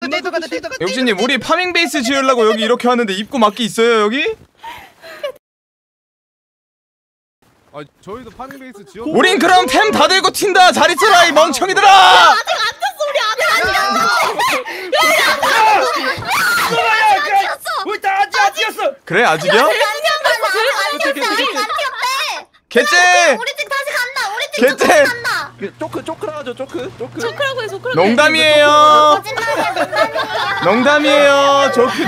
용진님 우리 파밍 베이스 지으려고 여기 이렇게 하는데 입구 막기 있어요 여기? 아 저희도 파밍 베이스 지어. 우린 그럼 템 다 들고 튄다. 잘 있어라 이 멍청이들아. 아직 안 떴어 우리 아직 안 떴어. 우리 다 아직 안 뛰었어. 그래 아직이야? 개째. 우리 집 다시 간다. 우리 집 개째. 다시 간다. 쪼크라죠 쪼크. 조크라고 해 조크라고. 농담이에요. 거짓말이야 농담이야. 농담이에요. 조크.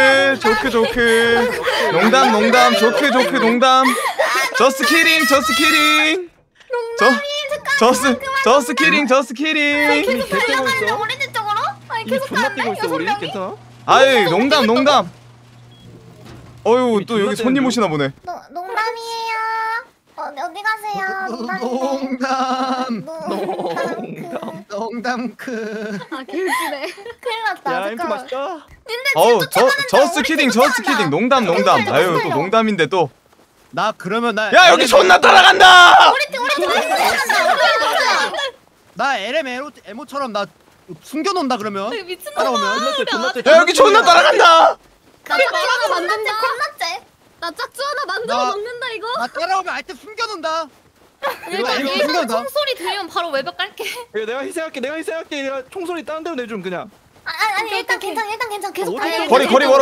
농담. 조크 농담. 저스트 키링. 저스트 키링. 계속 달려가는데 우리 집 쪽으로? 아니 계속 가는데 여섯 명이? 괜찮아? 아이 농담. 어휴 또 여기 손님 오시나 보네. 농담이에요. 어디 가세요? 농담 크. 아 개웃기네. 큰일 났다. 야 엠프 맛있다. 어우 저스트 키딩. 농담. 아유 또 농담인데 또. 나 그러면 나. 야 여기 존나 따라간다. 우리 팀 나 LM 에모처럼 나 숨겨놓는다 그러면. 미친놈아. 따라오면. 야 여기 존나 따라간다. 나 짝주 하나 만든다. 콘났지? 나 짝주 하나 만들어 먹는다 이거. 나 따라오면 아이템 숨겨놓는다. 일단 총소리 들리면 바로 외벽 깔게. 내가 희생할게. 내가 총소리 다른 데로 내좀 그냥. 아니 일단 괜찮아. 계속 달리면 거리 멀어.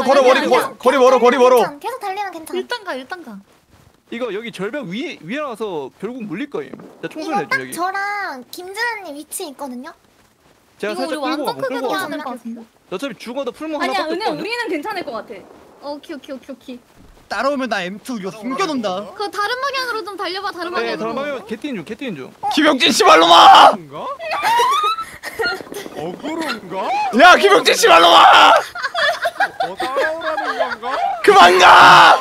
계속 달리면 괜찮아. 일단 가. 이거 여기 절벽 위에 나와서 결국 물릴 거예요. 나 총소리 이거 내줘 딱 여기. 저랑 김진아님 위치 있거든요. 제가 이거 우리 살짝 완전 크게 끌고 가. 도와줄 것 같은데? 어차피 죽어도 풀무 아니야 하나밖에 은혜 없거든. 우리는 괜찮을 것 같아. 오케이. 따라오면 나 M2 이거 숨겨놓는다. 그 다른 방향으로 좀 달려봐. 다른 네, 방향으로. 다른 방향 개띠인 중. 김용진 씨발로마. 어그로인가? 야 김용진 씨발로마. 따라오라는 건가? 그만 가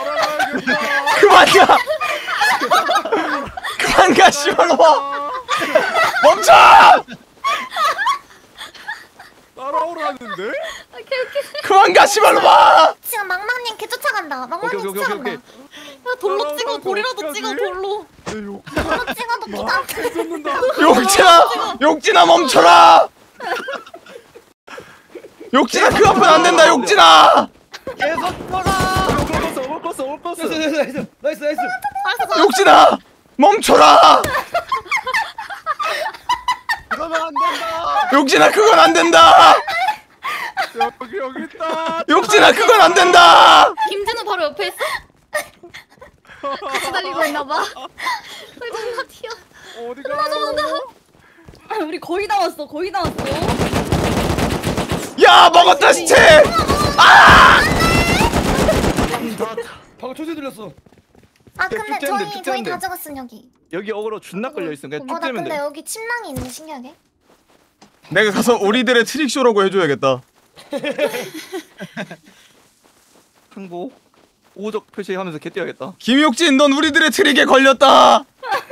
씨발로마. 멈춰. 따라오라는데? 그만 가 씨발로마. 지금 망망님 개 쫓아간다. 망망님 오케이. 쫓아간다. 야 돌로 찍어. 돌이라도 찍어. 돌로. 돌로 찍어도 피가 안 나. 욕진아 멈춰라. 욕진아 그 앞은 안 된다. 욕진아. 계속 떠라. 나이스. 욕진아 멈춰라. 그러면 안 된다. 욕진아 그건 안 된다. 여기 있다. 욕진아 그건 안 된다. 김진우 바로 옆에 있어. 같이 달리고 있나봐. 얼마나 튀어. 어디가? 우리 거의 다 왔어. 야 먹었다 시체. 방금 초세 들렸어. 아 근데 쭉 저희 째면 다 돼. 죽었음 여기. 여기 어그로 존나 걸려 있어. 그냥 쭉 나 째면 근데 돼. 여기 침낭이 있네 신기하게. 내가 가서 우리들의 트릭쇼라고 해줘야겠다. 항복 오적 표시하면서 개뛰어야겠다. 김욕진 넌 우리들의 트릭에 걸렸다.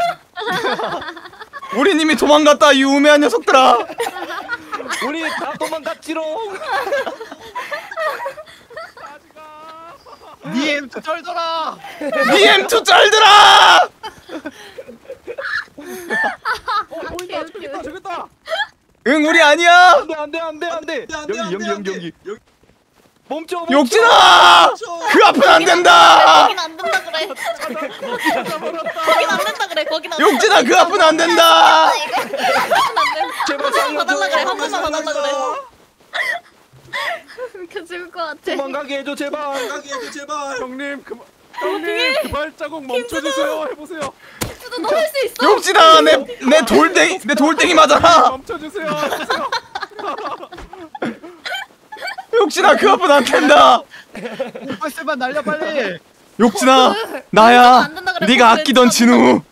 우린 이미 도망갔다 이 우매한 녀석들아. 우리 다 도망갔지롱. 니 M2 쩔더라. 니 M2 쩔더라. 보인다. 저기다. 응 우리 아니야. 안돼. 여기. 멈춰. 욕진아 그 앞은 안 된다. 거긴 안 된다 그래. 거긴 안 된다 그래. 거긴 안 된다. 욕진아 그 앞은 안 된다. 제발 더 달라 그래. 한 살려줘. 번만 더 달라 그래. 이렇게 죽을 것 같아. 도망가게 해줘 제발. 형님 그 발자국 멈춰주세요. 해보세요. 너 할 수 있어. 욕진아 내 돌덩이 맞아라. 멈춰주세요. 해보세요. 욕진아 그 앞은 안 된다. 벌써만 날려 빨리. 욕진아 나야. 네가 아끼던 진우.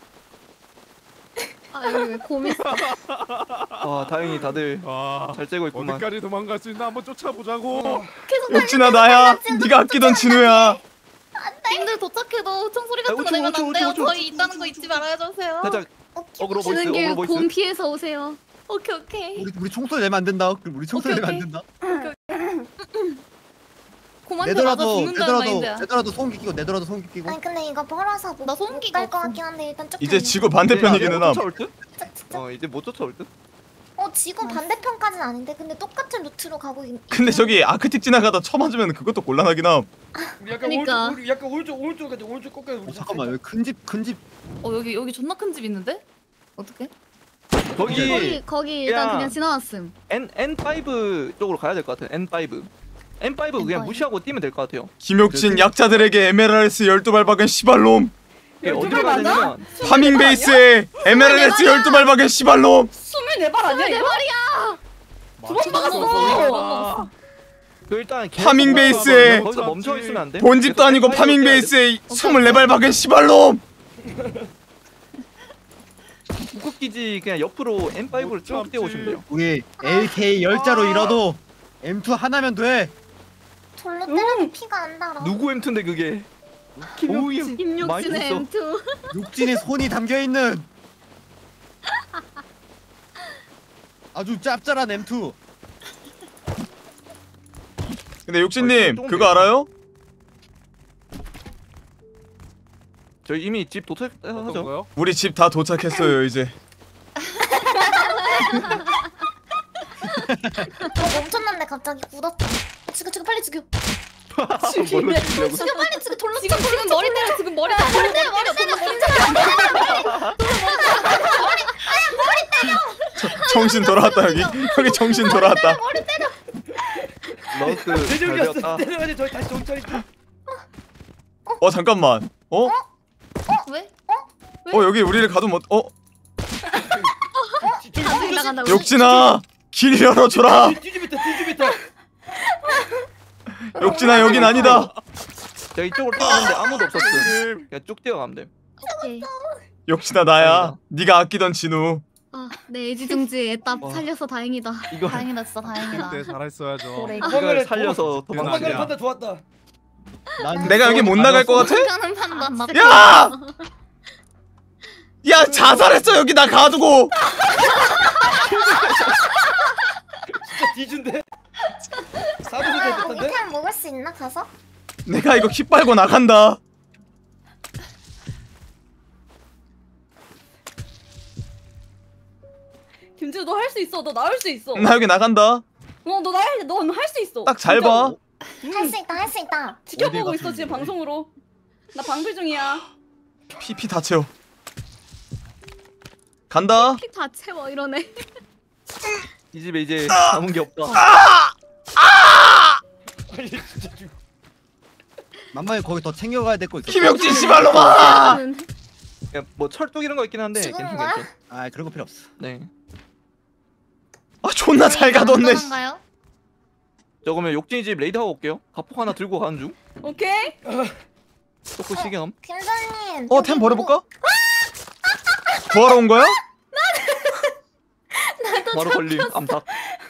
아 여기 왜 곰이 있어? 아 다행히 다들 잘 째고 있구만. 어디까지 도망갈 수 있나 한번 쫓아보자고. 욕진아 나야. 네가 아끼던 진우야. 님들 도착해도 총소리 같은 거 내면 안 돼요. 저희 있다는 거 잊지 말아주세요. 살짝 어그로 보이스. 오시는 길 어그로 보이스. 곰 피해서 오세요. 오케이. 우리 총소리 내면 안 된다. 우리 총소리 내면 안 된다. 곰한테 맞아 죽는다는 마인드야. 내더라도 소음기 끼고 내더라도 소음기 끼고. 아니 근데 이거 벌어서 나 소음기가 갈것 같긴 한데 일단 쭉. 이제 지구 반대편이기는 함. 쫓아올 듯? 이제 못 쫓아올 듯? 지구 반대편까지는 아닌데 근데 똑같은 루트로 가고 있. 근데 저기 아크틱 지나가다 쳐맞으면 그것도 곤란하긴 함. 우리 약간 그러니까. 오른쪽, 우리 약간 오른쪽 가자. 오른쪽 꺾여. 우리 잠깐만 여기 큰집 여기 존나 큰 집 있는데? 어떻게? 거기 거기 일단 야. 그냥 지나왔음. N5 쪽으로 가야 될 것 같아. N5 그냥 N5. 무시하고 뛰면 될 것 같아요. 김욕진 약자들에게 에메랄스 12발 박은 시발놈. 이게 어디로 가야 되냐면 파밍 베이스에 에메랄스 12발 박은 시발놈. 24발 아니야? 내 말이야. 두번 박았어. 그 일단 파밍 베이스에 거기서 멈춰 있으면 안 돼. 본집도 아니고 파밍 베이스에 24발 박은 시발놈. 북극 기지 그냥 옆으로 N5를 쭉 뛰어오시면 돼요. 우리 LK 열자로 잃어도 M2 하나면 돼. 돌로 때려도 피가 안 달아. 누구 M2인데 그게? 오우야, 많이 김욕진의 있어. M2. 육진의 손이 담겨 있는 아주 짭짤한 M2. 근데 욕진님 그거 알아요? 저희 이미 집 도착하죠. 어떤 거요? 우리 집 다 도착했어요 이제. 멈췄는데 갑자기 굳었어. 죽여 빨리 죽여. 뭘로 죽이려고? 죽여 빨리 죽여. 돌로 지금 머리 때려. 지금 머리 때려. 머리 때려. 정신 돌아왔다 여기. 여기 정신 돌아왔다. 너그 잘 대적이었어. 배웠다. 때려가지고 저희 다시 정찰이. 잠깐만. 왜? 여기 우리를 가두면 안 나간다고. 욕진아 길 열어줘라. 뒤집었다. 욕진아 여긴 아니다. 자 이쪽으로 뛰어가는데 아무도 없었어. 그냥 쭉 뛰어가면 돼. 오케이. 욕진아 나야. 네가 아끼던 진우. 내 애지중지 애답 와. 살려서 다행이다. 이거 다행이다 진짜 다행이다. 그때 잘했어야죠. 그래. 이걸 살려서 도망가는 도망가냐. 판단 좋았다. 난 내가 여기 못 나갈 것 같아? 가는 판단 맞. 야! 야 자살했어 여기 나 가두고. 진짜 뒤준데. 사부도 됐던데. 밑에 먹을 수 있나 가서? 내가 이거 키 빨고 나간다. 김지우 너 할 수 있어. 너 나올 수 있어. 나 여기 나간다. 너할 수 있어. 딱 잘 봐. 할 수 있다 할 수 있다. 지켜보고 있어, 지금 방송으로. 나 방송 중이야. 피 다 채워. 간다. 피 다 채워 이러네. 이 집에 이제 남은 게 없다. 아니 진짜 죽. 만만히 거기 더 챙겨가야 될 거 있어. 김혁진 씨발로마. 그냥 뭐 철뚝 이런 거 있긴 한데 죽은 괜찮 거야? 괜찮. 아 그런 거 필요 없어. 네. 존나 잘 가뒀네. 가요? 저거면 욕진이 집 레이드 하고 올게요. 가폭 하나 들고 가는 중. 오케이. 조금 시계함. 김선님. 템 버려볼까? 구하러 온 거야? 바로 걸림. 암탉.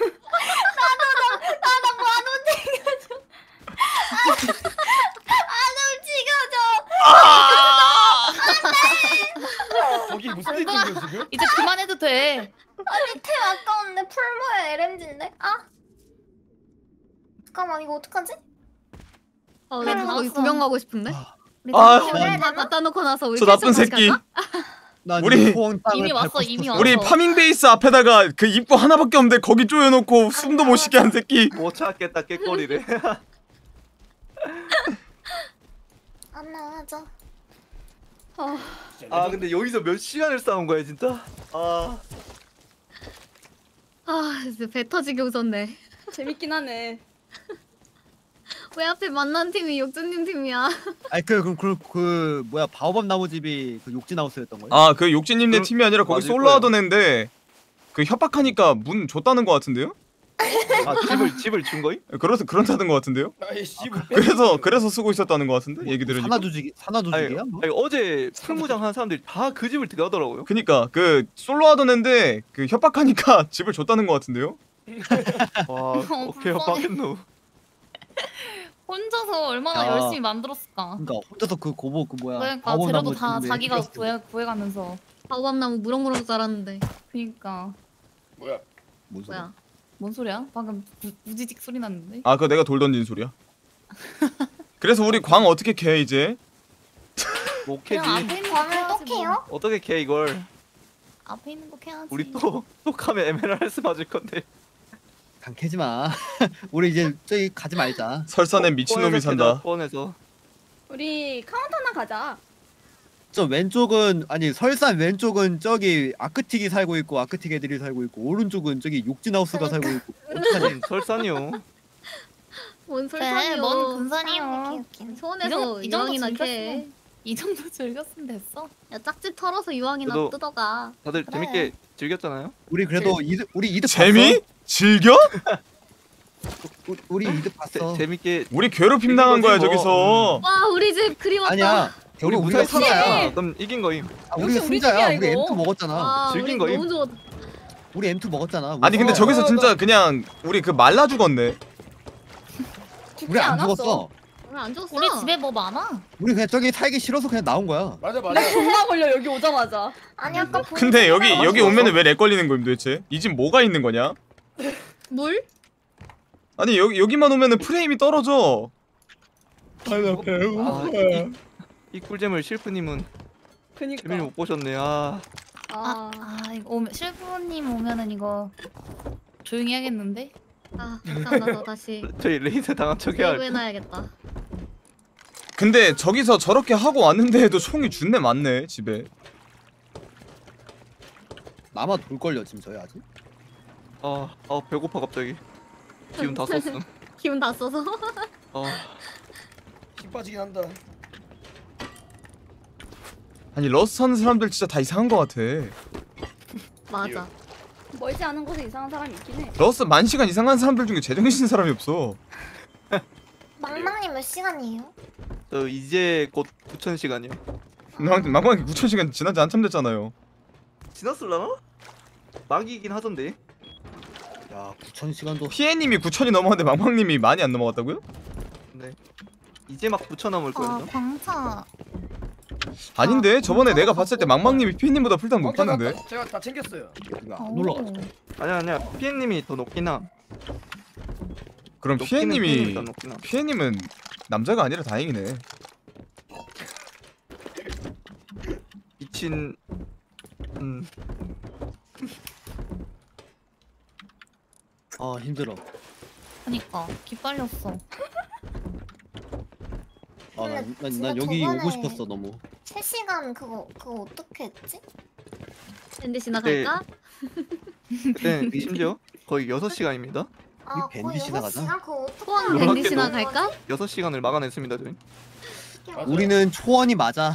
거기 무슨 일이야 지금? 이제 그만해도 돼. 아니 템 아까운데 풀모야 LMG인데? 잠깐만 이거 어떡하지? 나 그래, 거기 알았어. 구경 가고 싶은데. 우리 아, 다시 해야 되나? 갖다 놓고 나서 우리 저 나쁜 패션 새끼. 갈까? 난 우리- 소원 땅을 이미 왔어, 밟고 이미 싶었어. 왔어. 우리 파밍 베이스 앞에다가 그 입구 하나밖에 없는데 거기 쪼여놓고 숨도 못 쉬게 한 새끼. 못 찾겠다 깨꼬리를. 안 나와줘. 아 근데 여기서 몇 시간을 싸운 거야 진짜. 진짜 배 터지게 웃었네. 재밌긴 하네. 왜 하필 만난 팀이 욕주님 팀이야? 아니 그 뭐야 바오밤 나무집이 그 욕진하우스였던 거예요? 그 욕진님네 그- 팀이 아니라 거기 맞을 솔로 하던 애인데 그 협박하니까 문 줬다는 거 같은데요? 아 집을 준 거임? 그렇다는 거 같은데요? 아이씨. 그래서 쓰고 있었다는 거 같은데 얘기 들으니까. 산화조직이야? 뭐? 아니 어제 풀무장 하는 사람들이 다 그 집을 들어가더라고요. 그니까 그 솔로 하던 애인데 그 협박하니까 집을 줬다는 거 같은데요? 와 오케이 협박했노. 혼자서 얼마나 야. 열심히 만들었을까. 그러니까 혼자서 그 고보 그 뭐야 그러니까 바오밤 재료도 나무집 다 왜 자기가 끓였어? 구해가면서. 바오밤나무 무럭무럭 자랐는데. 그니까. 뭐야? 뭔 소리야? 뭐야? 뭔 소리야? 방금 우지직 소리 났는데? 그거 내가 돌 던진 소리야. 그래서 우리 광 어떻게 캐 이제? 못 캐지. 그냥 앞에 있는 아, 거 뭐. 해야지 뭐. 어떻게 캐 이걸? 앞에 있는 거 캐야지. 우리 또 가면 에메랄드 맞을 건데. 강캐지 마. 우리 이제 저기 가지 말자. 설산에 미친놈이 산다. 뻔해서. 우리 카운터나 가자. 저 왼쪽은 아니 설산 왼쪽은 저기 아크틱이 살고 있고 아크틱 애들이 살고 있고 오른쪽은 저기 욕진하우스가 살고 있고. 어떡하지? 설산이요. 뭔 그래, 설산이요. 뭔 근산이요. 초원에서 이 정도 유황이나 캐. 즐겼으면 이 정도 즐겼으면 됐어. 야 짝집 털어서 유황이나 그래도- 뜯어가. 다들 그래. 재밌게 즐겼잖아요. 우리 그래도 우리 이득 재미? 즐겨? 봤어? 우리 이득 봤어. 재밌게. 우리 괴롭힘 당한 거야 이긴 거지 저기서. 와 우리 집 그리웠다. 아니야. 우리 무사히 우리가 승자야. 살았잖아. 그럼 이긴 거임. 아, 우리가 역시 우리 승자야. 집이야, 우리 이거. M2 먹었잖아. 와, 즐긴 우리 거임. 너무 좋았다. 우리 M2 먹었잖아. 아니 근데 우리 저기서 진짜 그냥 우리 그 말라 죽었네. 죽지 우리 안 않았어. 죽었어. 우리 안 줬어. 우리 집에 뭐 많아? 우리 그냥 저기 살기 싫어서 그냥 나온 거야. 맞아 맞아. 나 존나 걸려 여기 오자마자. 아니 아까 근데 여기 오면은 왜 렉 걸리는 거임 도대체? 이 집 뭐가 있는 거냐? 물? 아니 여기만 오면은 프레임이 떨어져. 이 꿀잼을 실프님은 그니까. 재미를 못 보셨네. 아. 이거 실프님 오면은 이거 조용히 해야겠는데? 아 잠깐만 너 다시 저희 레이저 당한 척해야 할. 해놔야겠다. 근데 저기서 저렇게 하고 왔는데 해도 총이 준내 많네 집에. 남아 돌 걸려 지금 저희 아직. 배고파 갑자기. 기운 다 썼음. 기분 다 써서. 힘 빠지긴 한다. 아니 러스 하는 사람들 진짜 다 이상한 거 같아. 맞아. 멀지 않은 곳에 이상한 사람이 있긴 해. 러스 만 시간 이상한 사람들 중에 제정신 사람이 없어. 망망님 몇 시간이에요? 저 이제 곧 9,000시간이요. 막막이 9,000시간 지난 지 한참 됐잖아요. 지났을라나? 막이긴 하던데. 야 9,000시간도. 피에님이 9,000이 넘었는데 망망님이 많이 안 넘어갔다고요? 네. 이제 막 9,000 넘을 거예요. 광차. 아닌데 저번에 내가 봤을 때 망망님이 피에님보다 풀당 높았는데. 제가 다 챙겼어요. 이거 안 올라가. 아니야. 피엔님이 더 높긴 함. 그럼 피에님이 더 높긴 함. 피에님은 남자가 아니라 다행이네. 미친. 아 힘들어. 그니까 기빨렸어. 난 여기 오고 싶었어 너무. 실시간 그거 어떻게 했지? 밴드 지나갈까? 그때 심지어 거의 6시간입니다. 우리 밴드 지나가자. 포항 놀랍게도. 밴드 지나갈까? 6시간을 막아냈습니다 저희. 우리는 초원이 맞아.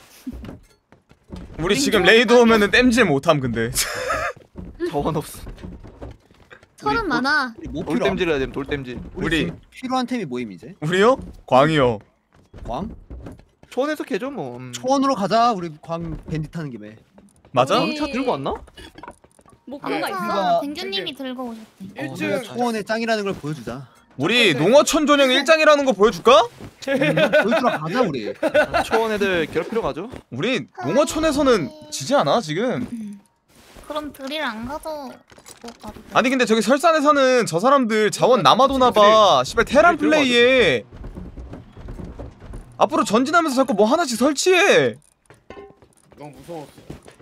우리 지금 레이드 오면은 땜질 못함 근데. 자원 없어. 철은 많아. 우리 뭐 필요? 돌댐질 해야 됨. 돌댐질. 우리 지금 필요한 템이 뭐임 이제? 우리요? 광이요. 광? 초원에서 캐죠 뭐. 초원으로 가자. 우리 광 밴디 타는 김에. 맞아? 우리- 차 들고 왔나? 목표가 있어. 우리가 뱅규님이 들고 오셨대. 우리가 1층 초원의 짱이라는 걸 보여주자. 우리 농어촌 전형 일장이라는 거 보여줄까? 보여주러 가자 우리. 초원 애들 괴롭히러 가죠. 우리 농어촌에서는 지지 않아 지금. 그럼 드릴 안 가도 아니 근데 저기 설산에 사는 저 사람들 자원 남아도나봐. 씨발 테란 플레이에 앞으로 전진하면서 자꾸 뭐 하나씩 설치해. 너무 무서웠어.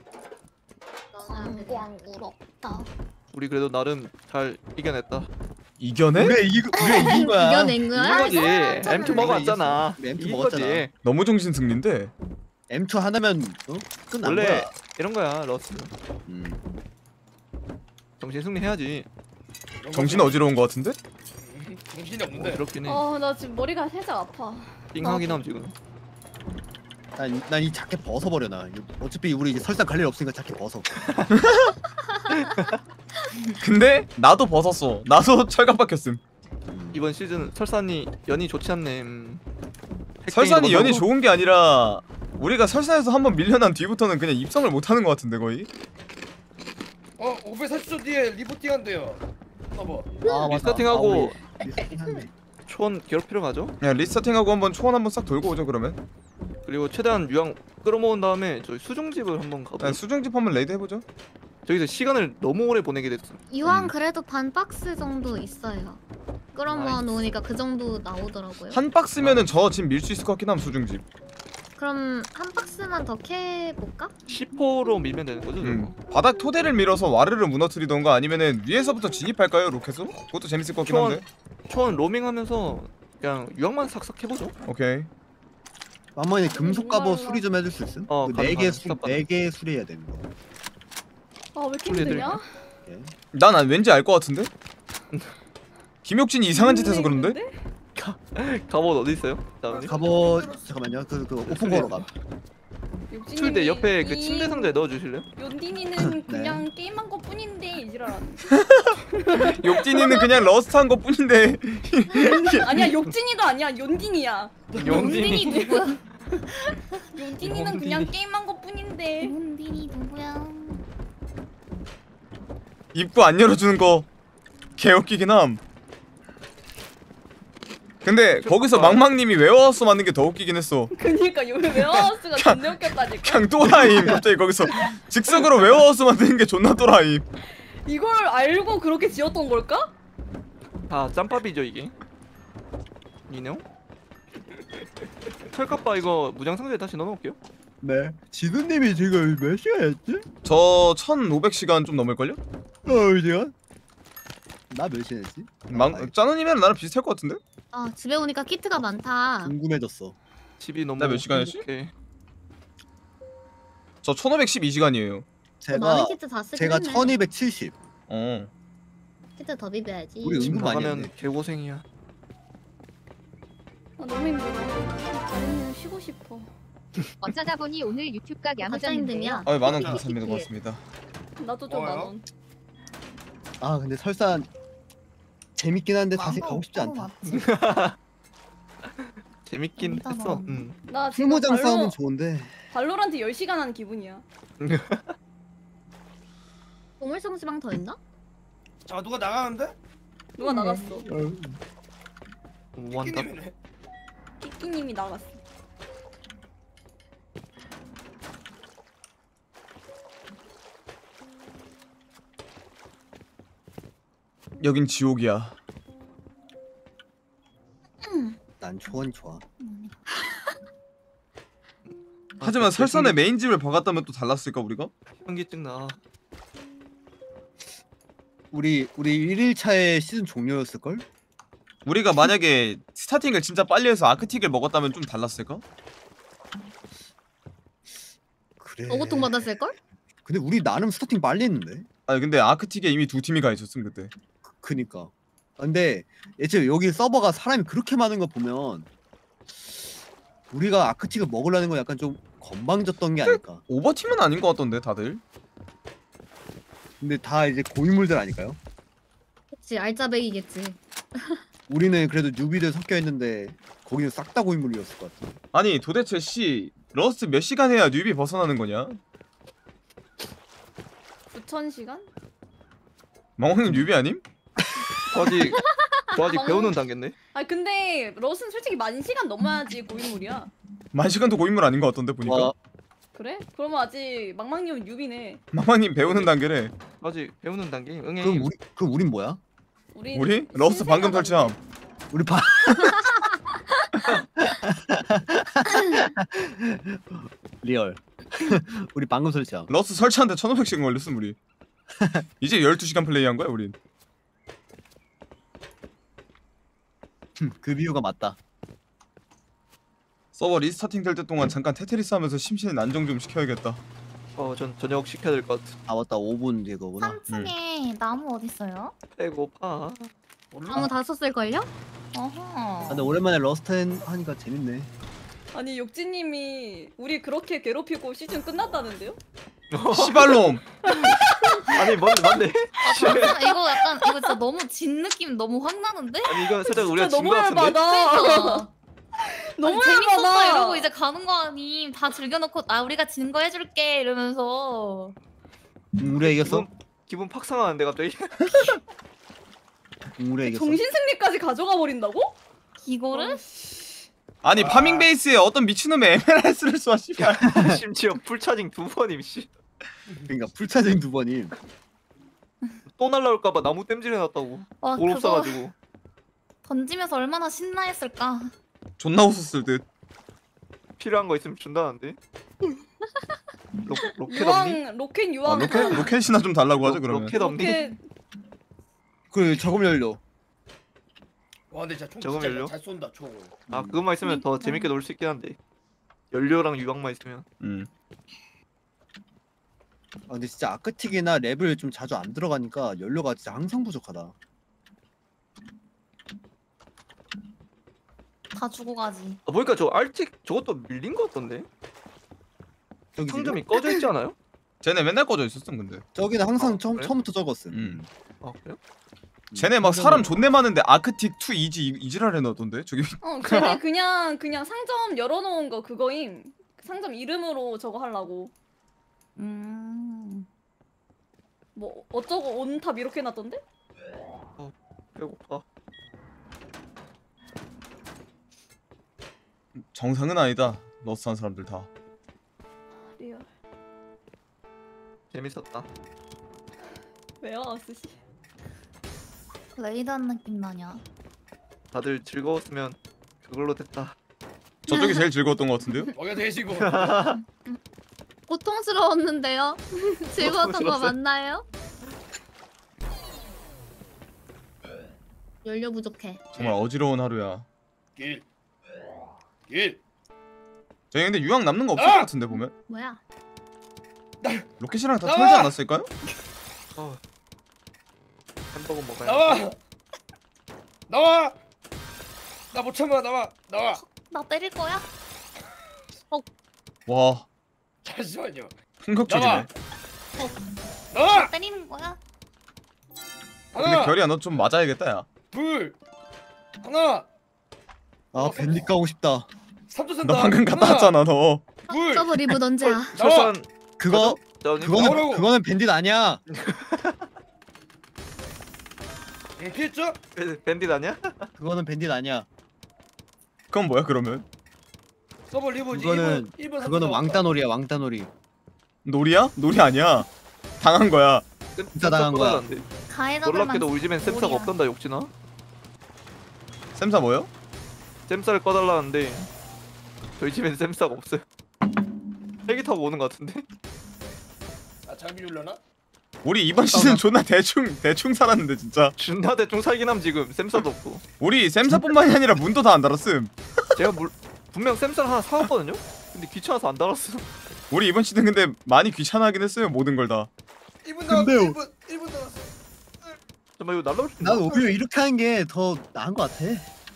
안 울었다. 우리 그래도 나름 잘 이겨냈다. 이겨내? 우리가 이긴 거야. 이겨낸 거야? 이거지. M2 먹어왔잖아. 우리 M2 이거지. 먹었잖아. 너무 정신 승리인데. M2 하나면 끝난 원래 거야. 이런 거야 러스. 정신 승리해야지. 정신 어지러운 거 같은데? 정신이 없는데. 그렇긴 해. 나 지금 머리가 살짝 아파. 띵하긴 함 지금. 난 이 자켓 벗어버려 나. 어차피 우리 이제 설산 갈 일 없으니까 자켓 벗어. 근데 나도 벗었어. 나도 철갑 박혔음. 이번 시즌 설산이 연이 좋지 않네. 설산이 연이 너무- 좋은 게 아니라 우리가 설산에서 한번 밀려난 뒤부터는 그냥 입성을 못하는 것 같은데 거의. 540초 뒤에 리부팅 한대요. 봐봐. 아, 맞다. 리스타팅하고 아, 우리 리스타팅하네. 초원 괴롭히러 가죠. 그냥 리스타팅하고 한번 초원 한번 싹 돌고 오죠 그러면. 그리고 최대한 유황 끌어모은 다음에 저희 수중집을 한번 가보죠. 그냥 수중집 한번 레이드 해보죠. 저기서 시간을 너무 오래 보내게 됐어. 이왕 그래도 반 박스 정도 있어요. 끌어모아 놓으니까 그 정도 나오더라고요. 한 박스면은 저 집 밀 수 있을 것 같긴 함 수중집. 그럼 한 박스만 더 캐볼까? 10호로 밀면 되는 거죠? 저거? 바닥 토대를 밀어서 와르르 무너뜨리던가 아니면은 위에서부터 진입할까요 로켓으로? 그것도 재밌을 것 같긴 한데. 초원 로밍하면서 그냥 유황만 싹싹 해보죠. 오케이. 만만히 금속 갑옷 정말로. 수리 좀 해줄 수 있음? 어, 가능, 가능. 네 개 수리해야 되는 거. 아 왜 이렇게 우리 애들. 힘드냐? 난 왠지 알 것 같은데? 김혁진이 이상한 짓 해서 그런데? 갑옷 어디 있어요? 다음에 갑옷 잠깐만요. 그 오픈 거로 가. 출대 옆에 그 침대 상자에 넣어주실래요? 연딘이는 그냥 게임한 것 뿐인데 이지랄하는. 욕진이는 그냥 러스트한 것 뿐인데. 아니야 욕진이도 아니야 연딘이야. 용딘이 누구야? 연딘이는 그냥 게임한 것 뿐인데. 용딘이 누구야? 입구 안 열어주는 거 개웃기긴 함. 근데 거기서 망망님이 웨어하우스 만든 게 더 웃기긴 했어. 그니까 요새 웨어하우스가 존나 웃겼다니까. 그냥 또라이임. 갑자기 거기서 즉석으로 웨어하우스 만드는 게 존나 또라이임. 이걸 알고 그렇게 지었던 걸까? 아 짬밥이죠 이게. 이네요? 털까빠 이거 무장 상자에 다시 넣어놓을게요. 네. 지수님이 지금 몇 시간이었지? 저 1500시간 좀 넘을걸요? 시간? 나 몇 시간이었지? 짜누님이랑 나랑 비슷할 것 같은데? 아 집에 오니까 키트가 많다. 궁금해졌어. 집이 너무. 나 몇 시간이었지? 오케이. 저 1512시간이에요. 많은 키트 다 쓰긴 제가 했네. 1270. 키트 더 비벼야지. 우리 집 은근 많이 나가면 했네. 개고생이야. 아 너무 힘들어. 나는 쉬고 싶어. 어쩌다 보니 오늘 유튜브 각 가짜 야무졌는데요. 힘듦이야. 아유 만원 감사합니다. 고맙습니다. 나도 좀 뭐요? 만원. 아 근데 설산 재밌긴 한데 다시 가고 싶지 않다. 재밌긴 진짜 했어. 많아. 나 지금 풀무장 싸움은 좋은데. 발로란트 10시간 하는 기분이야. 보물성지방 더 있나? 자 누가 나가는데? 누가 나갔어? 원탑. 끼님이네. 끼끼님이 나갔어. 여긴 지옥이야. 난 초원 좋아. 하지만 설산의 메인 집을 박았다면 또 달랐을까 우리가? 현기증 나. 우리 1일차의 시즌 종료였을 걸? 우리가 만약에 스타팅을 진짜 빨리 해서 아크틱을 먹었다면 좀 달랐을까? 그래. 어고통 받았을걸? 근데 우리 나름 스타팅 빨리 했는데. 아니 근데 아크틱에 이미 두 팀이 가 있었음 그때. 그니까. 근데 예측 여기 서버가 사람이 그렇게 많은 거 보면 우리가 아크틱을 먹으려는 건 약간 좀 건방졌던 게 아닐까. 오버팀은 아닌 것 같던데 다들. 근데 다 이제 고인물들 아닐까요? 그치 알짜배기겠지. 우리는 그래도 뉴비들 섞여 있는데 거기는 싹 다 고인물이었을 것 같아. 아니 도대체 씨 러스트 몇 시간 해야 뉴비 벗어나는 거냐? 9,000시간? 망황님 뉴비 아님? 저 아직 배우는 단계인데. 아 근데 러스는 솔직히 10,000시간 넘어야지 고인물이야. 만 시간도 고인물 아닌 것 같던데 보니까. 와, 그래? 그러면 아직 망망님은 뉴비네. 망황님 배우는 단계래. 아직 배우는 단계. 응애. 그럼 우린 뭐야? 우리? 러스트 방금 설치함. 우리 바 리얼. 우리 방금 설치함. 러스트 설치하는데 1500시간 걸렸음 우리. 이제 12시간 플레이한 거야 우린. 그 비유가 맞다. 서버 리스타팅 될 때 동안 잠깐 테트리스 하면서 심신을 안정 좀 시켜야겠다. 전 저녁 시켜야 될 것 같아. 아 맞다 5분 뒤에 거구나. 3층에 나무 어딨어요? 배고파. 나무 다 썼을걸요? 아, 어허. 근데 오랜만에 러스트 하니까 재밌네. 아니 욕지님이 우리 그렇게 괴롭히고 시즌 끝났다는데요? 시발놈. 아니 맞네. 이거 약간 이거 진짜 너무 진 느낌 너무 확 나는데? 아니 이거 살짝 우리가 진짜 진 것 같은데. 열받아. 너무 재밌었어 열받아. 이러고 이제 가는 거 아니 다 즐겨놓고 나 우리가 지는 거 해줄게 이러면서 우리가 이겼어? 기분 팍 상하는데 갑자기. 우리가 이겼어. 정신승리까지 가져가 버린다고? 이거를? 아니 파밍 베이스에 어떤 미친놈의 에메랄스를 쏴 씨발. 심지어 풀차징 2번임 씨. 그러니까 풀차징 2번임. 또 날라올까봐 나무 땜질 해놨다고. 와 올 그거 없어가지고. 던지면서 얼마나 신나했을까. 존나 웃었을 듯. 필요한 거 있으면 준다는데. 로켓 없니? 로켓 유황. 로켓이나 좀 달라고 하죠 그러면. 로켓 없니? 로켓. 그 저금 연료. 와 근데 진짜 총 저거 진짜 열려? 잘 쏜다 총을. 아 그것만 있으면 더 재밌게 놀 수 있긴 한데. 연료랑 유황만 있으면. 아 근데 진짜 아크틱이나 랩을 좀 자주 안 들어가니까 연료가 진짜 항상 부족하다. 다 주고 가지. 아 보니까 저 알틱 저것도 밀린 거 같던데. 저기 상점이 꺼져 있지 않아요? 쟤네 맨날 꺼져 있었음 근데. 저기는 항상 아, 그래? 처음부터 적었음. 아 그래요? 쟤네 막 사람 존내 많은데 아크틱 2 이지랄 해놨던데 저기. 쟤네 그냥 상점 열어놓은 거 그거임. 상점 이름으로 저거 하려고. 뭐 어쩌고 온탑 이렇게 해놨던데? 배고파. 정상은 아니다. 러스한 사람들 다. 리얼. 재밌었다. 왜요 아스씨? 레이드한 느낌 나냐? 다들 즐거웠으면 그걸로 됐다. 저쪽이 제일 즐거웠던 것 같은데요? 먹여 대시고. 고통스러웠는데요? 즐거웠던 거 고통스러웠어요? 맞나요? 연료 부족해. 정말 어지러운 하루야. 길. 저희 근데 유황 남는 거 없을 것 같은데 보면. 뭐야? 로켓이랑 다 나와! 털지 않았을까요? 햄버거 먹어야 나와. 나와. 나 못 참아 나와. 나와. 나 때릴 거야? 와 잠시만요. 폭력적이네. 나와. 때리는 거야? 근데 하나. 결이야 너 좀 맞아야겠다 야. 둘. 하나. 아 밴딧 가고 싶다. 3초 너 쓴다. 방금 갔다 왔잖아 너. 둘. 서브 리브 언제야? 나와. 철산 그거 나오라고. 그거는 밴딧 아니야. 피했죠? 밴딧 아니야? 그거는 밴딧 아니야. 그건 뭐야 그러면? 서버 리버지. 그거는 1분 그거는 왕따놀이야 왕따놀이. 놀이야? 놀이 아니야. 당한 거야. 진짜 당한 거야. 가해자들만 놀랍게도 우리 집엔 샘사가 놀이야. 없단다 욕지나? 샘사 뭐요? 샘사를 꺼달라는데 저희 집엔 샘사가 없어요. 헬기 타고 오는 거 같은데? 아 장비 눌러나? 우리 이번 시즌 존나 대충 살았는데 진짜. 준나 대충 살긴 함 지금 샘사도 없고. 우리 샘사뿐만이 아니라 문도 다 안 달았음. 제가 분명 샘사를 하나 사왔거든요? 근데 귀찮아서 안 달았어. 우리 이번 시즌 근데 많이 귀찮아하긴 했어요 모든 걸 다. 1분 남았어. 근데요. 1분 남았어. 잠깐만 이거 날라올 수 있나? 난 오히려 이렇게 하는 게 더 나은 것 같아.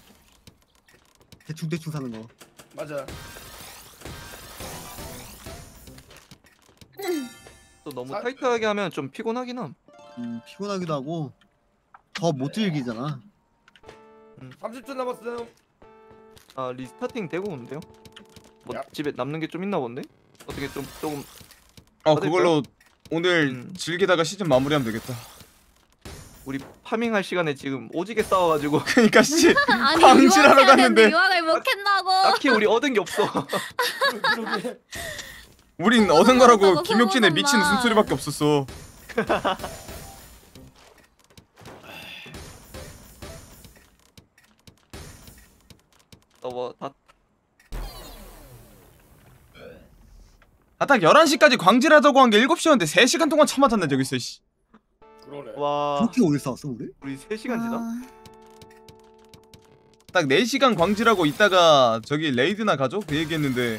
대충 사는 거. 맞아. 또 너무 타이트하게 하면 좀 피곤하긴 함. 피곤하기도 하고 더 못 즐기잖아. 30초 남았어요. 아 리스타팅 되고 온대요? 뭐 야. 집에 남는 게 좀 있나 본데? 어떻게 좀 조금 그걸로 오늘 음. 즐기다가 시즌 마무리하면 되겠다. 우리 파밍할 시간에 지금 오지게 싸워가지고 그니까 씨 아니 광질하러 유학해야 갔는데. 되는데 유학을 못 했나고. 딱히 우리 얻은 게 없어. 그러게. 우린 얻은 거라고 소문났다고, 김혁진의 미친 소문났나. 웃음소리밖에 없었어. 다 딱 11시까지 광질하자고 한 게 7시였는데 3시간 동안 참았잖아 저기서 씨. 그러네. 와 그렇게 오래 싸웠어 우리? 우리 3시간 지나? 딱 4시간 광질하고 있다가 저기 레이드나 가죠? 그 얘기했는데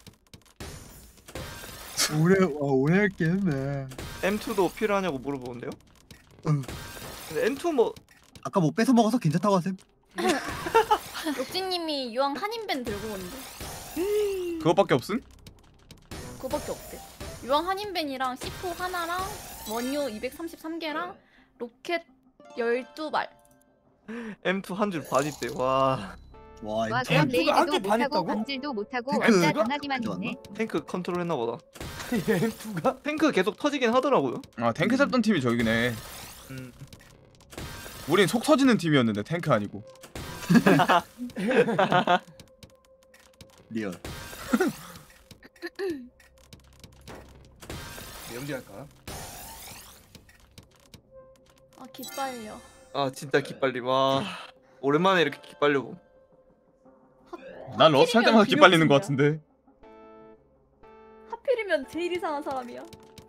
오래 할게 했네. M2도 필요하냐고 물어보는데요? 응. 근데 M2 뭐 아까 뭐 뺏어 먹어서 괜찮다고 하셈? 욕진님이 유황 한인벤 들고 오는데 그것밖에 없음? 그거밖에 없대. 유황 한인벤이랑 C4 하나랑 원유 233개랑 로켓 12발. M2 한 줄 반 있대. 와 와 와 이거 그럼 엠프가 한개 레이드도 반 못하고 했다고? 광질도 못하고 탱크 왕따 누가? 당하기만 했네. 탱크 컨트롤 했나 보다. M2가? 탱크 계속 터지긴 하더라고요. 아 탱크 잡던 팀이 저기네. 음. 우린 속 터지는 팀이었는데 탱크 아니고. 리얼. 연기할까? 아 기빨려. 아 진짜 기빨림. 와 오랜만에 이렇게 기빨려고. 난 러스 할 때마다 하필이면 기빨리는 것 김혁진이야. 같은데. 살면 제일 이상한 사람이야.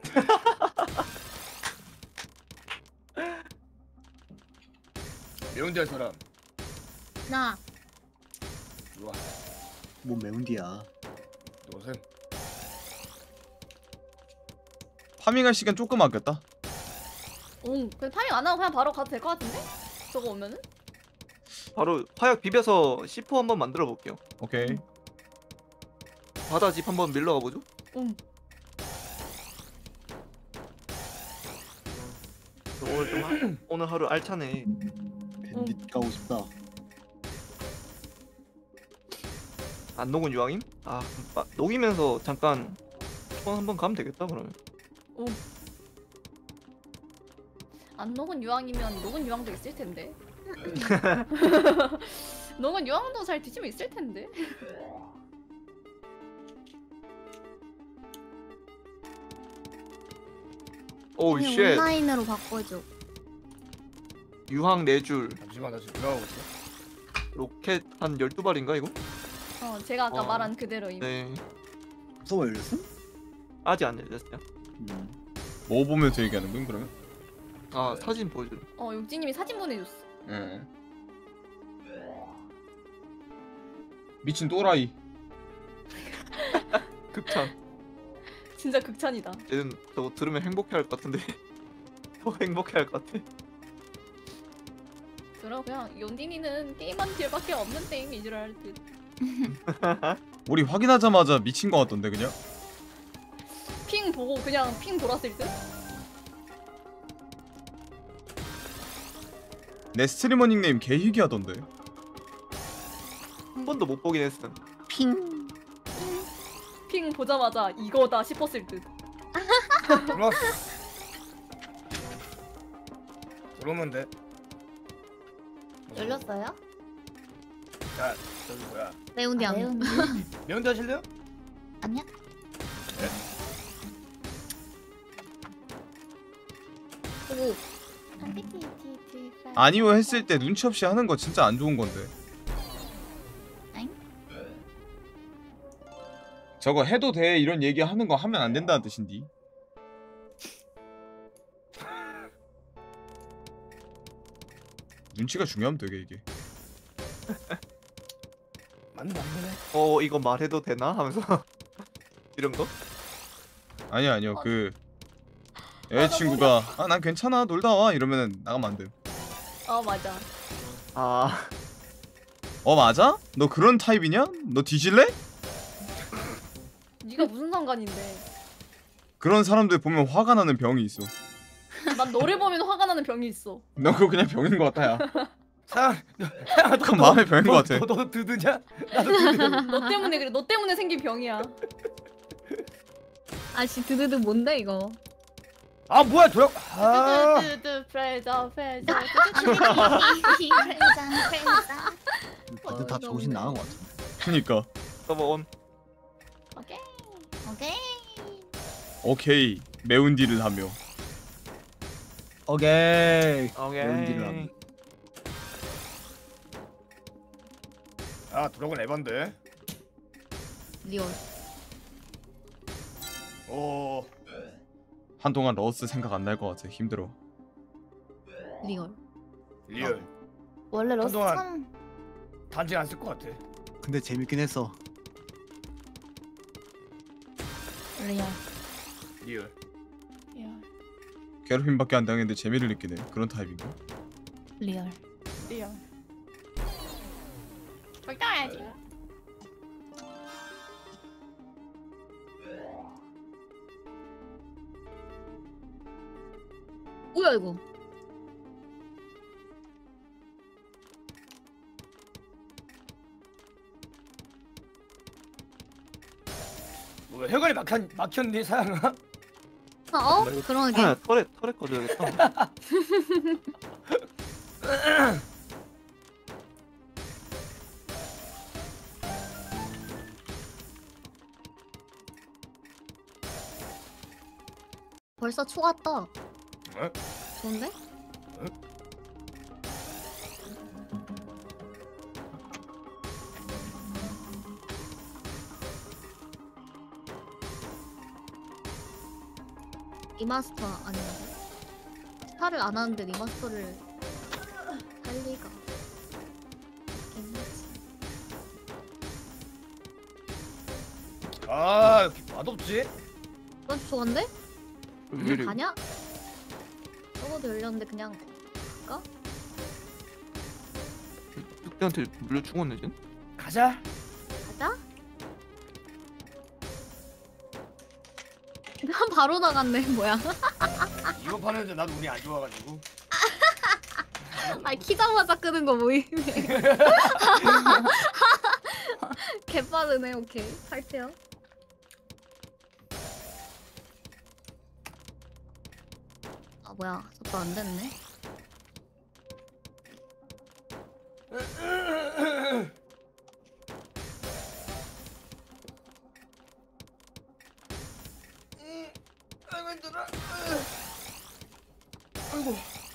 매운데 할 사람. 나 좋아. 뭐 매운디야. 노셈. 파밍할 시간 조금 아꼈다. 응. 그냥 파밍 안 하고 그냥 바로 가도 될 것 같은데? 저거 오면은? 바로 화약 비벼서 C4 한번 만들어 볼게요. 오케이. 바다 집 한번 밀러 가보죠. 응. 오늘 좀 오늘 하루 알차네. 밴딧 가고 싶다. 안 녹은 유황임? 아 녹이면서 잠깐 폰 한번 가면 되겠다 그러면. 안 녹은 유황이면 녹은 유황도 있을 텐데. 녹은 유황도 잘 뒤지면 있을 텐데. 오 그냥 쉣. 온라인으로 바꿔줘. 유황 4줄. 잠시만 나 지금 뭐하고 있어? 로켓 한 12발인가 이거? 제가 아까 어. 말한 그대로임. 네. 서버 열렸어? 아직 안 열렸어요. 뭐 보면서 얘기하는 거야 그러면? 아 사진 보여줘. 육지님이 사진 보내줬어. 응. 미친 또라이. 극찬. 진짜 극찬이다. 얘는 저거 들으면 행복해할 것 같은데. 더 행복해할 것 같아. 그럼 그냥 연딘이는 게임한 뒤에밖에 없는 땡 이줄 알 듯. 우리 확인하자마자 미친 거 같던데 그냥. 핑 보고 그냥 핑 돌았을 듯. 내 스트리머 닉네임 개희귀하던데. 한 번도 못 보긴 했음. 핑. 핑 보자마자 이거다 싶었을 듯. 들어왔어. 들어오면 돼. 열렸어요? 자, 저기 뭐야? 매운디 안 매운. 매운데 하실래요? 아니야? 오. 아니요 했을 때 눈치 없이 하는 거 진짜 안 좋은 건데. 아잉? 저거 해도 돼 이런 얘기 하는 거 하면 안 된다는 뜻인디. 눈치가 중요하면 되게 이게. 맞네. 이거 말해도 되나 하면서 이런 거? 아니요 그 여자친구가 아 난 괜찮아 놀다 와 이러면 나가면 안 돼. 맞아. 아 맞아? 너 그런 타입이냐? 너 뒤질래? 네가 무슨 상관인데? 그런 사람들 보면 화가 나는 병이 있어. 난 너를 보면 화가 나는 병이 있어. 너 그거 그냥 병인 것 같아 야. 사. 그건 마음의 병인 것 같아. 너도 드드냐? 나도 드드. 너 때문에 그래. 너 때문에 생긴 병이야. 아씨 드드드 뭔데 이거? 아 뭐야 도약. 아. 뚜뚜뚜 프레저. 다들 다 정신 나간 것 같은데. 그니까. 서버 온. 오케이. 오케이 매운 딜을 하며. 오케이. 오케이. 매운디를 하면. 아 드래곤 에반데. 리얼. 오. 한동안 러스 생각 안 날 것 같아. 힘들어. 리얼. 리얼. 원래 러스 한동안- 참 단지 안 쓸 것 같아. 근데 재밌긴 했어. 리얼. 리얼. 괴롭힘밖에 안 당했는데 재미를 느끼네. 그런 타입인가? 리얼. 리얼. 적당해야지. 뭐야 이거? 뭐야 혈관이 막혔니 사양아? 그러게. 아, 털에 꺼줘야겠다. 벌써 초가 떠. 어? 좋은데? 리마스터 아니라고? 스타를 안 하는데 리마스터를 할 리가 있겠지. 아 여기 맛없지? 그건 좋은데? 왜 이래? 가냐? 저거도 열렸는데 그냥 갈까? 늑대한테 물려 죽었네 쟤. 가자. 가자? 바로 나갔네 뭐야. 이거 파는데 나도 운이 안 좋아가지고. 아 키자마자 끄는 거 모임. 개빠르네. 오케이 할게요. 아 뭐야 속도 안 됐네. 아이고 힘들어. 아이고.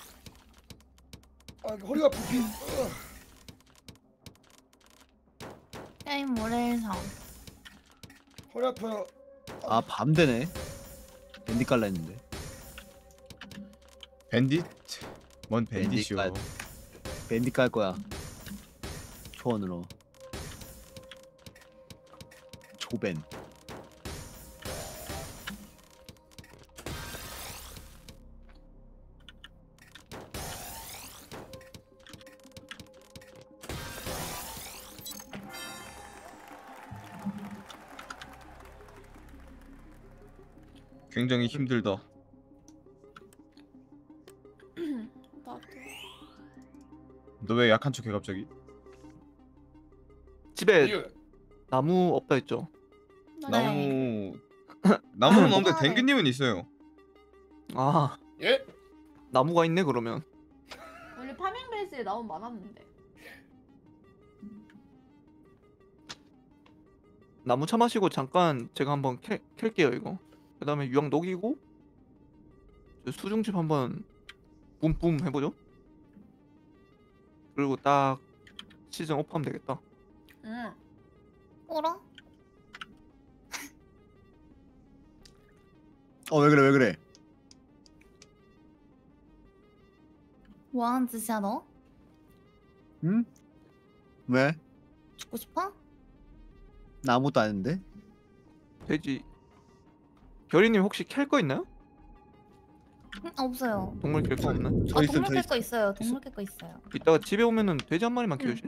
아 허리가 아프기. 게임 모래에서. 허리 아파요. 아 밤 되네. 밴디 깔라 했는데. 밴딧? 뭔 밴딧이요? 밴딧 밴디 깔 거야. 초원으로. 조벤. 굉장히 힘들다. 나도. 너 왜 약한 척해 갑자기? 집에 리얼. 나무 없다 했죠? 나무 나무는 없는데 네. 댕규님은 있어요. 아 예? 나무가 있네 그러면. 원래 파밍 베이스에 나온 많았는데. 나무 차 마시고 잠깐 제가 한번 캘게요 이거. 그 다음에 유황 녹이고 저 수중집 한번 뿜뿜 해보죠. 그리고 딱 시즌 오프하면 되겠다. 응. 어라? 왜 그래 왜 그래? 뭐하는 짓이야 너? 응? 왜? 죽고 싶어? 나 아무것도 안 했는데? 돼지. 결이님 혹시 캘 거 있나요? 없어요. 동물 캘 거 없나? 저 있음 동물 저 깰 있음. 거 있어요. 동물 깰 거 있어요. 이따가 집에 오면은 돼지 한 마리만 키우실?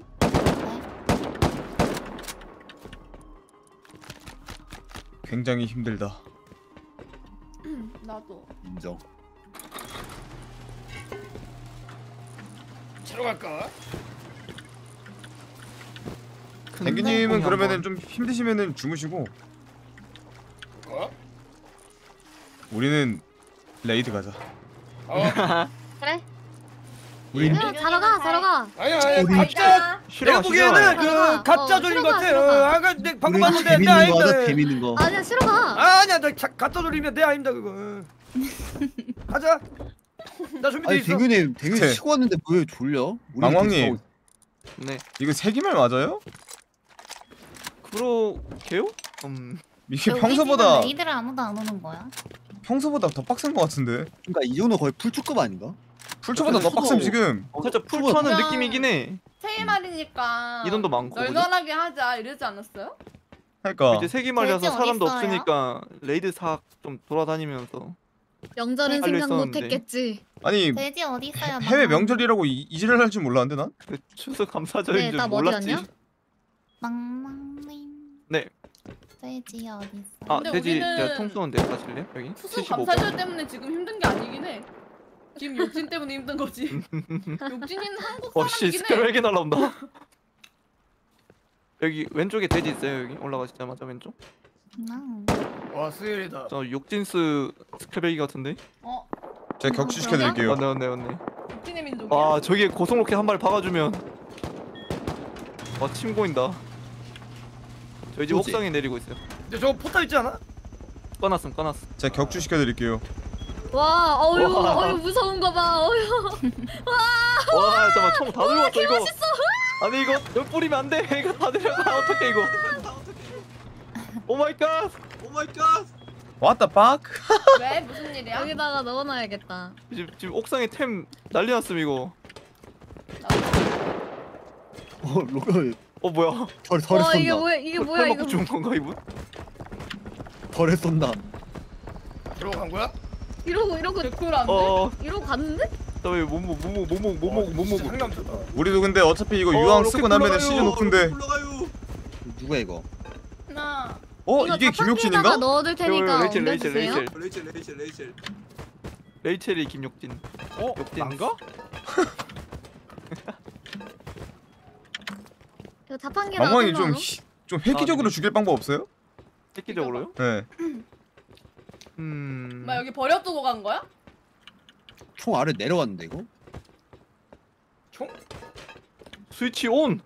굉장히 힘들다. 나도. 인정. 차로 갈까? 댕규님은 그러면은 좀 힘드시면은 주무시고 어? 우리는 레이드 가자. 어? 그래? 우리 야, 자러 가. 아니야 아니야. 우리 각자 싫어 내가 보기에는 그 가짜 조림 싫어 가, 같아. 싫어 가. 아까 내 방금 우리 봤는데 내 재밌는 거 하자 아닌데. 재밌는 거. 아니야 싫어 가. 아니야 나 가짜 조림이야 내 아닙니다 그거. 가자. 나 준비돼 아니 있어. 댕규님 네. 쉬고 왔는데 왜 졸려? 우리 망왕님. 네. 이거 세기말 맞아요? 그러게요? 이게 우리 평소보다 집은 레이드를 아무도 안 오는 거야. 평소보다 더 빡센 것 같은데. 그러니까 이 정도 거의 풀축급 아닌가? 풀초보다 더 수도- 빡셈 지금. 살짝 풀초하는 그냥- 느낌이긴 해. 세일말이니까 인원도 많고, 그죠? 널널하게 하자 이러지 않았어요? 그러니까 이제 세기말이라서 돼지 사람도 어딨어요? 없으니까 레이드 사 좀 돌아다니면서 명절은 빨리 생각 있었는데. 못했겠지. 아니 돼지 어디 있어요? 해외 망망. 명절이라고 이지랄 할 줄 몰랐는데 난? 그 추석 감사절인 네, 줄 나 머리 몰랐지. 갔냐? 망망님. 네. 돼지 어디 있어? 아 근데 돼지 우리는 제가 통수원데 사실래 여기? 추석 75번. 감사절 때문에 지금 힘든 게 아니긴 해. 지금 욕진 때문에 힘든 거지. 욕진이는 한국 어씨 사람이긴 스크롤 해. 헬기 날라온다. 여기 왼쪽에 돼지 있어요 여기 올라가시자마자 왼쪽. 와 수요일이다. 저 욕진스 스크롤 같은데? 어, 제가 격추시켜드릴게요. 맞네 맞네 맞네. 욕진의 민족이야. 아 저기에 고속로켓 한 마리 박아주면 침 고인다. 저희 집 뭐지? 옥상에 내리고 있어요. 근데 저거 포탑 있지 않아? 꺼놨음. 제가 격추시켜드릴게요. 와 어휴 와. 어휴 무서운 거 봐. 어휴. 와 잠깐만 총 다 들어왔어 이거. 아니 이거 몇 뿌리면 안 돼. 이거 다 들어가. 어떡해 이거. 오 마이 갓. 오 마이 갓. What the fuck? 왜 무슨 일이야? 여기다가 넣어놔야겠다. 지금 옥상에 템 난리 났음 이거. 로그 뭐야? 덜 와 이게 쏜다. 뭐야 이게 뭐야 털 이거. 먹고 죽은 건가 이분? 덜 쏜다. 들어간 거야? 이러고 댓글 안 돼? 이러고 갔는데? 나왜 못 먹어. 상남자다. 우리도 근데 어차피 이거 유황 로켓 쓰고 나면은 굴러가요. 시즌 오픈데. 누구야 이거? 나 이거 이게 자판기에다가 김욕진인가? 넣어둘 테니까 레이첼 옮겨주세요. 레이첼이 김욕진. 욕진. 난가? 이거 자판기에다가 망망이 넣어놔. 좀 획기적으로 죽일 방법 없어요? 획기적으로요? 네. 막 여기 버려두고 간 거야? 총 아래 내려왔는데 이거? 총? 스위치 온.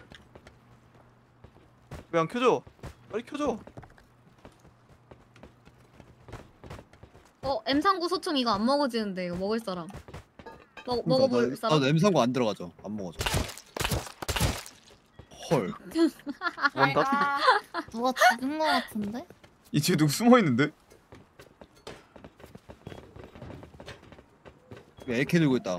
왜 안 켜져? 빨리 켜져. M39 소총 이거 안 먹어지는데 이거 먹을 사람. 먹어볼 사람? 나도 M39 안 들어가죠. 안 먹어져. 헐. 원다. 누가 죽은 거 같은데? 이 뒤에 누구 숨어 있는데? 왜 AK 들고 있다.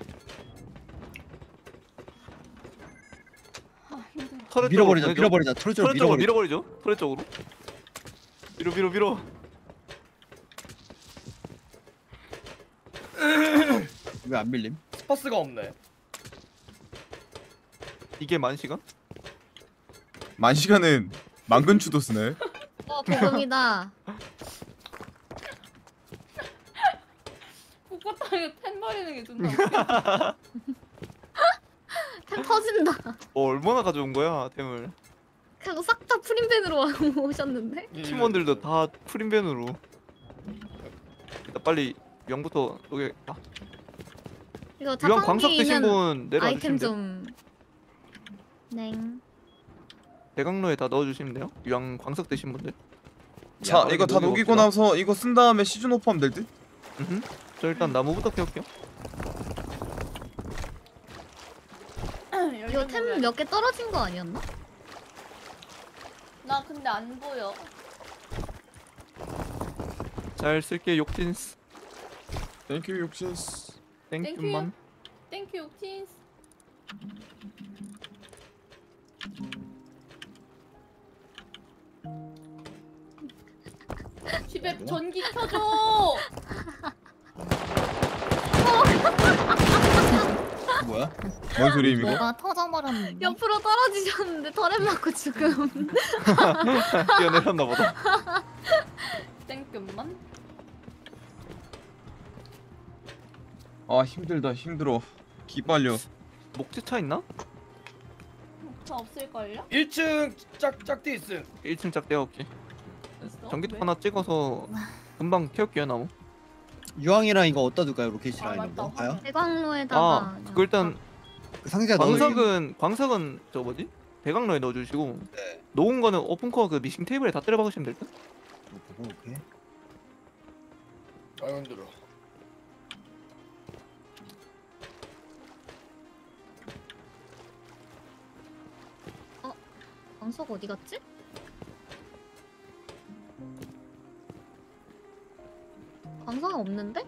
터렛 밀어버리자. 쪽으로 밀어버리자. 털 쪽으로 터렛 쪽으로 밀어버리자. 밀어버리죠. 터렛 쪽으로. 밀어. 왜 안 밀림? 스파스가 없네. 이게 만 시간? 만 시간은 만근추도 쓰네. 도금이다. 북바탕에 펜 버리는 게 존나 웃겨. 템 터진다. 얼마나 가져온 거야 템을? 그리고 싹 다 프린펜으로 오셨는데? 팀원들도 다 프린벤으로. 일단 빨리 유황부터 녹여야겠다. 이거 유황 광석 자판기에 드신 있는 분 내려와 아이템 주시면 돼요. 좀. 냉. 대각로에 다 넣어주시면 돼요. 유황 광석 드신 분들. 자, 이거 다 녹이고 나서 이거 쓴 다음에 시즌 오프하면 될 듯? 저 일단 나무부터 캐올게요. 이거 템 몇 개 떨어진 거 아니었나? 나 근데 안 보여. 잘 쓸게 욕진스. 땡큐 욕신스. 땡큐만. 땡큐 옥틴스. 집에 전기 켜줘. 뭐야? 뭔 소리임 이거? 뭐가 터져버렸는데. 옆으로 떨어지셨는데 터렛 맞고 지금. 뛰어내렸나 보다. 땡큐만. 아 힘들어. 기빨려. 목재차 있나? 다 없을걸요? 1층 짝짝대 있음. 1층 짝대가 올게. 있어? 전기톱 왜? 하나 찍어서 금방 캐올게요 나무. 유황이랑 이거 어디다 둘까요? 로켓이랑 아, 이런 거? 맞다. 가요? 대광로에다가. 그거 일단 그 상자에 넣어놓으면 광석은 저 뭐지? 대각로에 넣어주시고 네. 녹은 거는 오픈코어 그 미싱 테이블에 다 때려 박으시면 될 듯? 보고 올게. 아 힘들어. 광석 어디 갔지? 광석이 없는데?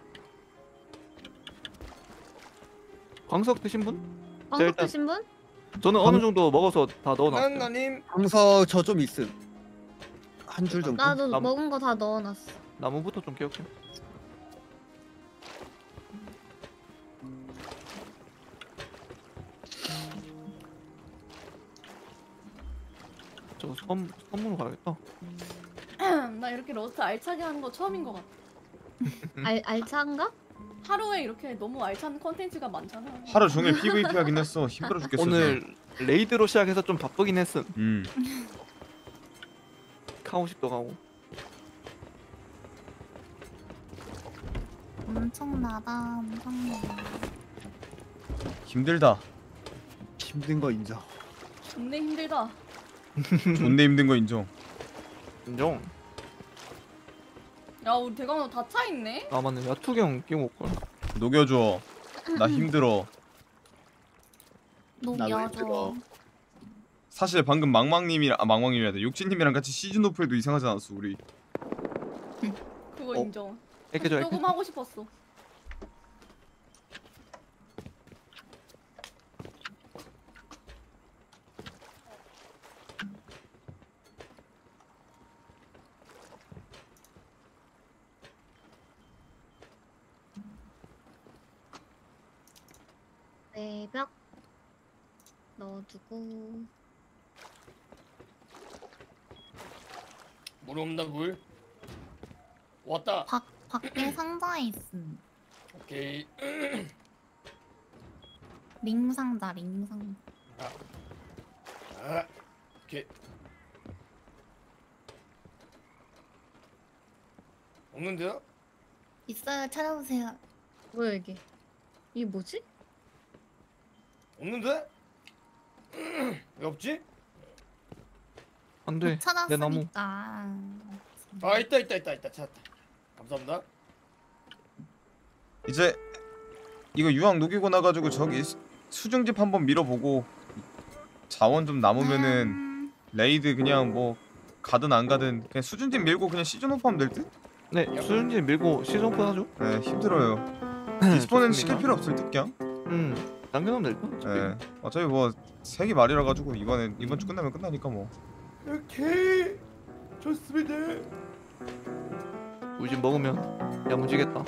광석 드신 분? 광석 일단- 드신 분? 저는 어느 정도 먹어서 다 넣어놨어요. 하나님 황석 저 좀 있음. 한 줄 정도. 나도 남- 먹은 거 다 넣어놨어. 나무부터 좀 캐올게요. 저 선물로 가야겠다. 나 이렇게 러스트 알차게 하는 거 처음인 것 같아. 알차인가? 하루에 이렇게 너무 알찬 컨텐츠가 많잖아. 하루 종일 PVP 하긴 했어. 힘들어 죽겠어. 오늘 레이드로 시작해서 좀 바쁘긴 했음. 카오십도 가고. 엄청나다. 힘들다. 힘든 거 인정. 존내 힘들다. 존내 힘든 거 인정. 인정. 야 우리 대강로 다 차 있네. 아 맞네. 야투경 끼고 올걸. 녹여줘. 나 힘들어. 나왜 힘들어? 사실 방금 망망님이랑 망망님이란다. 욕진님이랑 같이 시즌 오프해도 이상하지 않았어 우리. 그거 인정. 애껴줘 애껴. 조금 하고 싶었어. 외벽 넣어두고. 물 없나 물? 왔다. 밖에 상자에 있음. 오케이. 링 상자. 아, 오케이. 없는데요? 있어요. 찾아보세요. 뭐야 이게? 이게 뭐지? 없는데? 왜 없지? 안돼. 내 나무. 찾았으니까. 아 있다 찾았다. 감사합니다. 이제 이거 유황 녹이고 나가지고 저기 수중집 한번 밀어보고 자원 좀 남으면은 레이드 그냥 뭐 가든 안 가든 그냥 수중집 밀고 그냥 시즌 오프하면 될 듯? 네 수준지 밀고 시즌 오픈 하죠. 네 힘들어요. 리스폰은 시킬 필요 없을 듯 그냥. 남겨놓으면 될 듯. 네 어차피 뭐 3개 말이라 가지고 이번 주 끝나면 끝나니까 뭐. 오케이. 좋습니다. 우진 먹으면 야무지겠다.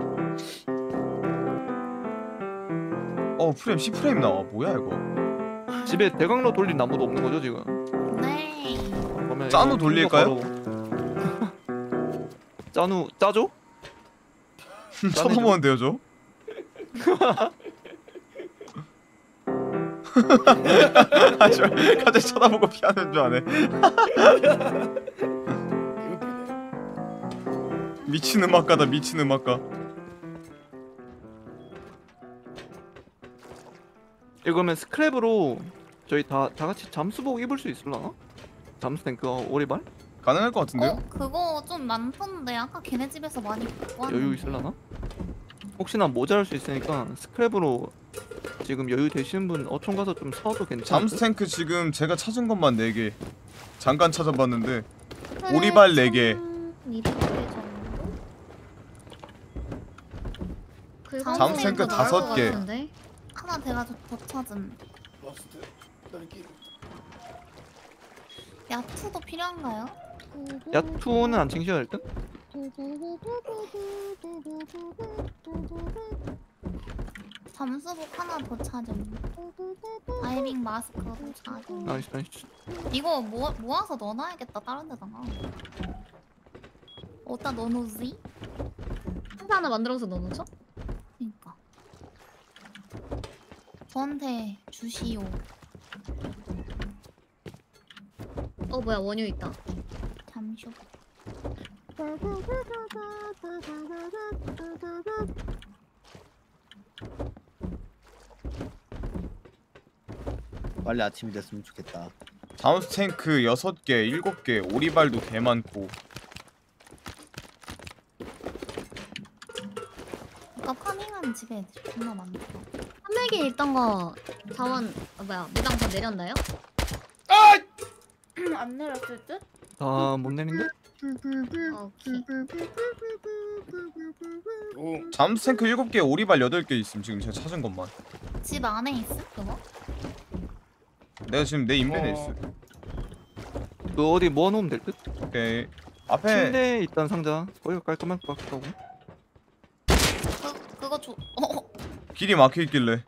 프레임 C 프레임 나와. 뭐야 이거? 집에 대각로 돌린 나무도 없는 거죠 지금? 네. 그러면 짜누 이거 돌릴까요? 짜누 짜죠? 쳐다보는데요 저? 갑자기 쳐다보고 피하는 줄 아네. 미친 음악가다 미친 음악가. 이거면 스크랩으로 저희 다 같이 잠수복 입을 수 있을라나? 잠수 탱크가 오리발? 가능할 것 같은데요? 그거 좀 많던데 아까 걔네 집에서 많이 갖고 왔는데. 여유 있을라나? 혹시나 모자랄 수 있으니까 스크랩으로 지금 여유 되시는 분 어촌 가서 좀 사도 괜찮을 잠수 듯? 탱크 지금 제가 찾은 것만 4개. 잠깐 찾아봤는데 오리발 4개. 200개 정도? 잠수 탱크 5개. 하나 내가 더 찾은. 럽스트 넓기. 야투도 필요한가요? 야투는 안 챙겨야 될 듯? 잠수복 하나 더 찾음. 다이빙 마스크도 찾음. 나이스. 이거 모아서 넣어놔야겠다. 다른 데다가. 어디다 넣어놓지? 상자 하나 만들어서 넣어놓죠? 그니까. 저한테 주시오. 뭐야 원유 있다. 잠시만. 빨리 아침이 됐으면 좋겠다. 잠수 탱크 6개, 7개, 오리발도 개 많고. 아까 파밍한 집에 애들 존나 많더라. 한mel기 있던 거 자원 무당 다 내렸나요? 안 내렸을 듯? 다 못 내린데? 오케이. 오. 잠수 탱크 7개, 오리발 8개 있음. 지금 제가 찾은 것만. 집 안에 있어? 그거? 내가 지금 내 인벤에 있어. 그 어디 모아놓으면 될 듯? 오케이. 앞에 침대에 있던 상자 거기가 깔끔할 것 같다고. 그거 줘. 길이 막혀 있길래.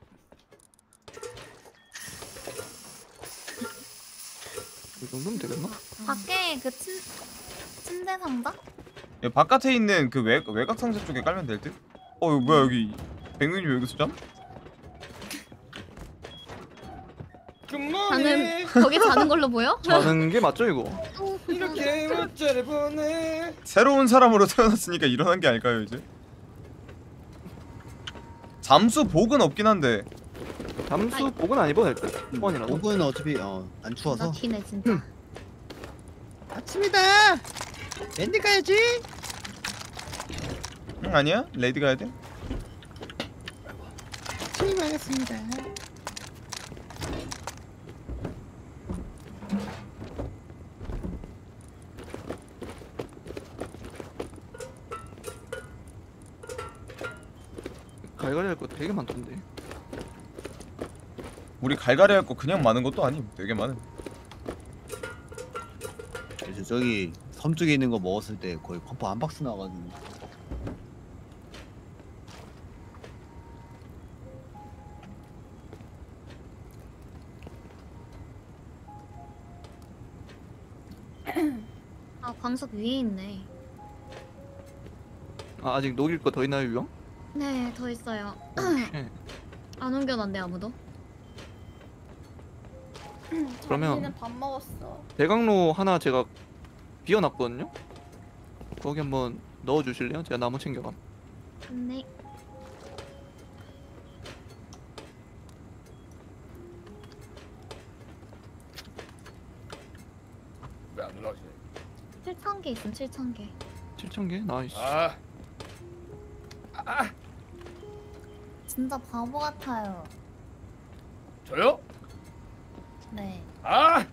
이 정도면 되겠나? 밖에 그 침대 상자? 여기 바깥에 있는 그 외곽 상자 쪽에 깔면 될 듯? 이거 뭐야 여기 백민이 왜 여기서 잠? 자는 거기 자는 걸로 보여? 자는 게 맞죠 이거? 이렇게 문자를 보내. 새로운 사람으로 태어났으니까 일어난 게 아닐까요 이제? 잠수 복은 없긴 한데. 잠수 복은 안 입어도 될 듯? 소원이라도. 목은 어차피 안 추워서. 막히네 진짜. 아침이다. 랜드 가야지. 응 아니야? 레이드 가야 돼? 아침이 가겠습니다. 갈갈이 할 거 되게 많던데. 우리 갈갈이 할 거 그냥 많은 것도 아님. 되게 많은. 그래서 저기 섬 쪽에 있는 거 먹었을 때 거의 펌프 한 박스 나와가지고. 아 광석 위에 있네. 아 아직 녹일 거 더 있나요 유형? 네, 더 있어요. 오케이. 안 옮겨놨네 아무도. 그러면- 자기는 밥 먹었어. 대강로 하나 제가 비워놨거든요. 거기 한번 넣어주실래요? 제가 나무 챙겨감. 네. 왜안 올라오지? 7,000개 있음 7,000개. 7,000개? 나이스. 아, 진짜 바보 같아요. 저요? 네. 아,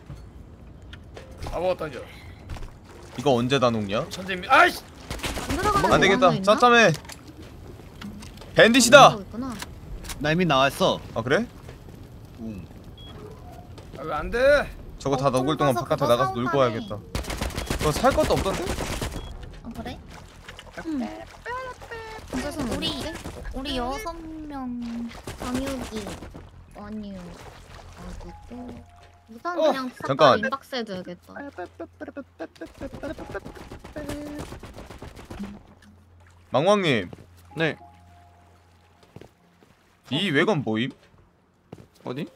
바보 같다니요. 이거 언제 다 녹냐? 천재입니다. 아이씨, 안 들어가는 안 되겠다. 있나? 짜짜매. 밴딧이다. 어, 있구나. 나 이미 나왔어. 아 그래? 응. 아, 왜 안 돼? 저거 다 녹을 동안 가서 바깥에 그거 나가서 놀고 사온다며. 와야겠다. 그거 살 것도 없던데? 아 그래? 혼자서 우리 먹었지? 우리 6명. 정유기, 원유, 어두고. 우선 어, 그냥 잠깐. 삭발 인박스 해줘야겠다. 망왕님, 네. 이 외관 뭐임? 어디?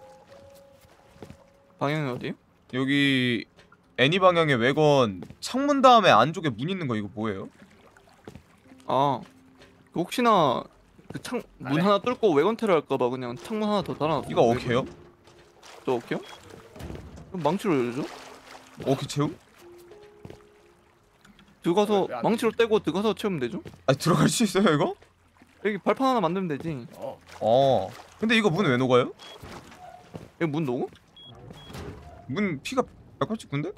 방향이 어디요? 여기 애니 방향의 외관 창문 다음에 안쪽에 문 있는 거 이거 뭐예요? 아, 그 혹시나 그 창 문 하나 뚫고 외건테러 할까봐 그냥 창문 하나 더 달아놨어. 이거 어케요? 저 어케요? 그럼 망치로 열죠? 어케 채움? 들어가서 왜안 망치로 떼고 들어가서 채우면 되죠? 아니 들어갈 수 있어요 이거? 여기 발판 하나 만들면 되지. 어. 근데 이거 문 왜 녹아요? 여기 문 놓고? 문 피가 189인데?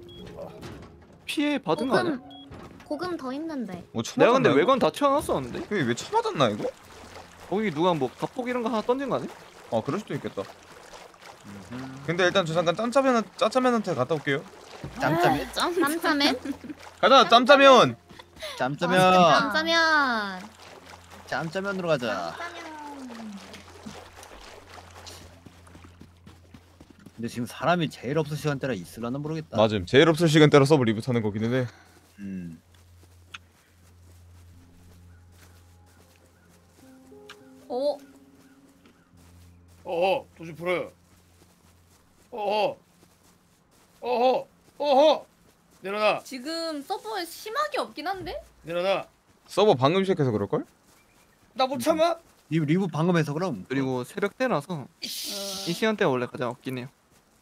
피해 받은 거 아니야? 고금 더 있는데. 뭐 내가 근데 쳐맞았나, 외관 다 채워놨었는데? 이거? 왜 쳐맞았나 이거? 거기 누가 뭐 갑폭 이런 거 하나 던진 거 아니야? 어 그럴 수도 있겠다. 근데 일단 저 잠깐 짜짜맨한테 갔다 올게요. 짬짜면? 짬짜면? 가자 짬짜면. 짬짜면. 짬짜면. 짬짜면으로 가자. 근데 지금 사람이 제일 없을 시간대라 있으려나 모르겠다. 맞음. 제일 없을 시간대로 서브 리부트하는 거기는 해. 어? 도시 풀어요. 어허, 내려놔, 지금 서버에 심하게 없긴 한데? 내려놔. 서버 방금 시작해서 그럴걸? 나 못 참아. 리브 방금 해서 그럼. 그리고 새벽 때라서 이 시간대가 원래 가장 없긴 해요.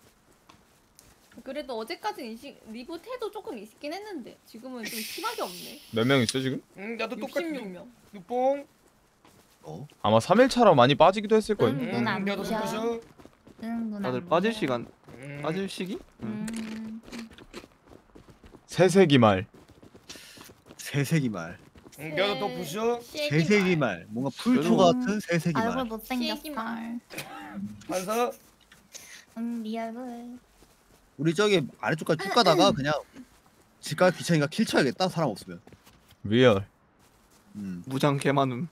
그래도 어제까지 리부트 해도 조금 있긴 했는데 지금은 좀 심하게 없네. 몇 명 있어 지금? 나도 똑같이. 66명. 육봉. 아마 3일차라 많이 빠지기도 했을걸. 눈안 나도 부셔. 부셔. 응, 눈 다들 안 빠질 부셔. 시간, 빠질 시기? 새세기 말. 새세기 말. 나도 또 부셔. 새세기 말. 뭔가 풀초 그래도- 같은 새세기 얼굴 말. 못생겼어. 시기말. 반사. 응, 네 얼굴. 우리 저기 아래쪽까지 쭉 가다가 그냥 집가 귀찮으니까 킬 쳐야겠다. 사람 없으면. 리얼. 무장 개많음.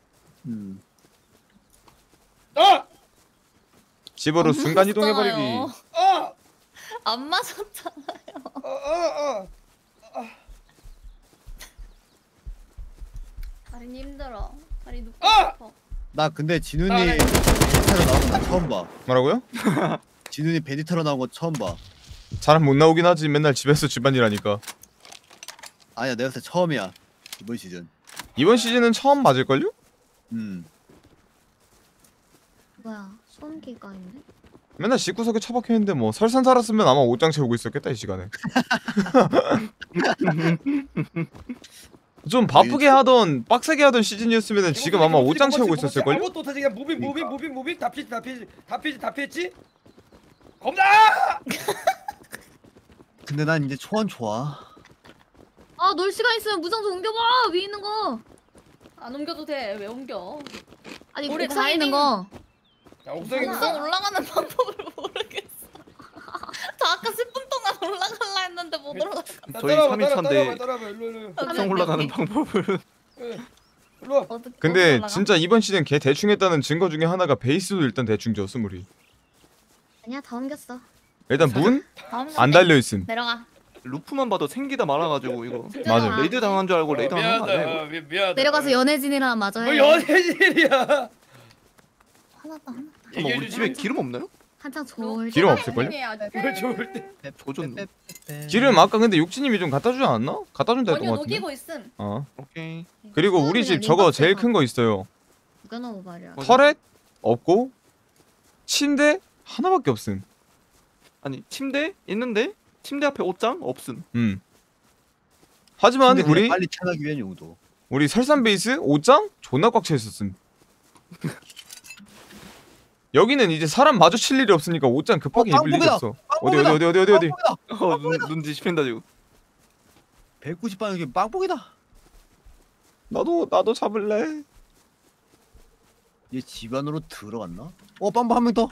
아! 집으로 순간 이동해버리기. 맞았어요. 아! 안 맞았잖아. 다리 힘들어. 다리 눕고 아! 싶어. 나 근데 진훈이 아, 네. 베디타로 나온 거 처음 봐. 뭐라고요? 진훈이 베디타로 나온 거 처음 봐. 잘 못 나오긴 하지. 맨날 집에서 집안일 하니까. 아니야 내가 봤을 때 처음이야 이번 시즌. 이번 시즌은 처음 맞을걸요? 뭐야? 소음기가 있네. 맨날 집구석에 처박혀 있는데 뭐 설산 살았으면 아마 옷장 채우고 있었겠다 이 시간에. 좀 바쁘게 하던 빡세게 하던 시즌이었으면 지금 아마 옷장 채우고 있었을걸요? 아무것도 못하지. 그냥 무빙 다 피했지. 겁나! 근데 난 이제 초원 좋아. 아, 놀 시간 있으면 무장 좀 옮겨봐. 위에 있는 거. 안 옮겨도 돼. 왜 옮겨? 아니 우리 옥상에 있는 다이닝- 거. 자 옥상에 있는 옥상 거. 올라가는 방법을 모르겠어. 저 아까 10분 동안 올라갈라 했는데 못 올라갔어. 저희 3일차인데 따라와봐 일로. 옥상 올라가는 방법을 일로 와. 근데 진짜 이번 시즌 개 대충 했다는 증거 중에 하나가 베이스도 일단 대충 줘 스물이. 아니야 다 옮겼어. 일단 문 다음 안 달려 있음. 내려가. 루프만 봐도 생기다 말아가지고 이거 맞아. 레이드 당한 줄 알고 레이드 당한 거 아니야 이거? 미안하다. 미안하다. 내려가서 연애진이랑 마저 뭐 해. 연예진이야. 하나도. 잠깐만 우리 집에 기름 없나요? 한창 좋을 기름 때. 없을걸요? 뭘 좋을 때. 조졌네. 기름 아까 근데 육지님이 좀 갖다 주지 않았나? 갖다 준다 했던 아니요 것 같은데. 녹이고 있음. 어. 오케이. 그리고 우리 집 저거 제일 큰 거 있어요. 누가 넣어 말이야. 터렛 없고 침대 하나밖에 없음. 아니 침대 있는데 침대 앞에 옷장 없음. 하지만 근데 우리 빨리 차가기 위한 용도. 우리 설산 베이스 옷장 존나 꽉 차 있었음. 여기는 이제 사람 마주칠 일이 없으니까 옷장 급하게 입을 일이 빵복이다. 없어. 어디. 눈 뒤집힌다 지금. 190방향 빵복이다. 나도 잡을래. 얘 집 안으로 들어갔나? 빵복 한 명 더.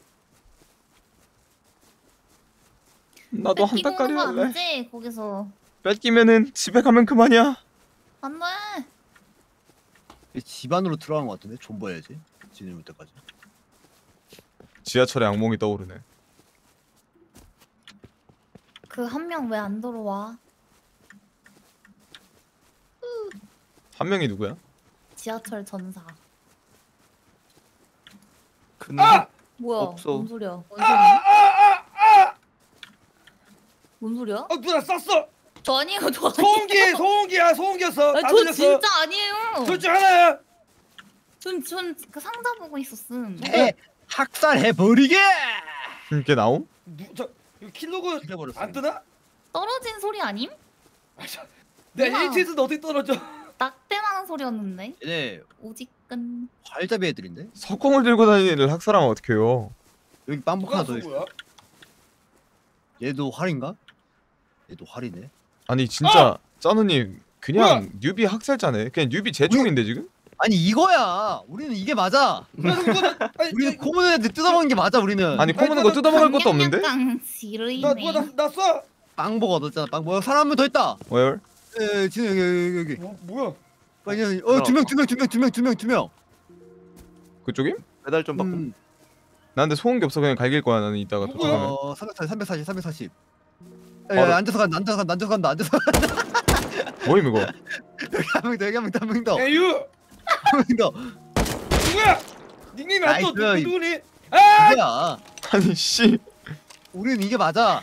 나도 한 닭가리 할래. 안지 거기서. 뺏기면은 집에 가면 그만이야. 안돼. 얘 집 안으로 들어간 것 같은데 존버해야지. 진입 올 때까지. 지하철에 악몽이 떠오르네. 그 한 명 왜 안 들어와? 한 명이 누구야? 지하철 전사. 근데 뭐야? 없어. 뭔 소리야? 뭔 소리야? 뭔 소리야? 누나 쐈어. 저 아니에요, 저 아니에요. 소음기였어. 아니, 다 저 들렸어. 진짜 아니에요. 둘 중 하나야. 전그 상자 보고 있었음. 학살해 버리게. 이게 나옴? 저 이거 킬로그 죽여버렸어. 안 뜨나? 떨어진 소리 아님? 내 누나. HS는 어떻게 떨어져? 낙대나는 소리였는데. 얘네 오직근. 활잡이 애들인데. 석공을 들고 다니는 애를 학살하면 어떡해요? 여기 빵복 하나 누가 더 쏜 있어. 거야? 얘도 활인가? 얘도 활이네. 아니 진짜 짜누님 그냥 뉴비 학살자네. 그냥 뉴비 제총인데 지금? 아니 이거야. 우리는 이게 맞아. 아니 우리는 코모는 애들 뜯어먹는 게 맞아. 우리는. 아니 코모는 거 뜯어먹을 것도 없는데? 지르이네. 나 누가 나 쏴. 빵복 얻었잖아. 빵복. 사람 한 명 더 있다. 월? 진우 여기. 뭐야? 빨리. 두 명. 그쪽임? 메달 좀 받고. 나 근데 소음기 없어 그냥 갈길 거야 나는 이따가 누구야? 도착하면. 340. 바로- 앉아서 간다. 뭐임 이거? 여기 한 명 더. 에유 한 명 더. 누구야? 닉네임이 안 떠. 나이스. 누구니? 아! 이거야. 아니 씨. 우리는 이게 맞아.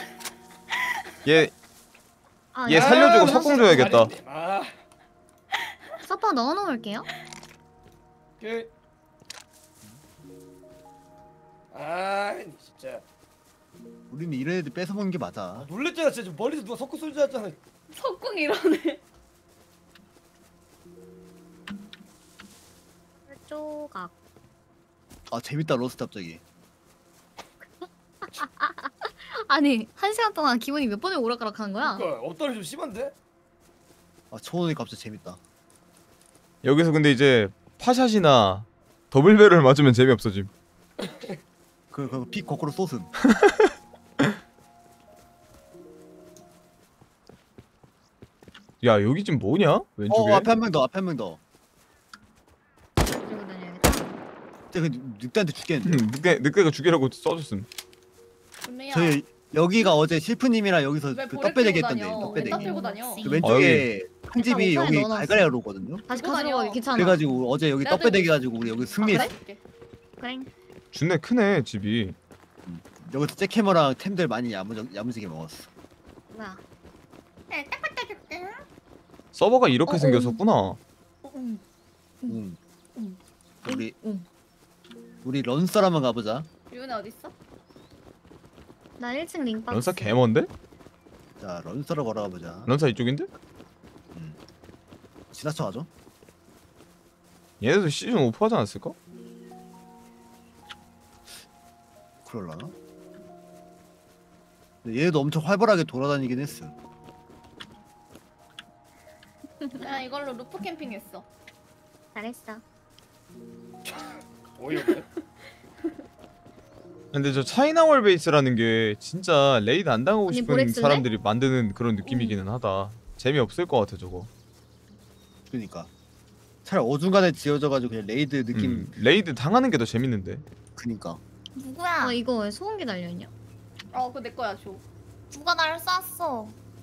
얘 아, 얘 야, 살려주고 석공 줘야겠다. 아, 서퍼 넣어놓을게요. 오케이. 아, 진짜 우리는 이런 애들 뺏어먹는 게 맞아. 놀랬잖아. 진짜 머리에서 누가 석고 쏠줄 알았잖아. 석궁 이러네. 조각. 아 재밌다 로스트 갑자기. 아니 1시간 동안 기분이 몇 번을 오락가락하는 거야? 그러니까 업다리 좀 심한데? 아 초원이 갑자기 재밌다. 여기서 근데 이제 파샷이나 더블배럴 맞으면 재미없어짐. 피 거꾸로 쏘슴. 야 여기 지금 뭐냐? 왼쪽에? 앞에 한 명 더. 들고 다녀야겠다. 쟤그 늑대한테 죽겠는데. 늑대가 죽이라고 써줬음. 분명히 저희 여기가 어제 실프님이랑 여기서 왜 그 볼에 떡배대기 끌고 했던데. 다녀? 떡배대기. 왜 끌고 다녀? 그 왼쪽에 큰 집이 일단 여기 옥상에 넣어놨어. 갈갈이로거든요. 다시 들고 가지러 가기 다녀. 귀찮아. 그래가지고 어제 여기 내가 떡배대기 들고 가지고 우리 여기 승리했어. 그래? 그래. 준내 크네 집이. 여기서 잭해머랑 템들 많이 야무지게 먹었어. 뭐야? 서버가 이렇게 생겼었구나. 응. 응. 우리 응. 우리 런썰 한번 가보자. 유은혜 어디 있어? 나 1층 링박스. 런사 개먼데? 자 런썰을 걸어가보자. 런사 이쪽인데? 지나쳐 가죠. 얘네도 시즌 오프하지 않았을까? 그럴라나? 근데 얘도 엄청 활발하게 돌아다니긴 했어. 나 이걸로 루프 캠핑했어. 잘했어. 어이없네. 근데 저 차이나월 베이스라는 게 진짜 레이드 안 당하고 언니 싶은 모렉 쓸래? 사람들이 만드는 그런 느낌이기는 하다. 재미없을 것 같아 저거. 그러니까 차라리 어중간에 지어져가지고 그냥 레이드 느낌. 레이드 당하는 게 더 재밌는데. 그니까. 누구야? 이거 왜 소음기 달려있냐? 그거 내 거야 줘. 누가 나를 쐈어?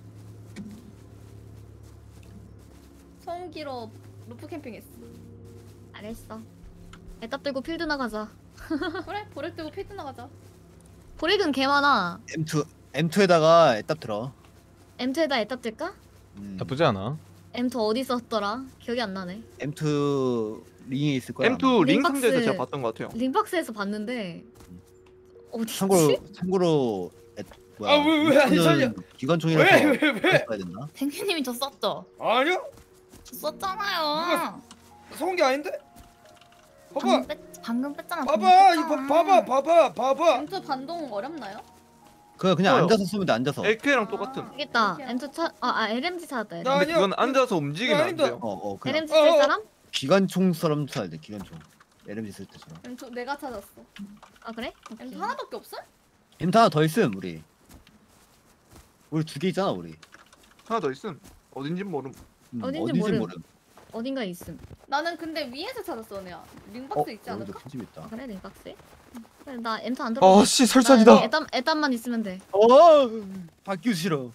소음기로 루프 캠핑했어. 알겠어. 애답 들고 필드 나가자. 그래 보렉 들고 필드 나가자. 보렉은 개 많아. M2에다가 애답 들어. M2에다 애답 들까? 나쁘지 않아. M2 어디 썼더라? 기억이 안 나네. M2 링에 있을 거야. 아마. M2 링 링박스- 상자에서 제가 봤던 것 같아요. 링박스에서 봤는데 어디지? 참고로 뭐야? 아, 왜, 아니, M2는 기관총이라서 왜? 써야 된다. 댕규님이 저 썼죠? 아니요? 저 썼잖아요. 속은 게 아닌데? 봐봐. 방금 뺐잖아. 봐봐. 이거 봐봐. M2 반동 어렵나요? 그냥 써요. 앉아서 쓰면 돼. 앉아서. AK랑 똑같은. 알겠다. M2 LMG 찾았다. 나 LMG. 근데 아니야. 그건 앉아서 움직이면 안 아니다. 돼요. 그냥 LMG 쓸 사람? 기관총처럼 써야 돼. 기관총. LMG 쓸 때처럼. M2 내가 찾았어. 아 그래? 오케이. M2 하나밖에 없어? M 하나 더 있음 우리. 우리 2개 있잖아 우리. 하나 더 있음. 어딘진 모름. 어딘지 모름. 어딘가에 있음. 나는 근데 위에서 찾았어 내가. 링박스 있지 여기도 않을까? 편집 있다. 아, 그래 링박스에? 그래 나 M2 안 들어. 아씨 설산이다. 애답만 있으면 돼. 바뀌기 싫어.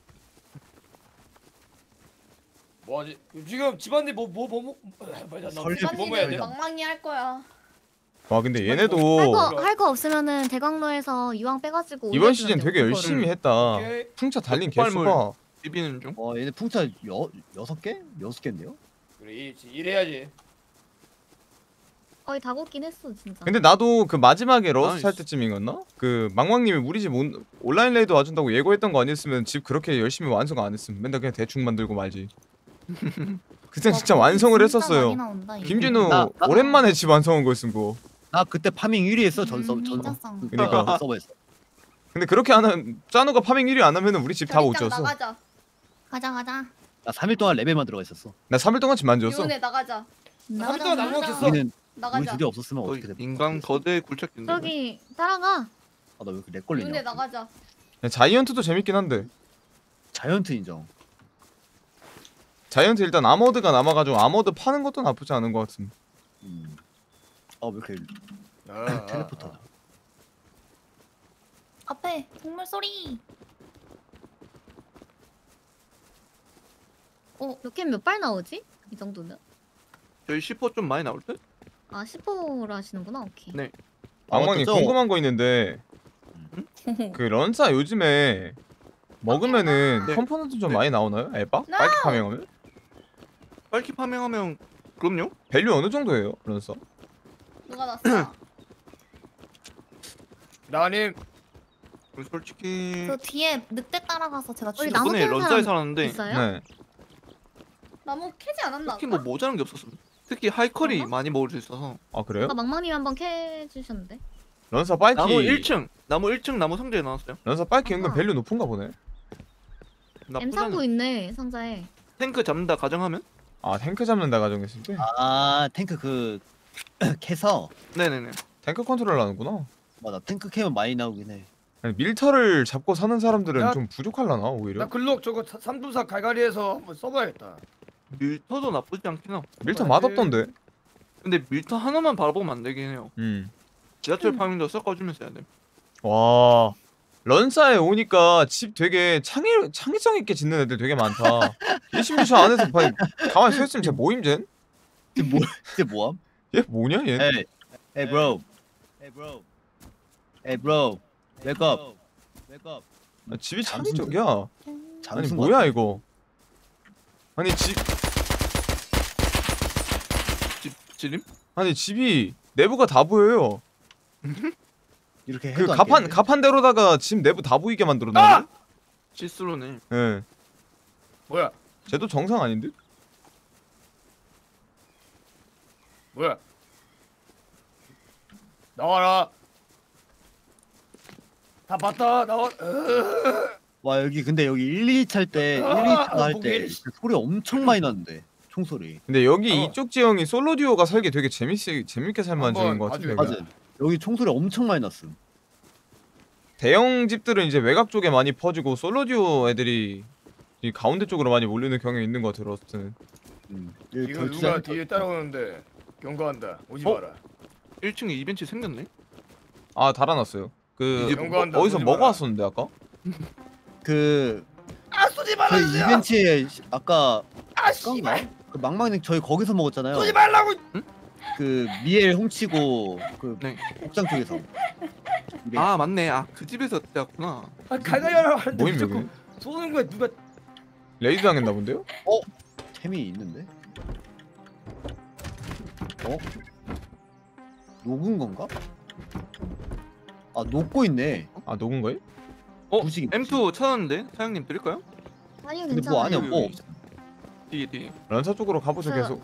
뭐하지? 지금 집안일 뭐 맞아. 나 설리 뭐 해야 돼? 망망이 할 거야. 와 근데 얘네도 할 거 없으면은 대광로에서 이왕 빼가지고 이번 올려주면 시즌 돼, 되게 그거를. 열심히 했다. 오케이. 풍차 달린 폭발물. 개수가. 비비는 중. 얘네 풍차 6개? 6개인데요? 그래 일해야지. 거의 다 걷긴 했어 진짜. 근데 나도 그 마지막에 러스트 나이스. 할 때쯤이었나? 그 망망님이 우리 집 온라인 레이드 와준다고 예고했던 거 아니었으면 집 그렇게 열심히 완성 안 했음. 맨날 그냥 대충 만들고 말지. 그땐 진짜 완성을 했었어요. 김진우 나- 오랜만에 집 완성한 거였음 그거. 나 그때 파밍 1위 했어. 전 인자성. 그러니까. 서버에서. 근데 그렇게 안 하면 짜누가 파밍 1위 안 하면은 우리 집 다 못 별이짱 지었어. 나가자. 가자. 나 3일 동안 레벨만 들어가 있었어. 나 3일 동안 집 만 지었어. 유은혜 나가자. 나 3일 동안 안 먹겠어. 우리는 우리 나가자. 둘이 없었으면 거의 어떻게 돼? 인간 거대 굴착기인데. 저기 따라가. 나 왜 이렇게 렉 걸리냐? 유은혜 나가자. 자이언트도 재밌긴 한데. 자이언트 인정. 자이언트 일단 아머드가 남아가지고 아머드 파는 것도 나쁘지 않은 것 같음. 왜 이렇게 텔레포터. 앞에 동물 소리. 로켓 몇 발 나오지? 이 정도면? 저희 10호 좀 많이 나올 듯? 아 10호로 하시는구나. 오케이. 네. 망망이 저거. 궁금한 거 있는데 그 런사 요즘에 먹으면은 네. 컴포넌트 좀 네. 많이 나오나요? 에바? 빨리 파밍하면? 빨리 파밍하면 그럼요. 밸류 어느 정도예요? 런사? 누가 났어? 나님 솔직히 그 뒤에 늑대 따라가서 제가 우리 죽였어. 나무 저번에 캐는 런사에 사람 살았는데 있어요? 네. 나무 캐지 않았나? 특히 뭐 모자란 게 없었어. 특히 하이컬이 그런가? 많이 먹을 수 있어서. 아 그래요? 아까 망망님 한번 캐주셨는데. 런사 빨키 나무 1층, 나무 1층 나무 상자에 나왔어요. 런사 빨키 은근 아하. 밸류 높은가 보네. 나쁘지 M3도 않아. 있네 상자에. 탱크 잡는다 가정하면? 아 탱크 잡는다 가정했을 때 탱크 그 캐서 네네네. 탱크 컨트롤 하는구나. 맞아. 탱크 캐면 많이 나오긴 해. 아니, 밀터를 잡고 사는 사람들은 야. 좀 부족할라나 오히려. 나 글록 저거 삼두사 갈갈이에서 한번 써봐야겠다. 밀터도 나쁘지 않긴 하. 밀터 맛없던데. 근데 밀터 하나만 바라보면 안 되긴 해요. 지하철 파밍도 섞어주면서 해야 돼. 와 런사에 오니까 집 되게 창의성 있게 짓는 애들 되게 많다. 1심리션 안에서 가만히 서 있으면 쟤 모임 쟤? 이게 뭐함? 얘 뭐냐 얘? Hey bro. Hey bro. Wake up. 아, 집이 창의적이야. 아니 장sun 뭐야 이거? 아니 지림? 아니 집이 내부가 다 보여요. 이렇게 그 해도 안 깨는데? 가판대로다가 집 내부 다 보이게 만들어놨네. 실수로네. 예. 뭐야? 쟤도 정상 아닌데? 뭐야? 나와라. 다 봤다. 나와. 와 여기 근데 여기 1, 2차 할 때 1, 2차 할 때 목이. 소리 엄청 많이 났는데. 총소리. 근데 여기 어. 이쪽 지형이 솔로 듀오가 살기 되게 재밌게 살만한 한번 지역인 것 같은데. 봐줘요. 여기가. 맞아. 여기 총소리 엄청 많이 났음. 대형 집들은 이제 외곽 쪽에 많이 퍼지고 솔로 듀오 애들이 이 가운데 쪽으로 많이 몰리는 경향이 있는 것 같아 러스트는. 여기 지금 결투장- 누가 뒤에 따라오는데 경고한다. 오지 어? 마라. 1층에 이벤트 생겼네. 아 달아놨어요. 그 이제 경고한다. 어디서 오지 먹어 마라. 왔었는데 아까? 그 아 쏘지 저희 말라주세요. 이벤트에 아까 아 아까인가? 씨발. 그 망망님 저희 거기서 먹었잖아요. 쏘지 말라고. 그 미엘 훔치고 그 네. 옥상 쪽에서. 아 맞네. 아 그 집에서 때였구나. 아 갈갈이라고 하는데 모임 자꾸 여기 쏘는 거야 누가. 레이드 당했나 본데요? 템이 있는데? 녹은 건가? 아 녹고 있네. 아 녹은 거예요? 부식이, M2 찾았는데 사장님 드릴까요? 아니 근데 뭐 안에 괜찮아요. 뭐 여기. 뒤에 뒤에. 런사 쪽으로 가보죠 계속.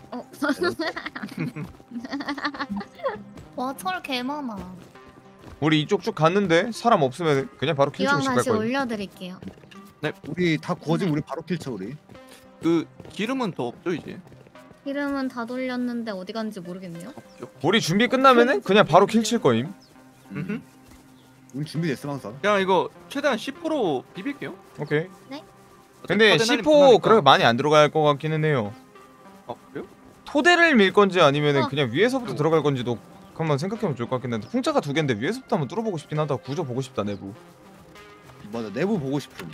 와, 철 개 많아. 우리 이쪽 쭉 갔는데 사람 없으면 그냥 바로 기왕 킬치고 갈 다시 거예요. 올려드릴게요. 우리 다 구워지면 우리 바로 킬쳐 우리. 그 기름은 더 없죠 이제. 이름은 다 돌렸는데 어디 간지 모르겠네요. 없죠. 우리 준비 끝나면은 그냥 바로 킬칠 거임. 음. 우리 준비됐음 항상. 그냥 이거 최대한 10% 비빌게요. 오케이. 네. 근데 어차피 C4 그렇게 많이 안 들어갈 것 같기는 해요. 그래요? 토대를 밀 건지 아니면은 어. 그냥 위에서부터 들어갈 건지도 한번 생각해보면 좋을 것 같긴 한데 풍차가 두 개인데 위에서부터 한번 뚫어보고 싶긴 하다. 구조 보고 싶다 내부. 맞아 내부 보고 싶음.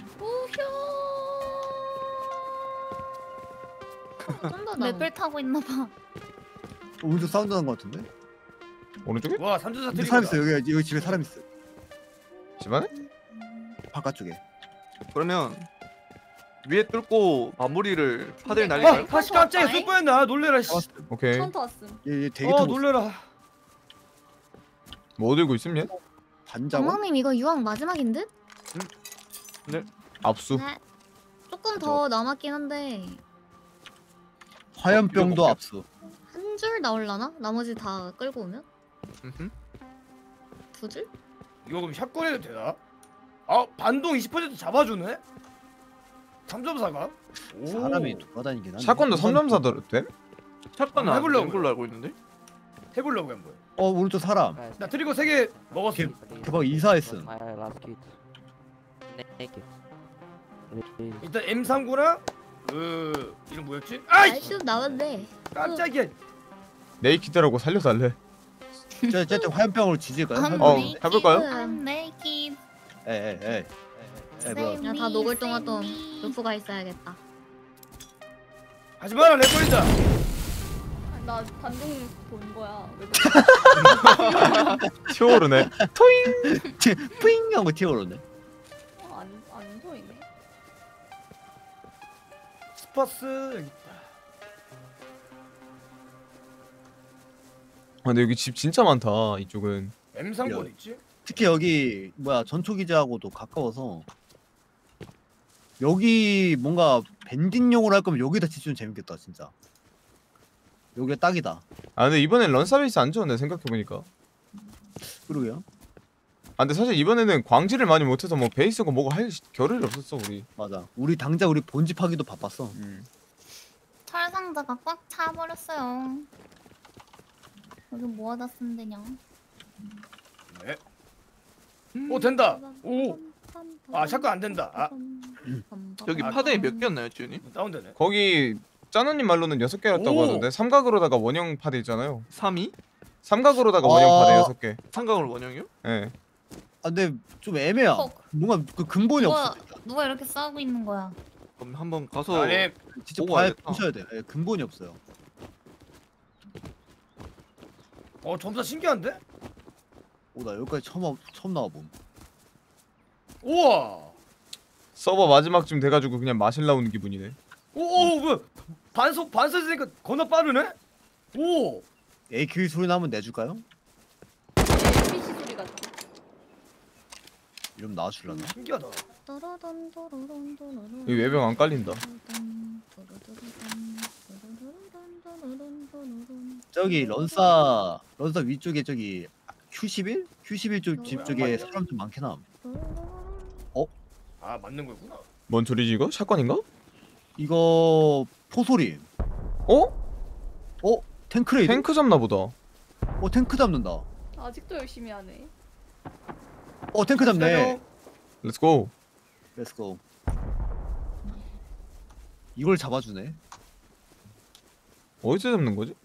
좀더 맵을 타고 있나 봐. 오른쪽 사운드 나는 것 같은데? 오른쪽에? 와 삼주사 근데 트리. 사람 있어 여기 집에 사람 있어. 집안에? 바깥쪽에. 그러면 위에 뚫고 마무리를 파들 날릴까요? 아 다시 깜짝이야 쏠 뻔했나. 놀래라 씨. 오케이. 천터 왔음. 얘 되게 어 타고 놀래라. 뭐 들고 있음 얘? 반자고. 장모님 이거 유황 마지막인 듯? 압수. 네. 조금 더 남았긴 한데 화염병도 이거 압수. 한 줄 나올라나? 나머지 다 끌고 오면? 음흠. 두 줄? 이거 그럼 샷건해도 되나? 아 반동 20% 잡아주네? 3.4가? 사람이 돌아다니긴 하네. 샷건도 3.4 됨? 샷건은 안 해보려고요. 되는 걸로 알고 있는데. 해보려고 한번. 오른쪽 사람. 나 트리거 3개 먹었어. 그막 이사했음. 일단 M39랑 그 이름 뭐였지? 아이 날좀 나왔네. 깜짝이야. 네이키드라고 살려달래. 저 화염병으로 지질까요? 해볼까요? I'm naked. 에에에. Save 그냥 다 me, 녹을 동안 또 save me. 루프가 있어야겠다. 하지마라 내 거리다. 나 반동 본 거야. 왜 튀어오르네. 뿌잉 하고 튀어오르네. 안 보이네. 스파스 여기 있다. 아, 근데 여기 집 진짜 많다 이쪽은. M3번 어디 있지? 특히 여기 뭐야 전초기지하고도 가까워서 여기 뭔가 밴딩용으로 할 거면 여기다 치면 재밌겠다 진짜. 여기가 딱이다. 아 근데 이번엔 런서비스 안 좋은데 생각해보니까. 그러게요. 아 근데 사실 이번에는 광질을 많이 못해서 뭐 베이스고 뭐고 할 겨를이 없었어 우리. 맞아. 우리 당장 우리 본집하기도 바빴어. 철 상자가 꽉 차버렸어요. 여기 뭐하다 쓰면 되냐? 네. 오 된다. 오. 아 샷건 안 된다. 아 여기 아, 파대에 몇 개였나요, 지훈이? 다운되네. 거기 짜누님 말로는 6개였다고 오! 하던데 삼각으로다가 원형 파대 있잖아요. 3위? 삼각으로다가 원형 파대 6개. 삼각으로 원형이요? 예. 아 근데 좀 애매야. 헉. 뭔가 그 근본이 없어. 누가 이렇게 싸우고 있는 거야? 그럼 한번 가서 아니 진짜 보고 봐야 와야겠다. 보셔야 돼. 예, 근본이 없어요. 점사 신기한데? 오 나 여기까지 처음 나와 봄. 우와. 서버 마지막쯤 돼가지고 그냥 마실 나오는 기분이네. 오 뭐야? 반속되니까 겁나 빠르네? 오. AQ 소리 나면 내줄까요? PC 소리 같아. 이러면 나와줄라나? 신기하다. 이 외병 안 깔린다. 저기 런사 위쪽에 저기 Q11? Q11 집 쪽에 사람 좀 많긴 함. 아 맞는 거구나. 뭔 소리지 이거? 샷건인가? 이거 포소리. 어? 탱크 레이드? 탱크 잡나 보다. 탱크 잡는다. 아직도 열심히 하네. 탱크 잡네. 렛츠고. 렛츠고. 이걸 잡아주네. 어디서 잡는 거지?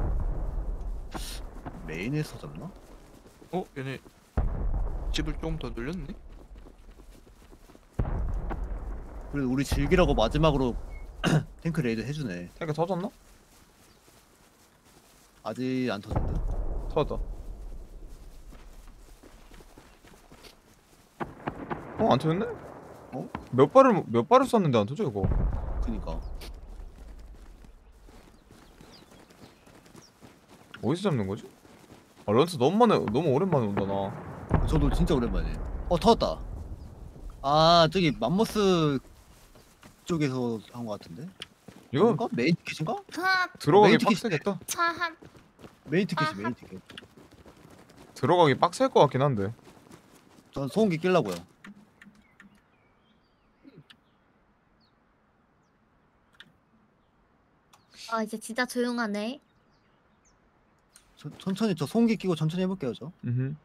메인에서 잡나? 얘네 집을 조금 더 늘렸네. 그래도 우리 즐기라고 마지막으로 탱크 레이드 해주네. 탱크 터졌나? 아직 안 터졌는데? 터졌다. 안 터졌네? 몇 발을 쐈는데 안 터져 이거. 그니까. 어디서 잡는 거지? 런스 너무 오랜만에 온다 나. 저도 진짜 오랜만에. 터졌다. 아 저기 맘모스 쪽에서 한 거 같은데? 이거 뭔가? 메인 티켓인가? 들어가기 메인 티켓. 빡세겠다. 차한 메인 티켓이 메인 티켓. 들어가기 빡셀 것 같긴 한데. 전 소음기 끼려고요. 아 이제 진짜 조용하네. 천천히 저 소음기 끼고 천천히 해볼게요 저.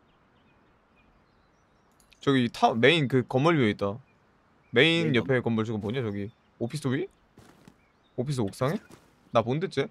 저기 메인 그 건물 위에 있다. 메인 메인 옆에 건물 지금 뭐냐 저기 오피스 위? 오피스 옥상에? 나 본댔지?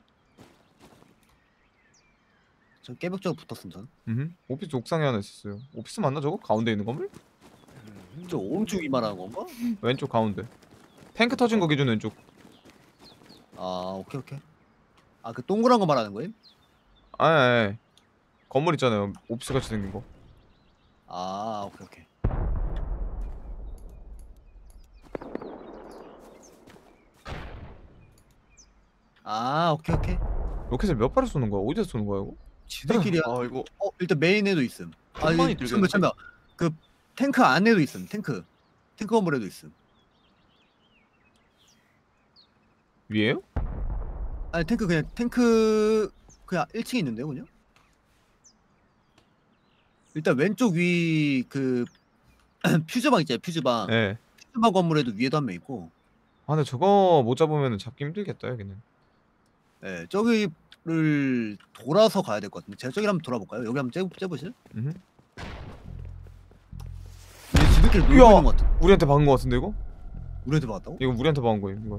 저 깨벽 쪽으로 붙었음 전. 오피스 옥상에 하나 있었어요. 오피스 맞나 저거? 가운데 있는 건물? 저 오른쪽이 말하는 건가? 왼쪽 가운데. 탱크 터진 거 기준 왼쪽. 아 오케이 오케이. 아 그 동그란 거 말하는 거임? 아니. 건물 있잖아요. 오피스 같이 생긴 거. 아 오케이 오케이. 아 오케이 오케이. 로켓을 몇 발을 쏘는 거야? 어디서 쏘는 거야 이거? 지들끼리 이거 일단 메인에도 있음. 천만이 이거 들겠는데? 잠깐만. 그 탱크 안에도 있음. 탱크 건물에도 있음. 위에요? 아니 탱크 그냥 1층에 있는데요 그냥? 일단 왼쪽 위 그 퓨즈방 있잖아요 퓨즈방. 네. 퓨즈방 건물에도 위에도 한 명 있고. 아 근데 저거 못 잡으면 잡기 힘들겠다 여기는. 네 저기를 돌아서 가야 될 것 같은데 제가 저기를 한번 돌아볼까요? 여기 한번 째보실? 음흠. 근데 지들끼리 놀고 우와! 있는 것 같아. 우리한테 박은 거 같은데 이거? 우리한테 받았다고? 이거 우리한테 박은 거예요 이거.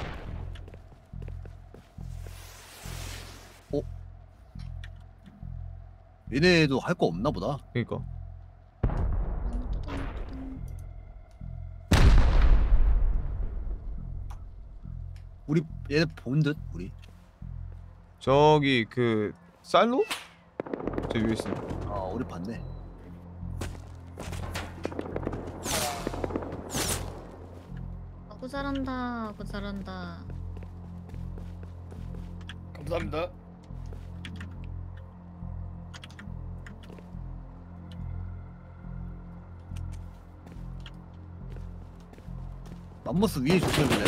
얘네도 할 거 없나 보다. 그니까. 우리 얘네 본 듯 우리. 저기 그 쌀로? 저 위에 있어. 아 우리 봤네. 아구 잘한다. 아구 잘한다. 감사합니다. 맘모스 위에 조심해볼래.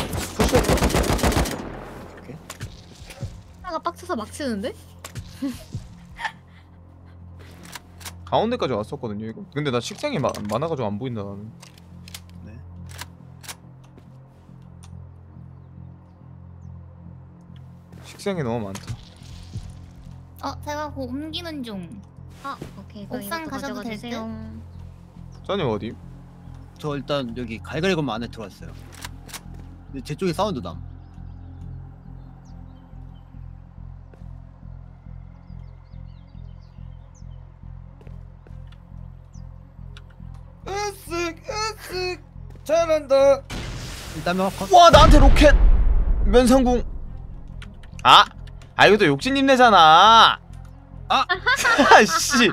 하나가 빡쳐서 막 치는데? 가운데까지 왔었거든요 이거. 근데 나 식생이 많아가지고 안 보인다 나는. 네. 식생이 너무 많다. 제가 그거 옮기는 중. 아 오케이. 그럼 옥상 이것도 가셔도 가져가 될 주세요. 짜님 어디? 저 일단 여기 갈갈이 건물 안에 들어왔어요. 근데 제 쪽에 사운드 남. 으쓱 잘한다. 일단 명 컷. 와 나한테 로켓 면상궁. 아 이것도 욕진님네잖아. 아 씨.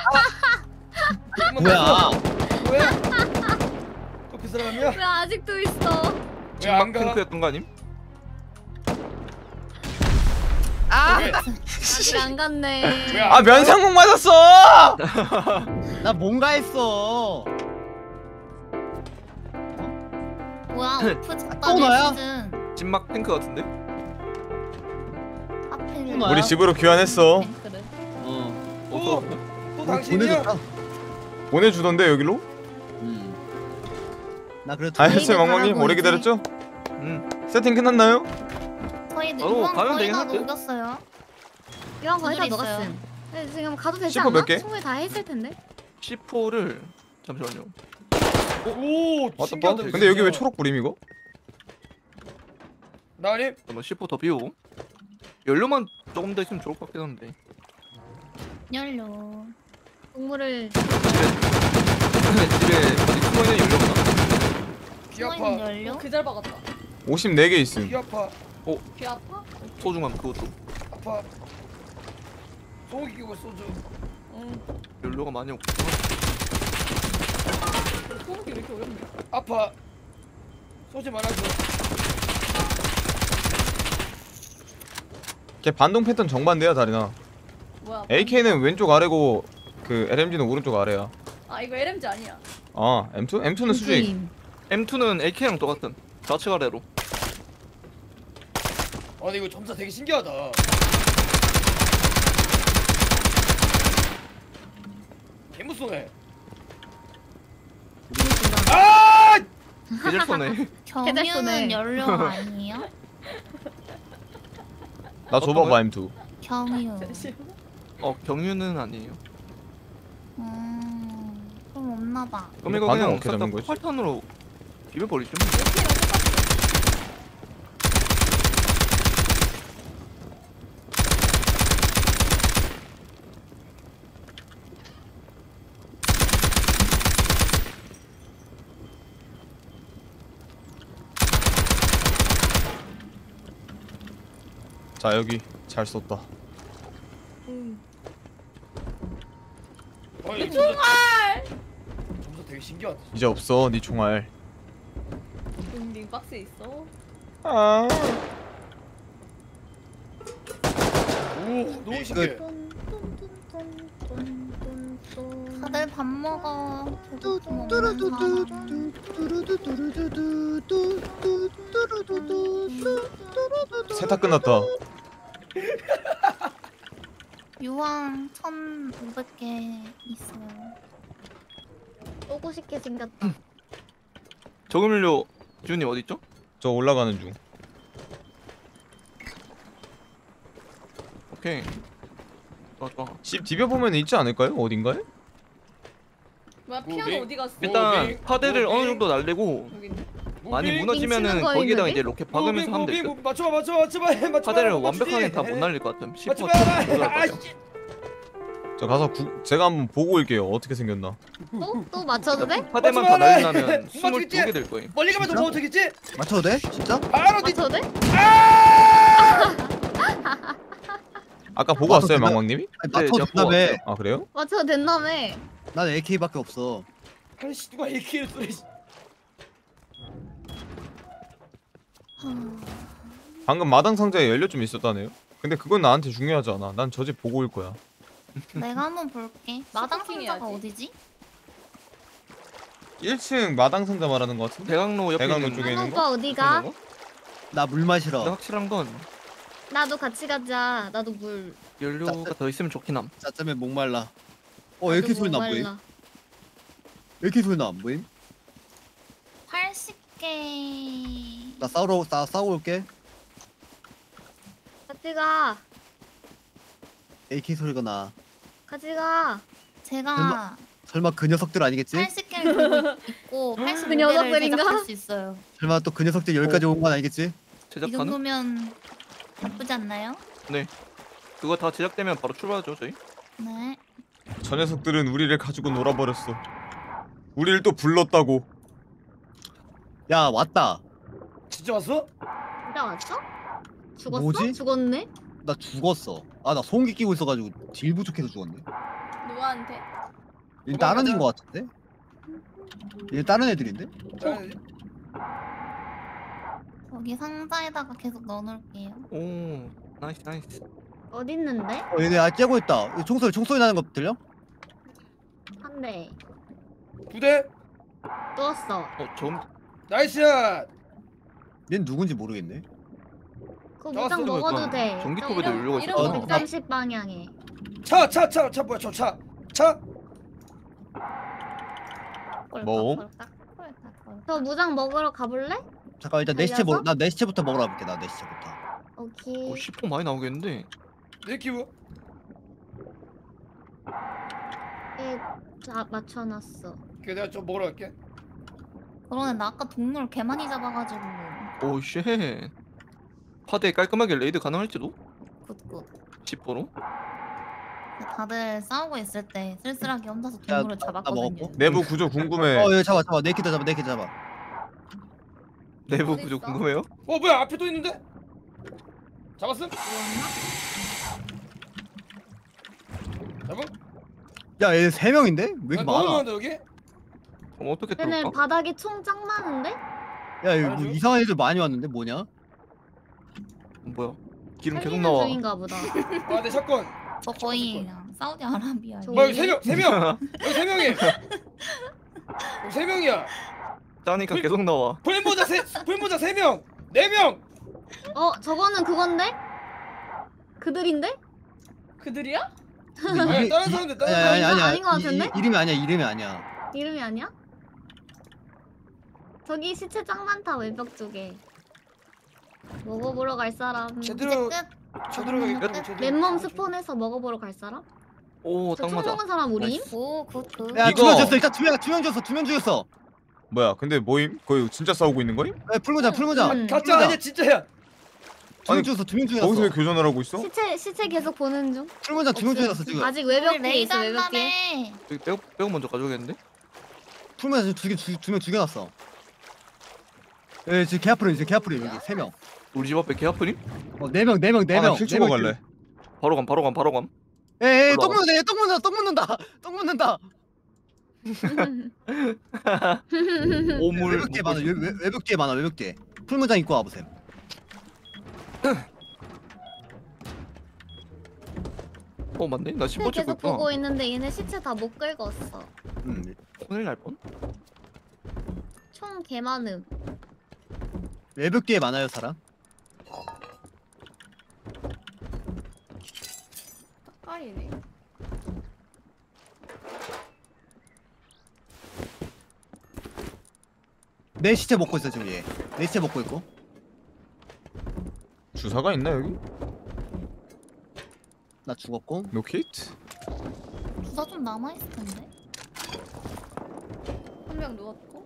뭐야? 뭐야? 또 그 사람이야? 왜 아직도 있어? 왜안 가? 탱크였던 거 아님? 아직 안 갔네. 왜안 아 면상궁 맞았어. 나 뭔가 했어. 뭐야? 오프 또 작다 너야? 시즌. 찐막 탱크 같은데? 하필 또 너야? 우리 집으로 귀환했어. 탱크를. 어. 또 당신이야? 보내줬다. 보내주던데 여기로? 나 그래도 알겠어요 레이드 멍멍님 가라고 오래 이제. 기다렸죠? 세팅 끝났나요? 저희 가면 유황 거의 되긴 다 한데? 녹였어요. 이왕 거의 다 누들 있어요. 녹았음. 네, 지금 가도 되지 C4 몇 않나? 개? 충분히 다 했을 텐데. C4를 잠시만요. 오 맞다, 신기하다. 맞다. 근데 여기 왜 초록 불임 이거? 나님 잠깐만 C4 더 비우고 연료만 조금 더 있으면 좋을 것 같긴 한데. 연료. 동물을 집에 어디 숨어있는 연료가 귀 아파. 숨어있는 연료? 그잘 박았다. 54개 있음. 귀 아파. 귀 아파? 소중함 그것도 아파. 소고기 끼고 소주. 응. 연료가 많이 없고. 소음기 왜 이렇게 어렵냐? 아파. 소주 말아줘. 걔 반동 패턴 정반대야 다리나. 뭐야? AK는 왼쪽 아래고 그 LMG는 오른쪽 아래야. 아 이거 LMG 아니야. 아 M2? M2는 수직. M2는 AK랑 똑같은 좌측 아래로. 아 근데 이거 점사 되게 신기하다. 개무쏘네. 아! 계절 쏘네. 경유는 쏘네. 연료 아니에요? 나 줘봐봐 M2. 경유. 경유는 아니에요. 그럼 없나봐. 그럼 이거 반응 그냥 어떻게 잡는 거지? 폭발탄으로 비벼버리죠. 자 여기 잘 썼다. 아니 총알. 점사 되게 신기하다. 이제 없어 네 총알. 링 박스에 있어. 아. 오 너무 신기해. 다들 밥 먹어. 세탁 끝났다. 유황 1,500개 있어요. 쏘고 싶게 생겼다. 저금연료 지훈님 어디 있죠? 저 올라가는 중. 오케이. 좋아. 집 디벼보면 있지 않을까요? 어딘가에? 뭐야 피아노 무빙? 어디 갔어? 일단 무빙, 파대를 무빙. 어느 정도 날리고 여기 있네. 많이 무빙, 무너지면은 치는 거 거기다가 있는데? 이제 로켓 박으면서 하면 될 듯. 맞춰봐. 파대를 완벽하게 다 못 날릴 것 같음. 10% 맞춰봐. 정도 할 아씨. 거예요. 저 가서 제가 한번 보고 올게요. 어떻게 생겼나. 또 맞춰도 돼? 파대만 맞춰봐. 다 날리려면 맞추겠지? 22개 될 거예요. 멀리 가면 더 진짜? 먹어도 되겠지? 맞춰도 돼? 진짜? 바로 뒤. 맞춰도 돼? 아까 보고 맞춰도 왔어요 되나? 망망님이? 아니, 네, 맞춰도 제가 보고 된다며. 아 그래요? 맞춰도 된다며. 난 AK밖에 없어. 아이씨 누가 AK를 쏘래. 방금 마당 상자에 연료 좀 있었다네요. 근데 그건 나한테 중요하지 않아. 난 저 집 보고 올 거야. 내가 한번 볼게. 마당 스토킹 상자가 해야지. 어디지? 1층 마당 상자 말하는 거 같은데? 대강로 옆에 대강로 있는 쪽에 한우 있는 오빠 어디가? 거? 나 물 마시러. 근데 확실한 건 나도 같이 가자. 나도 물. 연료가 더 있으면 좋긴 함. 짜짜면 목말라. AK 소리 나 보임? 목말라. AK 소리 나안 보임? 80개. 나 싸우고 올게. 같이 가. AK 소리가 나. 같이 가. 제가 설마 그 녀석들 아니겠지? 80개를 들고 있고 85개를 녀석들인가? 제작할 수 있어요. 설마 또 그 녀석들 여기까지 온 건 아니겠지? 이 제작 가능? 정도면 나쁘지 않나요? 그거 다 제작되면 바로 출발하죠 저희. 네. 저 녀석들은 우리를 가지고 놀아버렸어. 우리를 또 불렀다고. 야 왔다. 진짜 왔어? 진짜 왔어? 죽었어? 뭐지? 죽었네? 나 죽었어. 아 나 소음기 끼고 있어가지고 딜 부족해서 죽었네. 누구한테? 얘 다른 애인 거 같은데? 얘 다른 애들인데? 여기 상자에다가 계속 넣어놓을게요. 오 나이스. 어디 있는데? 얘네 째고 있다. 이거 총소리 나는 거 들려? 한 대. 두 대. 떴어. 좀 나이스. 얘는 누군지 모르겠네. 그거 나왔어, 무장 먹어도 돼. 전기톱에도 이름- 연료가 이름 있었구나. 어떻게 130 방향에. 차 뭐야 저 차. 뭐? 저 무장 먹으러 가볼래? 잠깐 일단 달려서? 나 내 시체부터 먹으러 가볼게. 나 내 시체부터. 오케이. 10% 많이 나오겠는데. 내 키워. 예, 자 맞춰놨어. 오케이 내가 좀 먹으러 갈게. 그러네 나 아까 동물 개 많이 잡아가지고. 오 쉣. 파대 깔끔하게 레이드 가능할지도? 굿굿. 10%로? 다들 싸우고 있을 때 쓸쓸하게 혼자서 동물을 나 잡았거든요. 먹었고. 내부 구조 궁금해. 어, 얘 잡아. 내 키트 잡아. 내 키트 잡아. 내부 어디 구조 있어? 궁금해요? 뭐야 앞에 또 있는데? 잡았음? 잡음? 야, 얘 3명인데? 왜 이렇게 너무 많아? 많은데 여기? 그럼 어떻게 얘네 뚫을까? 바닥에 총 짱 많은데? 야, 이거 뭐 알죠? 이상한 애들 많이 왔는데 뭐냐? 뭐야? 기름 계속 살리는 나와. 중인가 보다. 아내 사건. 저 거의 그냥 사우디아라비아. 저- 뭐야 여기 3명 3명. 여기 3명이. 여기 3명이야. 짜니까 계속 나와. 풀모자 3명. 4명. 저거는 그건데? 그들인데? 그들이야? 아니 다른 사람들 다른 사람. 아니, 아닌 것 같은데? 이름이 아니야. 이름이 아니야. 이름이 아니야? 저기 시체 짱 많다 외벽 쪽에. 먹어보러 갈 사람. 제대로 끝. 제대로 가겠다. 제대로. 맨몸 스폰해서 먹어보러 갈 사람? 오, 저 딱 총 맞아. 먹은 사람 우리임? 오 굿굿. 야, 이거- 2명 줬어. 일단 2명 줬어. 2명 죽였어. 뭐야? 근데 모임? 거의 진짜 싸우고 있는 거임? 야, 풀모자. 가짜 아니야 진짜야. 2명 죽였어. 2명 거기서 왜 죽였어. 교전을 하고 있어? 시체 계속 보는 중. 풀모자 2명 죽였어 지금. 아직 외벽 뒤에 레이드 있어 외벽 뒤에. 한다네. 여기 빼고 먼저 가져오겠는데? 풀모자 지금 2명 죽여놨어. 예, 지금 개 아프네. 여기 3명. 우리 집 앞에 개 아프니? 4명. 아, 나킬 주고 갈래. 바로 감. 에이, 올라와. 똥 묻는다. 오물. 외벽 뒤에 많아. 외벽 뒤에 많아. 외벽 뒤에. 풀무장 입고 와보세요. 맞네? 나 15 찍고 계속 있구나. 보고 있는데 얘네 시체 다 못 긁었어. 큰일 날 뻔? 총 개 많음. 외벽 뒤에 많아요, 사람. 까이네. 내 시체 먹고 있어 지금 얘. 내 시체 먹고 있고. 주사가 있나 여기? 나 죽었고. 노키트? 주사 좀 남아 있을 텐데. 한 명 누웠고.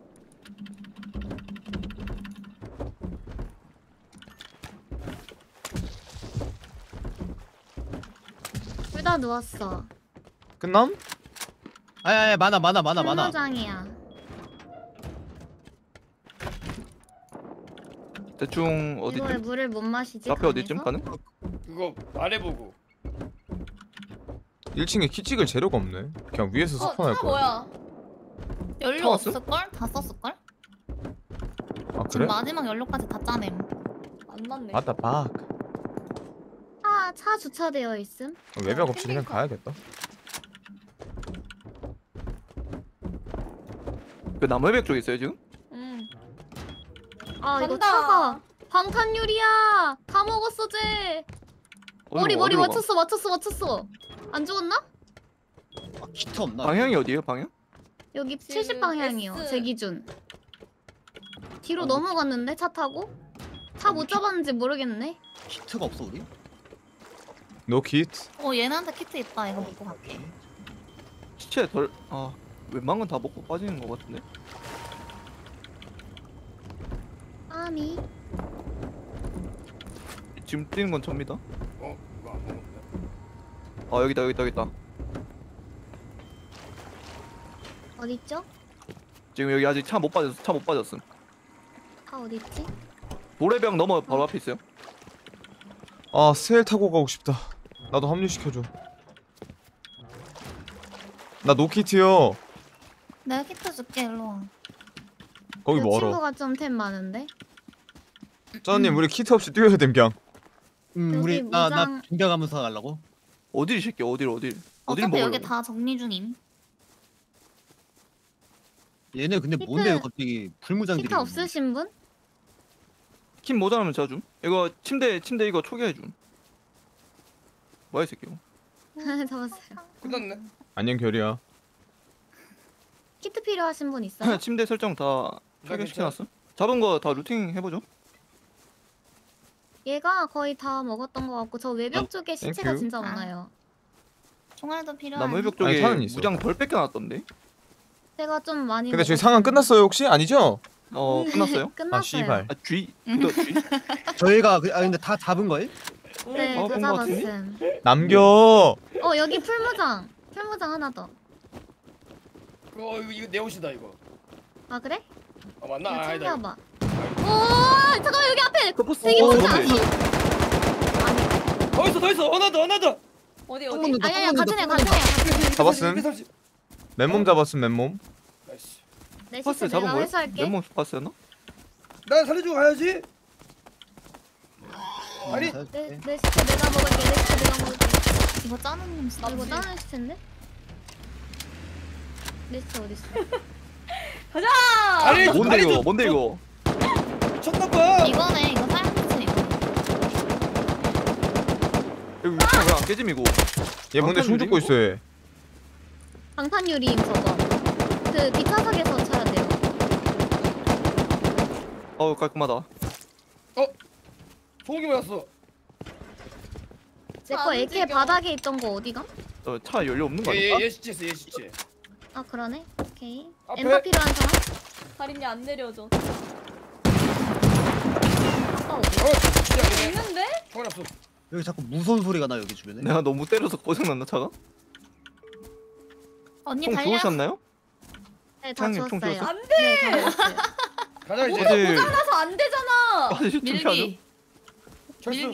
둘 다 누웠어. 끝남? 아야, 많아. 풀무장이야. 대충 이거에 어디쯤? 물을 못 마시지. 앞에 어디쯤 강에서? 가는? 그거 아래 보고. 1층에 키 찍을 재료가 없네. 그냥 위에서 스폰할 차 거야. 뭐야? 연료 타왔어? 없을걸? 다 썼을걸? 아 지금 그래? 마지막 연료까지 다 짜냄. 안 맞네. 맞다 박. 차 주차되어 있음. 외벽 없이 그냥 가야겠다. 그 나무의벽 쪽에 있어요 지금? 응. 아 이거 간다. 차가 방탄유리야. 다 먹었어 쟤. 머리 어디로 가? 맞췄어. 안 죽었나? 아, 키트 없나? 방향이 어디에요 방향? 여기 지금 70방향이요. S. 제 기준. 뒤로 넘어갔는데 차 타고? 차 못 잡았는지 모르겠네. 키트가 없어 우리? 노키트? 얘네한테 키트 있다. 이거 먹고 갈게. 시체 웬만한 건 다 먹고 빠지는 거 같은데? 아미. 지금 뛰는 건 접니다. 이거 안 먹었네. 여기다 어딨죠? 지금 여기 아직 차 못 빠졌음. 차 어딨지? 도래벽 넘어 바로 앞에 있어요. 아 스텔 타고 가고 싶다. 나도 합류시켜줘. 나 노키트요. 내가 키트 줄게. 일로 와. 거기 그 멀어. 친구가 좀 템 많은데. 짜님 우리 키트 없이 뛰어야 됨 그냥. 우리 여기 나 무장- 동경하면서 가려고. 어딜 새끼 어딜 어차피 먹으려고? 여기 다 정리 중임. 얘네 근데 키트- 뭔데 갑자기 풀무장들이? 키트 없으신 분? 킴 모자라면 제가 줌. 이거 침대 이거 초기화해 줌. 뭐야 이 새끼. 잡았어요. 끝났네. 안녕 결이야. 키트 필요하신 분 있어요? 침대 설정 다 초기화시켜놨어. 잡은 거 다 루팅 해보죠. 얘가 거의 다 먹었던 것 같고 저 외벽 쪽에 시체가 땡큐. 진짜 많아요. 총알도 필요하네. 남해벽 아니, 쪽에 탄은 있어. 무장 덜 뺏겨놨던데. 제가 좀 많이. 근데 저희 먹었어요. 상황 끝났어요 혹시? 아니죠? 끝났어요? 끝났어요. 아 씨발. 아 G 이거 G? 저희가 근데 다 잡은 거예요? 네, 다 본거 같은데? 잡았음. 남겨. 여기 풀무장. 풀무장 하나 더. 이거 내 옷이다 이거. 아 그래? 맞나? 이거 아니다. 챙겨봐. 오 잠깐만 여기 앞에 서포스. 되게 오, 보자. 뭔데? 더 있어 하나 더. 어디 똥 어디? 묻는다, 아니야 똥 같은 애 묻는다, 같은 애. 잡았음. 맨몸 잡았음 맨몸. 나이스. 내 서포스 시체 잡은 내가 거야? 회수할게. 맨몸 서포스였나? 나 살려주고 가야지. 아니. 내 시체 내가 먹을게. 내 시체 내가 먹을게. 이거 짜는 놈 나 이거 쓰지. 다른 시체인데? 내 시체 어디 있어? 아니 뭔데 아니, 이거? 저- 뭔데 이거? 쳤나봐. 이거네. 이거 사용했지 이거. 여기 위치가 왜안 깨짐 이거? 얘 뭔데 숨 죽고 있어 얘. 방탄 유리임 저거. 그 뒷좌석에서 쳐야 돼요. 깔끔하다. 소고기 맞았어. 제 거 안 AK 움직여. 바닥에 있던 거 어디가? 차 연료 없는 거 아니야? 얘 시체 있어 얘 시체. 아 그러네. 오케이. 앞에. 엠버 필요한 사람? 다림이 안 내려줘. 아까 어디? 진짜 얘네. 있는데? 총알 없어. 여기 자꾸 무서운 소리가 나 여기 주변에. 내가 너무 때려서 고장났나 차가? 언니 총 달려. 주우셨나요? 네, 다 사장님, 총 주웠어요. 주웠어? 안 돼. 네, 다 먹었어요. 가자 이제. 어제 나서 안 되잖아. 빠지 준비하죠? 철수.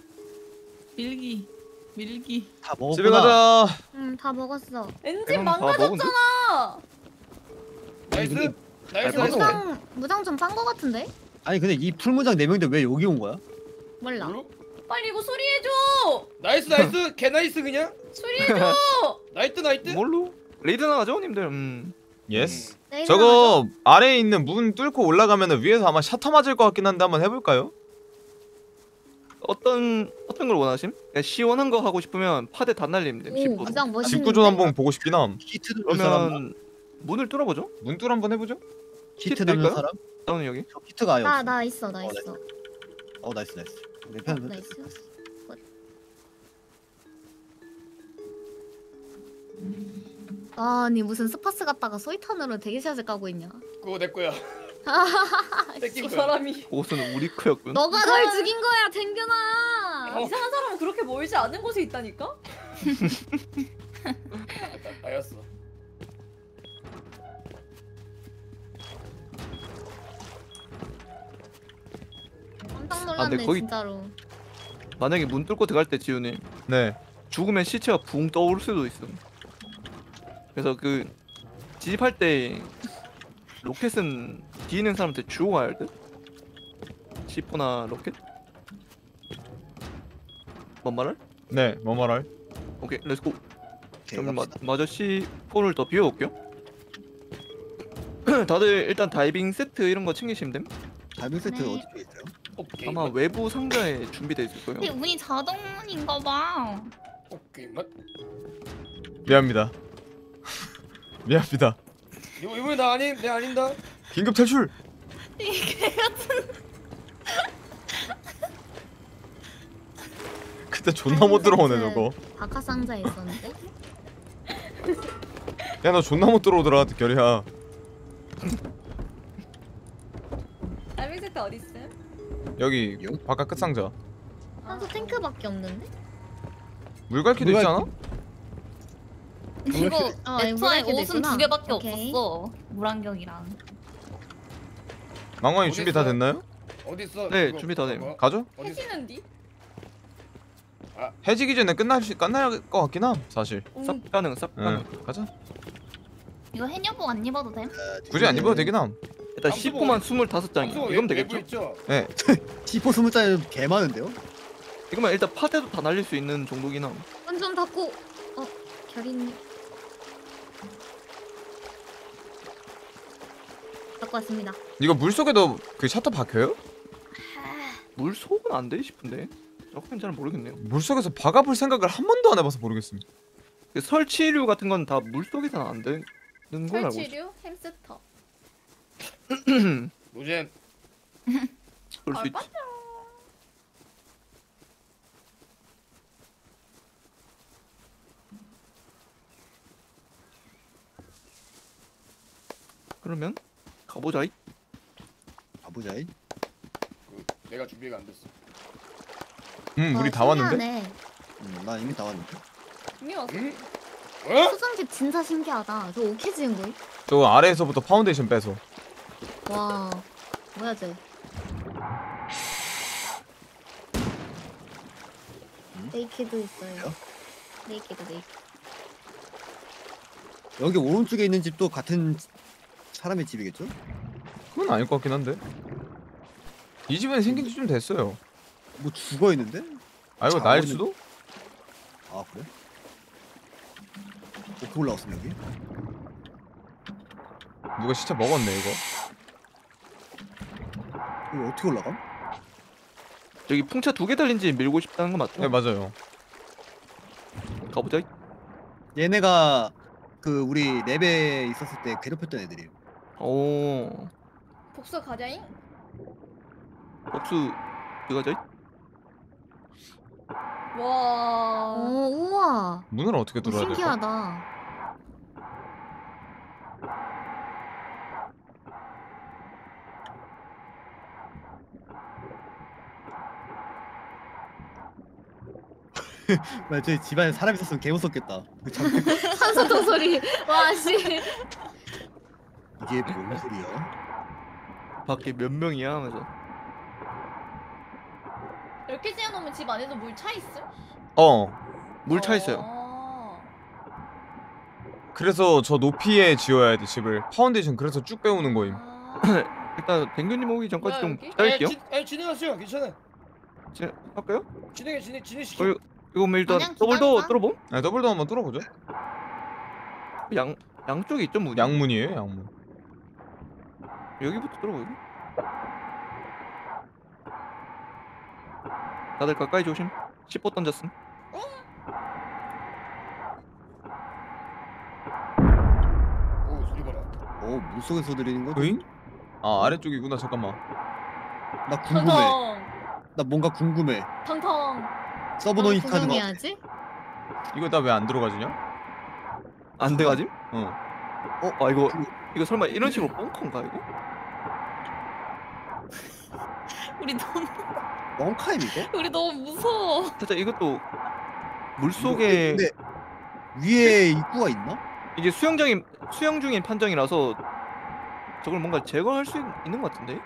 밀기. 다 먹었구나. 집에 가자. 다 먹었어. 엔진 다 먹은데? 망가졌잖아. 나이스. 근데- 나이스 아, 나이스. 무장 좀 빤 거 같은데? 아니 근데 이 풀무장 4명인데 왜 여기 온 거야? 몰라. 빨리 이거 수리해줘. 나이스 개 나이스 그냥. 수리해줘. 나이트. 뭘로? 레이드 나가죠 님들? 예스. 내일 저거 아래에 있는 문 뚫고 올라가면은 위에서 아마 샤터 맞을 것 같긴 한데 한번 해볼까요? 어떤 걸 원하심? 그냥 시원한 거 하고 싶으면 파대 다 날리면 돼. 나가자. 오, 10분. 무장 멋있는데? 집구조 한번 보고 싶긴 함. 키트 넣는 사람? 그러면 문을 뚫어보죠? 문뚫 한번 해보죠. 키트 넣는 될까요? 사람? 다운은 여기. 저 키트가 아예 없어. 나 있어. 나 네. 있어. 나이스. 내 편. 나이스. 아니 무슨 스파스 갔다가 소이탄으로 대기샷을 까고 있냐? 그거 내 거야. 뺏긴 저 거야. 사람이 그것은 우리 크였군. 너가 날 죽인 거야, 댕균아. 이상한 사람은 그렇게 멀지 않은 곳에 있다니까? 나였어. 깜짝 근데 놀랐네 거기- 진짜로. 만약에 문 뚫고 들어갈 때 지훈이 네. 죽으면 시체가 붕 떠오를 수도 있어. 그래서 그 진입할 때 로켓은 뒤에 있는 사람한테 주고 가야 할 듯? C4나 로켓? 뭔 말을? 네. 뭐 말할? 오케이 렛츠고. 오케이, 그럼 갑시다. 마저 C4를 더 비워볼게요. 다들 일단 다이빙 세트 이런 거 챙기시면 됨. 다이빙 세트 네. 어떻게 있어요? 오케이. 아마 외부 상자에 준비돼 있을 근데 거예요. 문이 자동문인가 봐. 오케이 맛. 미안합니다. 미안합니다. 이번에 나 아닌 내 아닌다. 긴급 탈출. 이게 같은. 그때 존나 못 들어오네 세트 저거. 바카 상자에 있었는데. 야 너 존나 못 들어오더라 결이야. 다이빙 세트 어디 있음? 여기 바깥 끝상자. 산소 탱크밖에 없는데? 물갈퀴도 있지 않아? 이거 아, 애초에 물안경도 옷은 있구나. 2개밖에 오케이. 없었어. 물안경이랑. 망왕이 어디 준비 다 있어? 됐나요? 어디 있어? 네, 이거 준비 다 돼요. 뭐? 가죠? 어디 있어? 해지는 뒤? 해지기 전에 끝날 것 같긴 함 사실. 쌉 가능 쌉 가능. 응. 가자. 이거 해녀복 안 입어도 돼? 굳이 안 입어도 되긴 함. 일단 암수 10호만 25장이야. 이거면 되겠죠? 외부 있죠? 네. C4 20짜리 개 많은데요? 이거면 일단 파대도 다 날릴 수 있는 정도긴 함. 문 좀 닫고. 결이님. 갖고 왔습니다. 이거 물 속에도 그 셔터 박혀요? 물 속은 안 돼 싶은데. 저건 잘 모르겠네요. 물 속에서 박아볼 생각을 한 번도 안 해봐서 모르겠습니다. 그 설치류 같은 건 다 물 속에서는 안 되는 걸 알고 있어. 설치류? 햄스터. 노잼. 그럴 수 있지. 그러면 가보자이. 가보자이. 내가 준비가 안 됐어. 우리 다 왔는데? 신기하네. 나 이미 다 왔는데. 이미 왔어. 응? 어? 수정집 진짜 신기하다. 저 오케 지은 거임? 저 아래에서부터 파운데이션 빼서. 와, 뭐야 쟤? 네이키드 있어요. 그래요? 네이키드. 여기 오른쪽에 있는 집도 같은 사람의 집이겠죠? 그건 아닐 것 같긴 한데. 이 집은 생긴 지 좀 됐어요. 뭐 죽어 있는데? 아 이거 나일 수도? 아 그래? 어떻게 올라왔어 여기? 누가 시체 먹었네 이거. 여기 어떻게 올라감? 저기 풍차 2개 달린 집 밀고 싶다는 거 맞죠? 네 맞아요. 가보자이. 얘네가 그 우리 랩에 있었을 때 괴롭혔던 애들이에요. 오. 복수 가자잉? 복수 들어가자이. 와. 우와. 문을 어떻게 뚫어야 될까? 신기하다. 나 저기 집안에 사람 있었으면 개 무섭겠다. 그 산소통 소리. 와 씨. 이게 뭔 소리야? 밖에 몇 명이야 하면서. 이렇게 지어놓으면 집 안에도 물 차 있음? 물 차 있어요. 그래서 저 높이에 지어야 돼 집을. 파운데이션 그래서 쭉 빼오는 거임. 일단 댕규님 오기 전까지 뭐야, 좀 여기? 기다릴게요. 진행하세요. 괜찮아. 할까요? 진행시켜. 이거 뭐 일단 그냥 더블도 기다려봐. 뚫어봄? 네, 더블도 한번 뚫어보죠. 양쪽에 있죠 문이. 양문이에요 양문. 여기부터 뚫어보기. 다들 가까이 조심. 10호 던졌음. 오 소리 봐라. 물속에서 들리는 거? 으잉? 아 아래쪽이구나 잠깐만. 나 궁금해. 나 뭔가 궁금해. 텅텅. 서브노닉 하는 거. 구경해야지. 이거 나 왜 안 들어가지냐? 안 돼가짐? 어. 이거 설마 이런 식으로 뻥컨가 이거? 우리 너무 뻥카임 이거? 우리 너무 무서워. 살짝 이것도 물 속에 근데 위에 입구가 있나? 이게 수영 중인 판정이라서 저걸 뭔가 제거할 수 있는 것 같은데?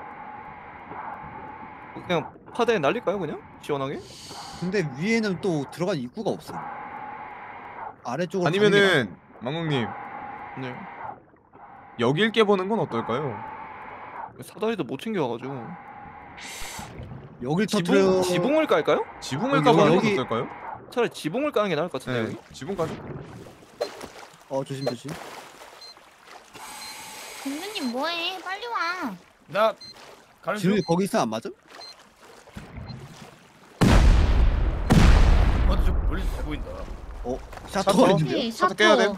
그냥 파대에 날릴까요 그냥? 시원하게? 근데 위에는 또 들어간 입구가 없어. 아래쪽으로 아니면은 망국님 네. 여길 깨보는 건 어떨까요? 사다리도 못 챙겨와가지고 여길 터트려. 지붕을 깔까요? 지붕을 여기, 까보는 건 여기. 어떨까요? 차라리 지붕을 까는 게 나을 것 같은데 네 여기? 지붕 까죠. 조심 조심. 공주님 뭐해? 빨리 와. 나 가는 중. 지훈이 거기 있으면 안 맞음? 좀 멀리서 잘 보인다. 샤터 샤터? 있는데요? 네, 샤터 깨야 돼.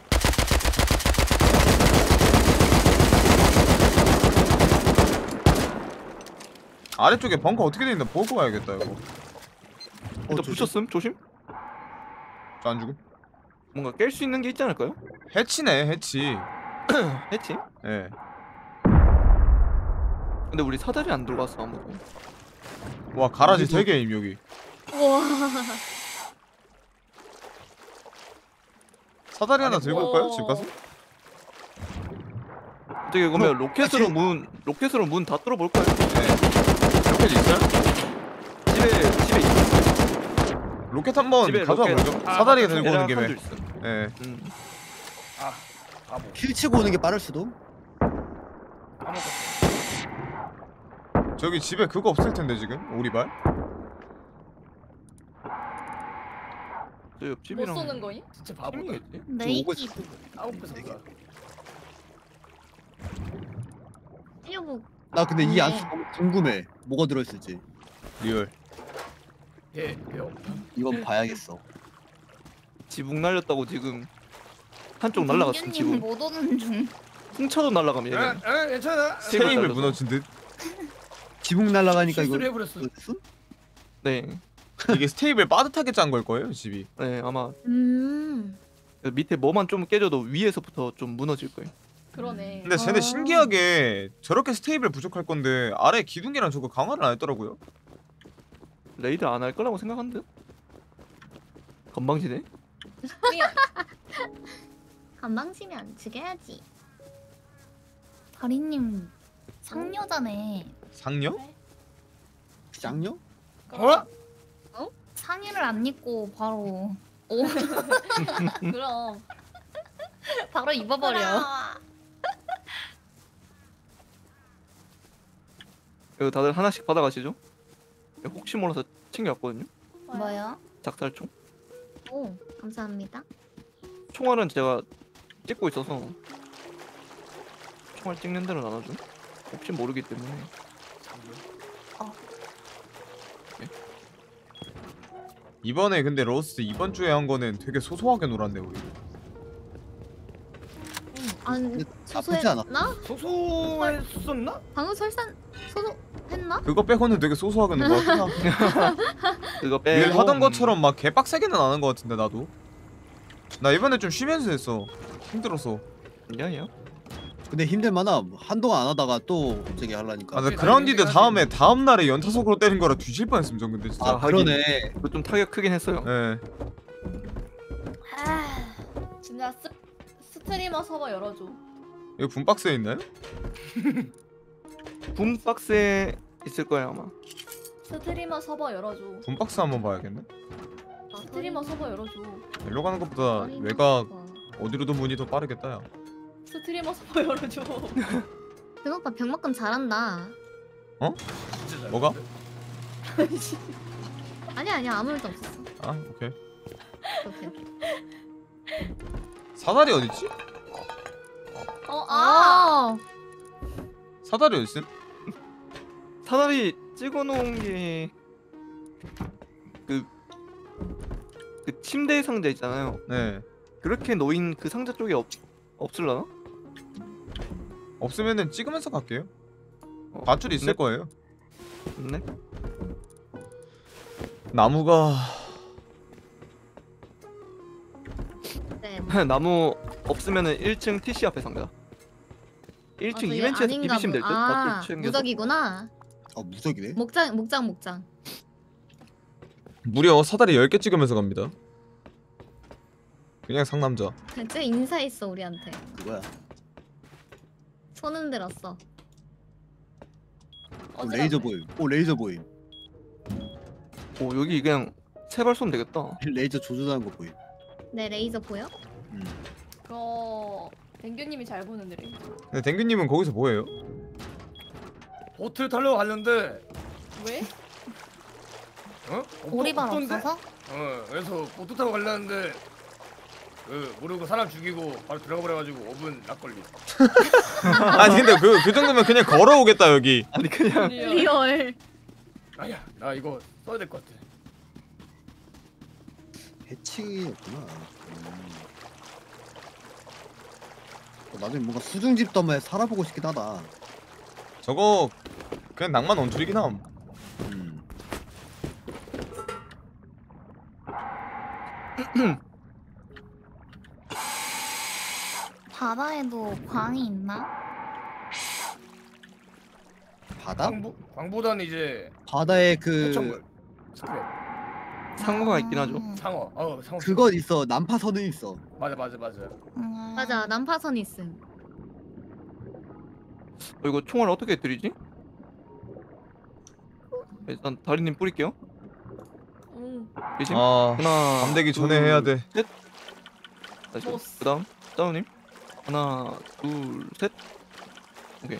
아래쪽에 벙커 어떻게 돼 있나 보고 가야겠다 이거. 일단 붙였음 조심. 저 안 죽음. 뭔가 깰 수 있는 게 있지 않을까요? 해치네 해치. 했지? 예. 근데 우리 사다리 안 들어갔어 아무도. 와 가라지 여기도- 3개임 여기. 우와. 사다리 하나 들고 올까요? 집 가서? 어떻게 그러면 로켓으로 문 다 뚫어볼까요? 로켓 있어요? 집에 있어. 로켓 한번 집에 가져와 로켓. 보죠. 아, 사다리 맞다. 들고 오는 김에. 에라 칸도 있음. 예. 바보. 킬 치고 오는 게 빠를 수도. 까먹었어. 저기 집에 그거 없을 텐데 지금 오리발. 저 못 옆집이랑 쏘는 거임? 진짜 바보다. 팀이겠지? 네이키드. 까먹었어. 내가. 띄워보. 나 근데 이 네. 안수 너무 궁금해. 뭐가 들어있을지. 리얼. 예. 이건 봐야겠어. 지붕 날렸다고 지금 한쪽 날라갔음 지붕. 못 오는 중. 풍차도 날라가면 얘는. 괜찮아. 테이블 날려서. 무너진 듯. 지붕 날아가니까 이거 실수를 해버렸어. 쓴? 네. 이게 스테이블 빠듯하게 짠 걸 거예요 집이. 네 아마 음. 밑에 뭐만 좀 깨져도 위에서부터 좀 무너질 거예요. 그러네. 근데 쟤네 신기하게 저렇게 스테이블 부족할 건데 아래 기둥이랑 저거 강화를 안 했더라고요. 레이드 안 할 거라고 생각한데? 건방지네? 건방지면 안 죽여야지. 다리님 상녀자네. 상녀? 쌍녀? 어? 상의를 안 입고 바로 그럼 바로 입어버려. 이거 다들 하나씩 받아가시죠? 혹시 몰라서 챙겨왔거든요? 뭐요? 작살총? 오 감사합니다. 총알은 제가 찍고 있어서 총알 찍는 대로 나눠줌? 혹시 모르기 때문에. 이번에 근데 로스트 이번 주에 한 거는 되게 소소하게 놀았네 우리. 안 나쁘지 않아. 소소했나? 소소했었나? 방금 설산 소소했나? 그거 빼고는 되게 소소하게 논 거 같아. 그거 빼고 늘 하던 것처럼 막 개빡세게는 안 한 거 같은데 나도. 나 이번에 좀 쉬면서 했어. 힘들어서. 야야. 근데 힘들만하. 한동안 안 하다가 또 갑자기 하려니까. 아, 나 그라운디드 다음 날에 연타석으로 때린 거라 뒤질 뻔했음 전 근데 진짜. 아, 그러네. 그거 좀 타격 크긴 했어요. 예. 진짜 스트리머 서버 열어줘. 이거 분박스에 있나요? 붐 박스에 있을 거예요 아마. 스트리머 서버 열어줘. 분박스 한번 봐야겠네. 스트리머 서버 열어줘. 일로 가는 것보다 외곽 어디로든 문이 더 빠르겠다 야. 스트리머 서버 열어줘. 그 오빠 병만큼 잘한다. 진짜 잘. 뭐가? 아니야 아무 일도 없었어. 아 오케이. 오케이. 사다리 어딨지? 사다리 어딨음? 사다리 찍어놓은 게 그 침대 상자 있잖아요. 네. 그렇게 놓인 그 상자 쪽에 없을라나? 없으면은 찍으면서 갈게요. 밧줄이 있을 거예요. 없네. 나무가 네. 나무 없으면은 1층 TC 앞에 상자. 1층 저기 이벤트에서 아닌가 비비시면 될 듯. 아 밧줄 챙겨서. 무적이구나. 무적이네. 목장. 무려 사다리 10개 찍으면서 갑니다. 그냥 상남자. 쟤 인사했어 우리한테. 그거야. 손 흔들었어. 레이저 보임. 레이저 보임. 오 여기 그냥 세발 쏘면 되겠다. 레이저 조준하는 거 보임. 네 레이저 보여? 그거 댕규님이 잘 보는데 레이저. 근데 댕규님은 거기서 뭐해요? 보트 타려고 갔는데 왜? 오리발 없던데? 없어서? 그래서 보트 타고 가려는데 모르고 사람 죽이고 바로 들어가 버려가지고 5분 락걸리. 아니 근데 그 정도면 그냥 걸어오겠다 여기. 아니 그냥 리얼. 아니야 나 이거 써야 될 것 같아. 해치였구나. 나중에 뭔가 수중집 덤에 살아보고 싶긴 하다. 저거 그냥 낭만 원툴이긴 함. 바다에도 광이 있나? 바다? 광보단 이제 바다에 그 포천물 스크랩 상어가 있긴 하죠. 상어. 상어. 그거 있어. 난파선은 있어. 맞아. 맞아 난파선 있음. 이거 총알 어떻게 드리지? 일단 다리님 뿌릴게요. 계심? 아 하나 밤되기 전에 둘, 해야 돼. 셋. 다시 모스. 그다음 다운님 하나 둘 셋. 오케이.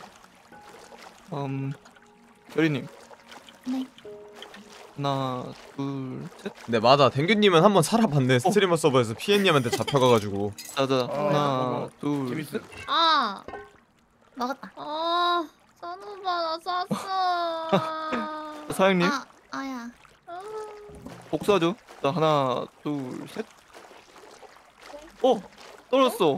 별이님. 네. 하나 둘 셋. 네 맞아. 댕규님은 한번 살아봤네. 스트리머 서버에서 피엔님한테 잡혀가가지고. 자자 하나 어, 둘 재밌어. 셋. 아 먹었다. 선우바 나 쐈어. 사장님 아야. 복수하죠. 자 하나 둘 셋. 떨어졌어.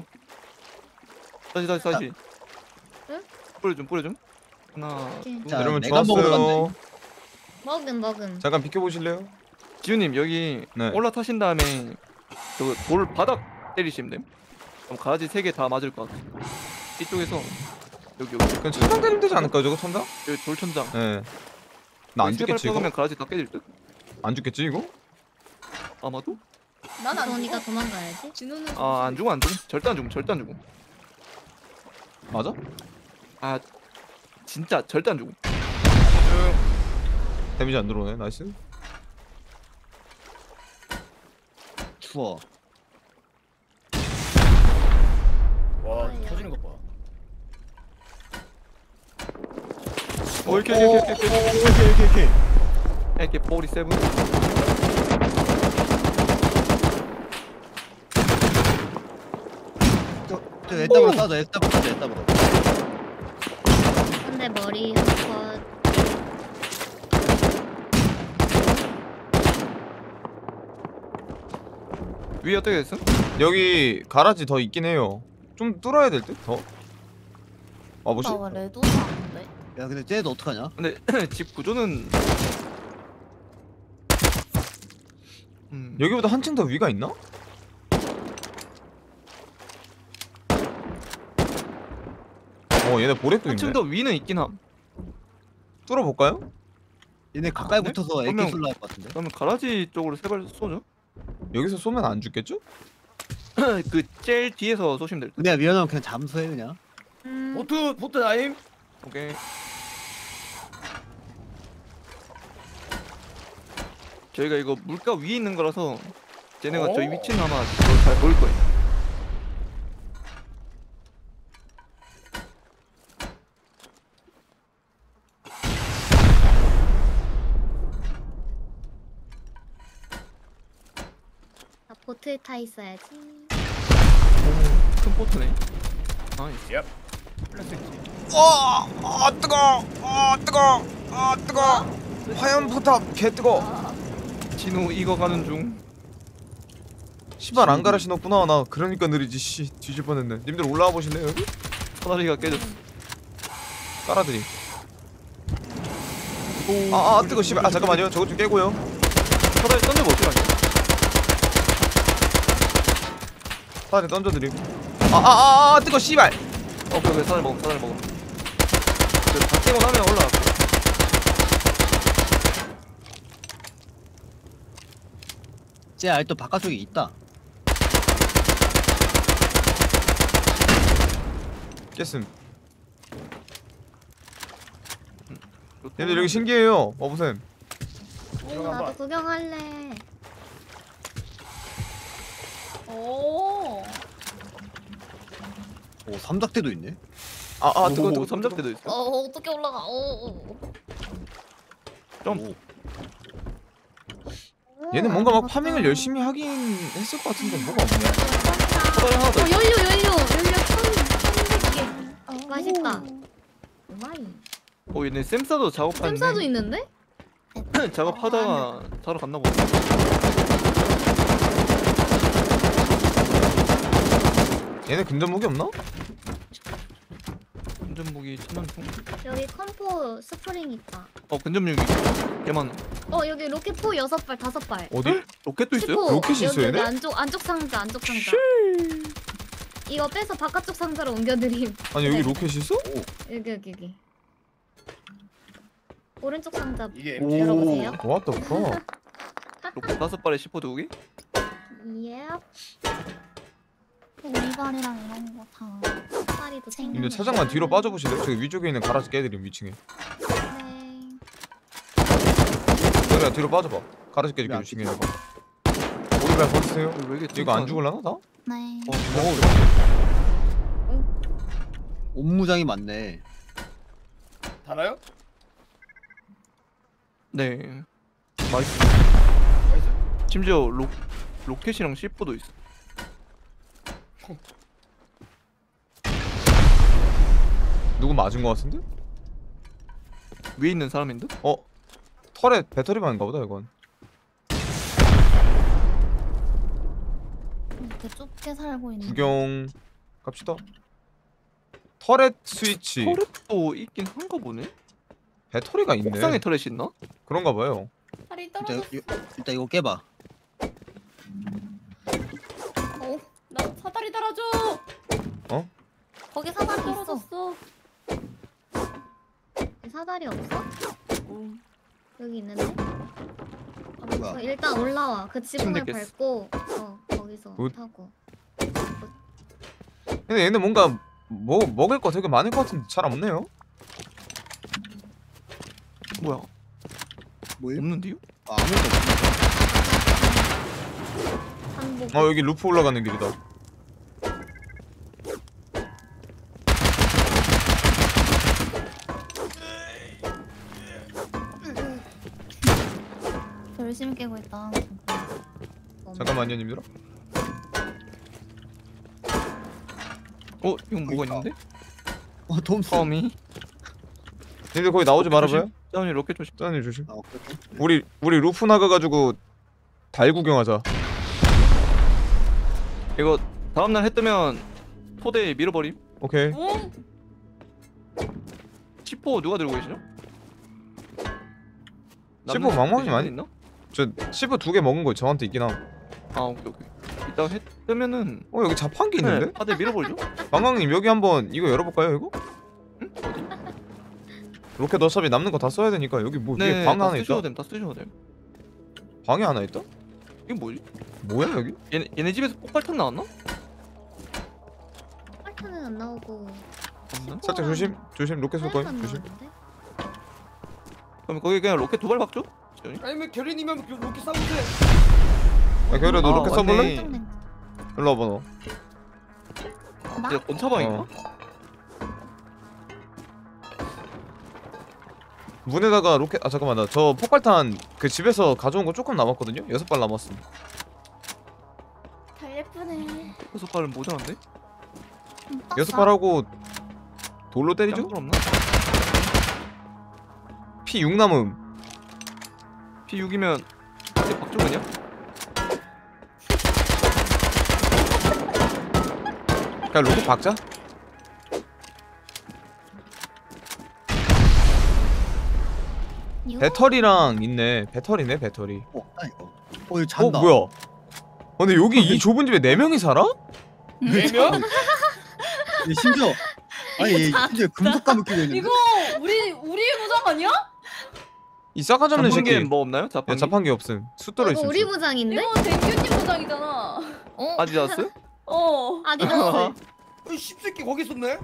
다시. 응? 뿌려줌. 하나 오케이. 둘. 자, 여러분 내가 먹으러 좋았어요. 먹음. 잠깐 비켜보실래요? 지우님 여기 네. 올라타신 다음에 그 돌 바닥 때리시면 됨. 그럼 가지 3개 다 맞을 것 같아. 이쪽에서 여기 그냥 천장 때리면 되지 않을까요 저거 천장? 여기 돌천장. 예. 나 안 죽겠지 이거? 그러면 가라지 다 깨질 듯? 안 죽겠지 이거? 아마도? 난안 언니가 죽어. 도망가야지. 진우는 아 안 죽어 안 죽어. 절대 안 죽어 절대 안 죽어. 맞아? 아 진짜 절대 안 죽어. 데미지 안 들어오네 나이스. 추워. 와 터지는 것 봐. 이렇게 오케이. 이렇게 47. 저 애답으로 쏴줘. 애답으로 쏴줘. 애답으로. 근데 머리 한컷. 위에 어떻게 됐어? 여기 가라지 더 있긴 해요. 좀 뚫어야 될 듯? 더? 아 뭐지? 나왜 레도는 안 돼? 야 근데 쟤도 어떡하냐? 근데 집 구조는 여기보다 한층 더 위가 있나? 얘네 보렉도 한층 있네. 더 위는 있긴 함. 뚫어볼까요? 얘네 가까이 네? 붙어서 AK 그러면- 쏠라 할 것 같은데. 그러면 가라지 쪽으로 세 발 쏘죠. 여기서 쏘면 안 죽겠죠? 그 제일 뒤에서 쏘시면 될 듯. 근데 미안하면 그냥 잠수해 그냥. 보트 나임. 오케이. 저희가 이거 물가 위에 있는 거라서 쟤네가 저희 위치는 아마 잘 보일 거예요. 나 보트에 타 있어야지. 큰 포트네. 나이스. 뜨거. 화염 포탑 개 뜨거. 진우 익어가는 중. 시발 안 갈아 신었구나. 나 그러니까 느리지. 씨 뒤질 뻔했네. 님들 올라와 보실래요 여기? 사다리가 깨졌어. 깔아드림. 뜨거 씨발. 잠깐만요. 저것 좀 깨고요. 사다리 던져봐 어떡하냐. 사다리 던져드림. 뜨거 씨발. 오케이 사다리 먹음 사다리 먹음. 다 깨고 나면 올라갈게. 쟤 아직도 바깥쪽에 있다. 깼음. 얘들 여기 신기해요. 와보셈. 나도 구경할래. 오. 오 삼각대도 있네. 뜨거 삼잡대도 있어. 어떻게 올라가? 점. 얘는 뭔가 막 파밍을 열심히 하긴 했을 것 같은데 뭐가 없네. 사다리 하나 더 있어. 연료 1,100개. 맛있다. 오마이. 얘네 쌤싸도 작업하네. 쌤싸도 있는데? 작업하다가 자러 갔나 보네. 얘네 근접 무기 없나? 근접 무기 천만통. 여기 컴포 스프링 있다. 근접 무기 개만. 여기 로켓포 6발 5발. 어디? 로켓도 있어요? 치포. 로켓이 여기, 있어요, 여기 얘네? 안쪽 상자 이거 빼서 바깥쪽 상자로 옮겨드림. 아니 여기 네. 로켓이 있어? 여기 오른쪽 상자 이게 오. 열어보세요. What the fuck? 로켓 5발에 10호 두기? 예. 오리발이랑 이런 거 다. 파리도 챙겨. 근데 차장만 뒤로 빠져보실래요? 저기 위쪽에 있는 가라지 깨드림 위층에. 네. 그래 뒤로 빠져봐. 가라지 깨줄게 위층에 있는 거. 오리발 버티세요. 왜 이게 이거 안 죽을라나 나? 네. 옴무장이 많네. 달아요? 네. 맛있어. 심지어 로켓이랑 C4도 있어. 누구 맞은 거 같은데? 위에 있는 사람인데? 털에 배터리만인가 보다 이건. 이렇게 좁게 살고 있는. 구경 갑시다. 터렛 스위치. 터렛도 있긴 한가 보네? 배터리가 있네. 옥상에 터렛이 있나? 그런가 봐요. 팔이 일단, 떨어졌어. 일단 이거 깨봐. 나 사다리 달아줘. 거기 사다리 있어. 떨어졌어. 사다리 없어? 여기 있는데? 뭐야? 일단 올라와. 그 지붕을 침대겠어. 밟고 거기서 굿. 타고. 근데 얘네 뭔가 뭐 먹을 거 되게 많을 것 같은데 잘 없네요. 뭐야? 뭐예요? 없는데요? 아, 아무것도 없네. 한복. 여기 루프 올라가는 길이다. 열심히 깨고 있다. 잠깐만요 님들아. 이건 뭐가 있는데? 돔스. 처음이. 님들 거기 나오지 말아봐요. 짜운이 로켓 조심. 짜님 조심. 아, 오케이. 우리 루프 나가가지고 달 구경하자. 이거 다음날 해 뜨면 포대 밀어버림. 오케이. 응? C4 누가 들고 계시죠? C4 남는 망망이 대신 많이- 있나? 저 C4 2개 먹은 거 저한테 있긴 함. 아 오케이. 이따 해 뜨면은 여기 자판기 있는데? 파대 밀어버리죠? 방광님 여기 한번 이거 열어볼까요 이거? 로켓 어차피 남는 거 다 써야 되니까 여기 뭐 위에 방 다 하나 쓰셔도 있다? 됨. 다 쓰셔도 됨. 방에 하나 있다? 이게 뭐지? 뭐야 여기? 얘네 집에서 폭발탄 나왔나? 팔타는 안 나오고. 없나? 살짝 조심 로켓 쏠 거임 하나도 안 조심. 나오는데? 그럼 거기 그냥 로켓 2발 박죠? 지현이? 아니면 결이님이면 이렇게 싸우면 돼. 야 겨울아 너 아, 로켓 맞네. 써볼래? 깜짝이야. 일로 와봐 너. 진짜 건차방인가? 어. 문에다가 로켓 잠깐만 나 저 폭발탄 그 집에서 가져온 거 조금 남았거든요? 6발 남았어. 달 예쁘네. 6발은 모자란데? 6발 하고 돌로 때리죠? 짱돌 없나? 피 6 남음. P6이면 이제 박죠 그냥? 그냥 로켓 박자? 배터리랑 있네. 배터리네 배터리. 이거. 이거 잔다. 뭐야? 근데 여기 이 좁은 집에 4명이 살아? 네 명? 얘 심지어 얘 심지어 금속감을 끼고 있는데. 이거 우리 부장 아니야? 이 싸가지 없는 새끼. 자판기엔 뭐 없나요? 야 자판기? 자판기 없음. 숫돌아 이거 있음. 우리 부장인데? 이거 댕규님 부장이잖아. 아디다스? 아디다스. 이 씹새끼 거기 있었네.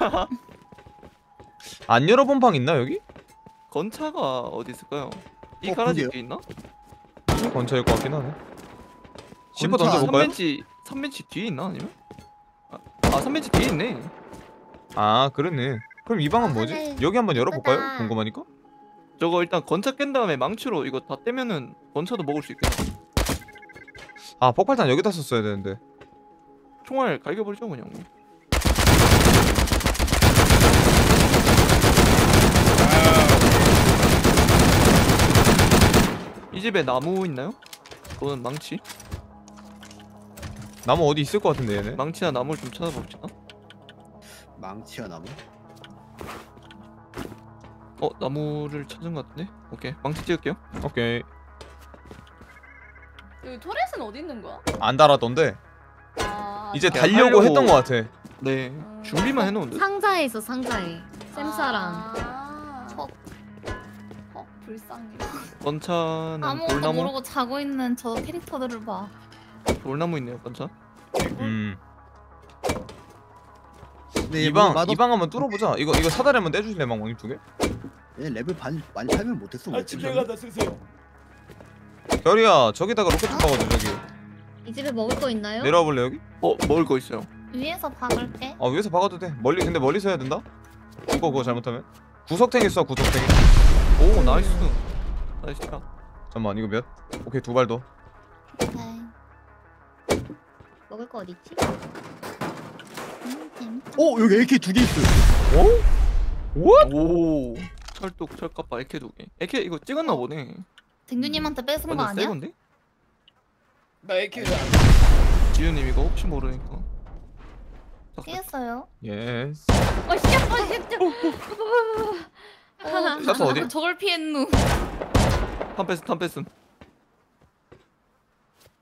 안 열어본 방 있나 여기? 건차가 어디 있을까요? 이 어, 가라지 그러게요. 뒤에 있나? 건차일 것 같긴 하네. 씹어 건차. 던져볼까요? 3벤치 뒤에 있나 아니면? 아 3벤치 뒤에 있네. 아 그러네. 그럼 이 방은 뭐지? 하늘 여기 한번 열어볼까요? 예쁘다. 궁금하니까? 저거 일단 건차 깬 다음에 망치로 이거 다 떼면은 건차도 먹을 수 있겠다. 아 폭발탄 여기다 썼어야 되는데. 총알 갈겨버리죠 그냥. 이 집에 나무 있나요? 또는 망치? 나무 어디 있을 것 같은데 얘네. 망치나 나무를 좀 찾아봅시다. 망치야 나무. 나무를 찾은 것 같은데? 오케이 망치 찍을게요. 오케이. 여기 토렛은 어디 있는 거야? 안 달았던데. 이제 그냥 달려고 하려고- 했던 것 같아. 네 준비만 해놓은 듯? 상자에 있어 상자에. 쌤사랑. 척. 불쌍해. 건차는 아무것도 돌나무? 모르고 자고 있는 저 캐릭터들을 봐. 돌나무 있네요 건차. 근데 이방 한번 뚫어보자. 이거 사다리 한번 떼주실래 망망님 2개? 얘 레벨 많이 팔면 못했어. 아 집에 가다 슬슬. 별이야 저기다가 로켓 좀 박아줘 저기. 이 집에 먹을 거 있나요? 내려와 볼래 여기? 먹을 거 있어요. 위에서 박을게. 아 위에서 박아도 돼. 근데 멀리서 해야 된다? 그거 잘못하면? 구석탱이 써 구석탱이. 오 나이스. 나이스 샷. 잠깐만 이거 몇? 오케이 2발 더. 오케이. 먹을 거 어디 있지? 재밌다. 여기 AK 2개 있어. 오 철뚝 철갑바 AK 2개. AK 이거 찍었나 보네. 댕규님한테 뺏은 거 완전 아니야? 새건데? 나 AK 지윤님 이거 혹시 모르니까. 피했어요. 예스. 샷은 어디? 저걸 피했누. 탐 뺐음.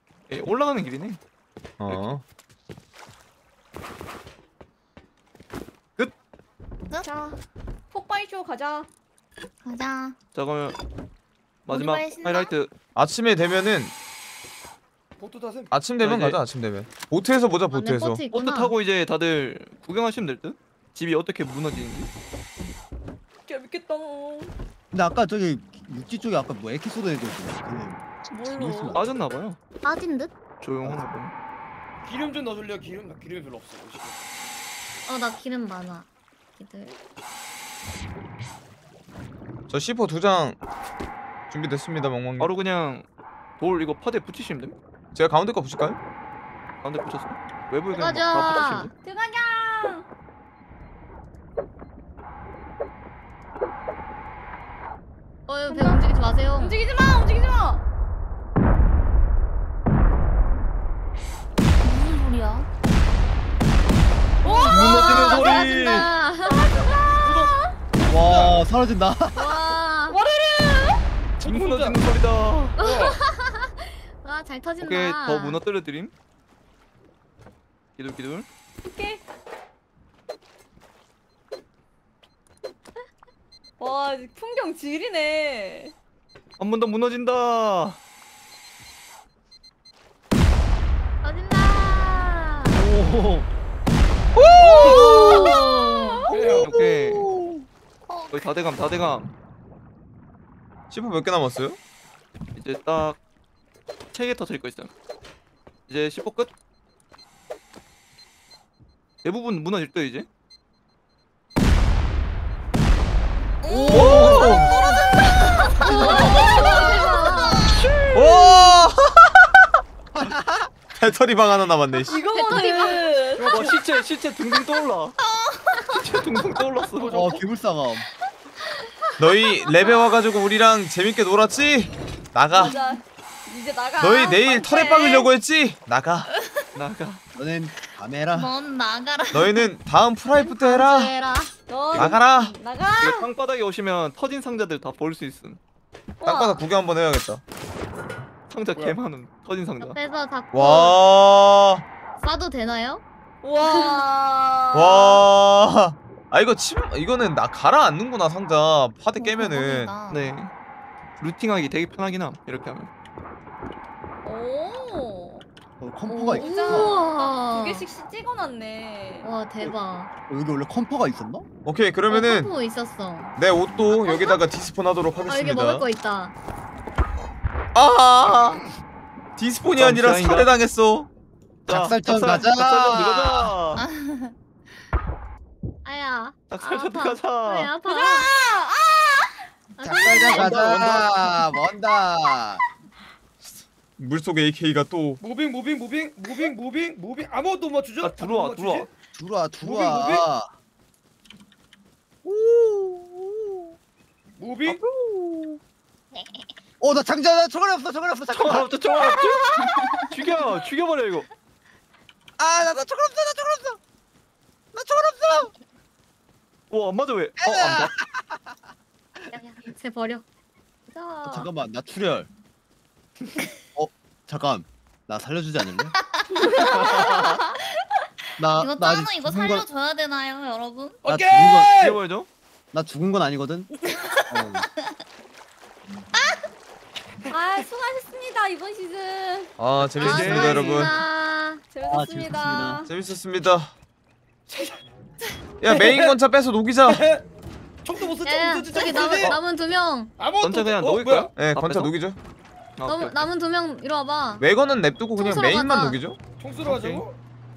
올라가는 길이네. 어. 듯? 자, 폭발쇼 가자. 가자. 자 그러면 마지막 어디가 있나? 하이라이트. 아침에 되면은 보트 타셈. 아침 되면 이제- 가자. 아침 되면 보트에서 보자. 보트에서. 보트 보트 있구나. 타고 이제 다들 구경하시면 될 듯? 집이 어떻게 무너지는지. 재밌겠다. 근데 아까 저기 육지 쪽에 아까 뭐 에피소드 애들 걔네 뭘로? 빠졌나봐요. 빠진 듯? 조용한가 보네. 기름 좀 넣어줄래요? 기름? 나 기름이 별로 없어. 나 기름 많아. 기들. 저 C4 2장 준비됐습니다. 멍멍님. 바로 그냥 돌 이거 파대 붙이시면 됩니다. 제가 가운데 거 붙일까요? 가운데 붙였어. 외부에 그냥 가자. 다 붙이시면 돼. 들어가자. 배 움직이지 마세요. 움직이지 마. 움직이지 마. 무슨 소리야? 무너지는 소리. 사라진다. 와 사라진다. 와. 무너지는 소리다. 와, 잘 터진다. 오케이 더 무너뜨려 드림. 기둘기둘. 오케이. 와, 풍경 지리네. 한 번 더 무너진다. 터진다. 오. 오케이. 거의 다 돼감 다 돼감. C4 몇 개 남았어요? 이제 딱 3개 터뜨릴 거 있어요. 이제 10호 끝. 대부분 무너질 듯 이제. 오! 배터리 방 하나 남았네. 씨. 이거거든. 와 시체 둥둥 떠올라. 시체 둥둥 떠올랐어. 와 개불쌍함. 너희 랩에 와가지고 우리랑 재밌게 놀았지? 나가. 맞아. 이제 나가. 너희 내일 빨리 털에 해. 박으려고 했지? 나가. 나가. 너넨 카메라. 넌 나가라. 너희는 다음 프라이프 때 해라. 해라. 너 나가라. 나가. 이거 땅바닥에 오시면 터진 상자들 다 볼 수 있음. 땅바닥 구경 한번 해야겠다. 상자 뭐야? 개 많음. 터진 상자. 옆에서 닫고 와. 쏴도 되나요? 와. 와. 아 이거는 나 가라앉는구나 상자. 파대 깨면은. 네. 루팅하기 되게 편하긴 함. 이렇게 하면. 오. 컴퍼가 있어. 우와. 두 개씩 찍어놨네. 와, 대박. 여기 원래 컴퍼가 있었나? 오케이 그러면은 컴포 있었어. 내 옷도 여기다가 디스폰 하도록 여기 하겠습니다. 먹을 거 있다. 아. 디스폰이 아니라 깜짝인가? 살해당했어. 작살전 가자. 작살전 들어가자. 아야. 작살전 아파. 들어가자. 왜 아파? 작살전 가자. 먼다. 물속에 AK가 또 무빙. 아무것도 못 맞추죠? 아, 들어와, 아무것도 들어와. 못 맞추지? 들어와. 무빙. 나 장전 나 저걸 없어. 총알 잠깐만. 없죠, 총알 없죠? 죽여버려 이거. 나 저걸 없어. 나 저걸 없어. 오, 안 맞아 왜? 안 맞. 쟤 버려. 자. 잠깐만 나 출혈. 잠깐 나 살려주지 않을래? 이거 나 아직 따로 이거 죽은 건- 살려줘야 되나요, 여러분? 나 오케이! 죽은 건 죽여버려죠? 나 죽은 건 아니거든. 아, 수고하셨습니다 이번 시즌. 아 재밌었습니다 아, 여러분. 재밌었습니다. 재밌었습니다. 야 메인 건차 빼서 녹이자. 총도 못 쓰죠? 야, 못 쓰지? 저기 총도 못 쓰지? 남은 2명. 아무것도 전체 그냥 못- 녹일까요? 뭐야? 네 다 건차 빼서? 녹이죠. 아, 오케이, 오케이. 남은 2명 이리 와봐. 외건은 냅두고 그냥 청소로 메인만 가자. 녹이죠. 총 쏘러 가자고?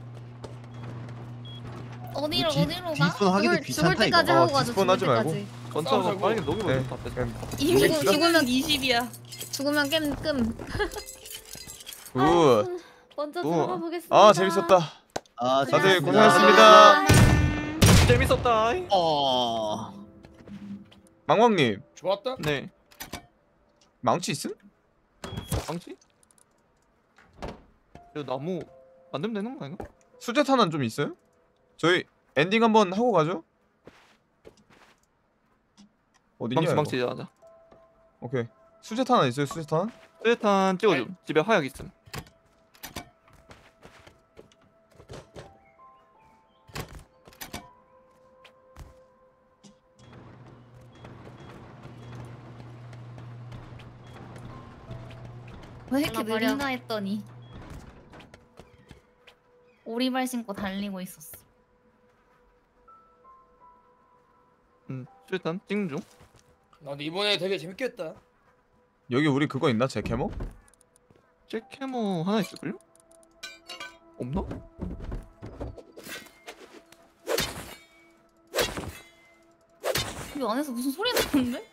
어디로 가? 디스폰 하기도 죽을 귀찮다 때까지 이거. 하고 가자. 디스폰 죽을 하지 말고. 때까지. 건차가 싸우자고. 빠르게 녹여버려. 네. 다 빼서. 그냥 죽으면 20이야. 죽으면 끔. 굿. 먼저 굿. 들어가 보겠습니다. 아 재밌었다. 다들 고생하셨습니다. 재밌었다. 망왕님 좋았다. 네. 망치 있음? 망치? 이거 나무 만들면 되는 거 아닌가? 수제탄은 좀 있어요? 저희 엔딩 한번 하고 가죠. 어디냐 이거? 망치 하자. 오케이. 수제탄 하나 있어요? 수제탄? 수류탄 찍어줘. 집에 화약 있음. 왜 이렇게 잘라버려. 느린가 했더니 오리발 신고 달리고 있었어. 일단 찍는 중. 나 근데 이번에 되게 재밌겠다. 여기 우리 그거 있나? 제캐모? 잭캐머 하나 있을걸요? 없나? 이 안에서 무슨 소리 나는데?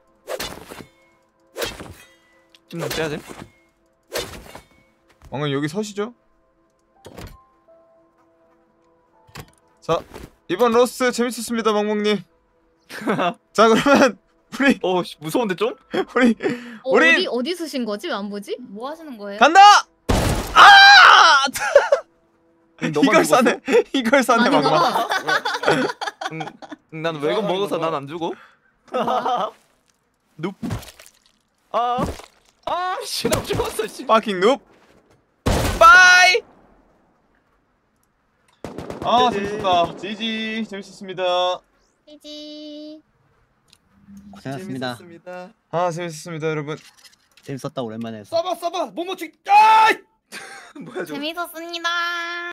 찍는 빼야 돼. 왕은 여기 서시죠. 자, 이번 로스 재밌었습니다, 멍멍님. 자, 그러면 우리 씨, 무서운데 좀? 우리 우리 어디 쓰신 거지? 왜 안 보지? 뭐 하시는 거예요? 간다. 아! 너만 이걸 죽었어? 사네. 이걸 사네 아닌가 막막. 난 외국 먹어서 난 안 죽어. 눕. 씨, 나 죽었어, 씨. 파킹 눕. 빠이. 아, 재밌었다. 지지 재밌었습니다. 이지. 고생하셨습니다. 재밌었습니다. 아, 재밌었습니다, 여러분. 재밌었다 오랜만에 해서. 써봐 못 맞추기. 아! 뭐야, 저거. 재밌었습니다.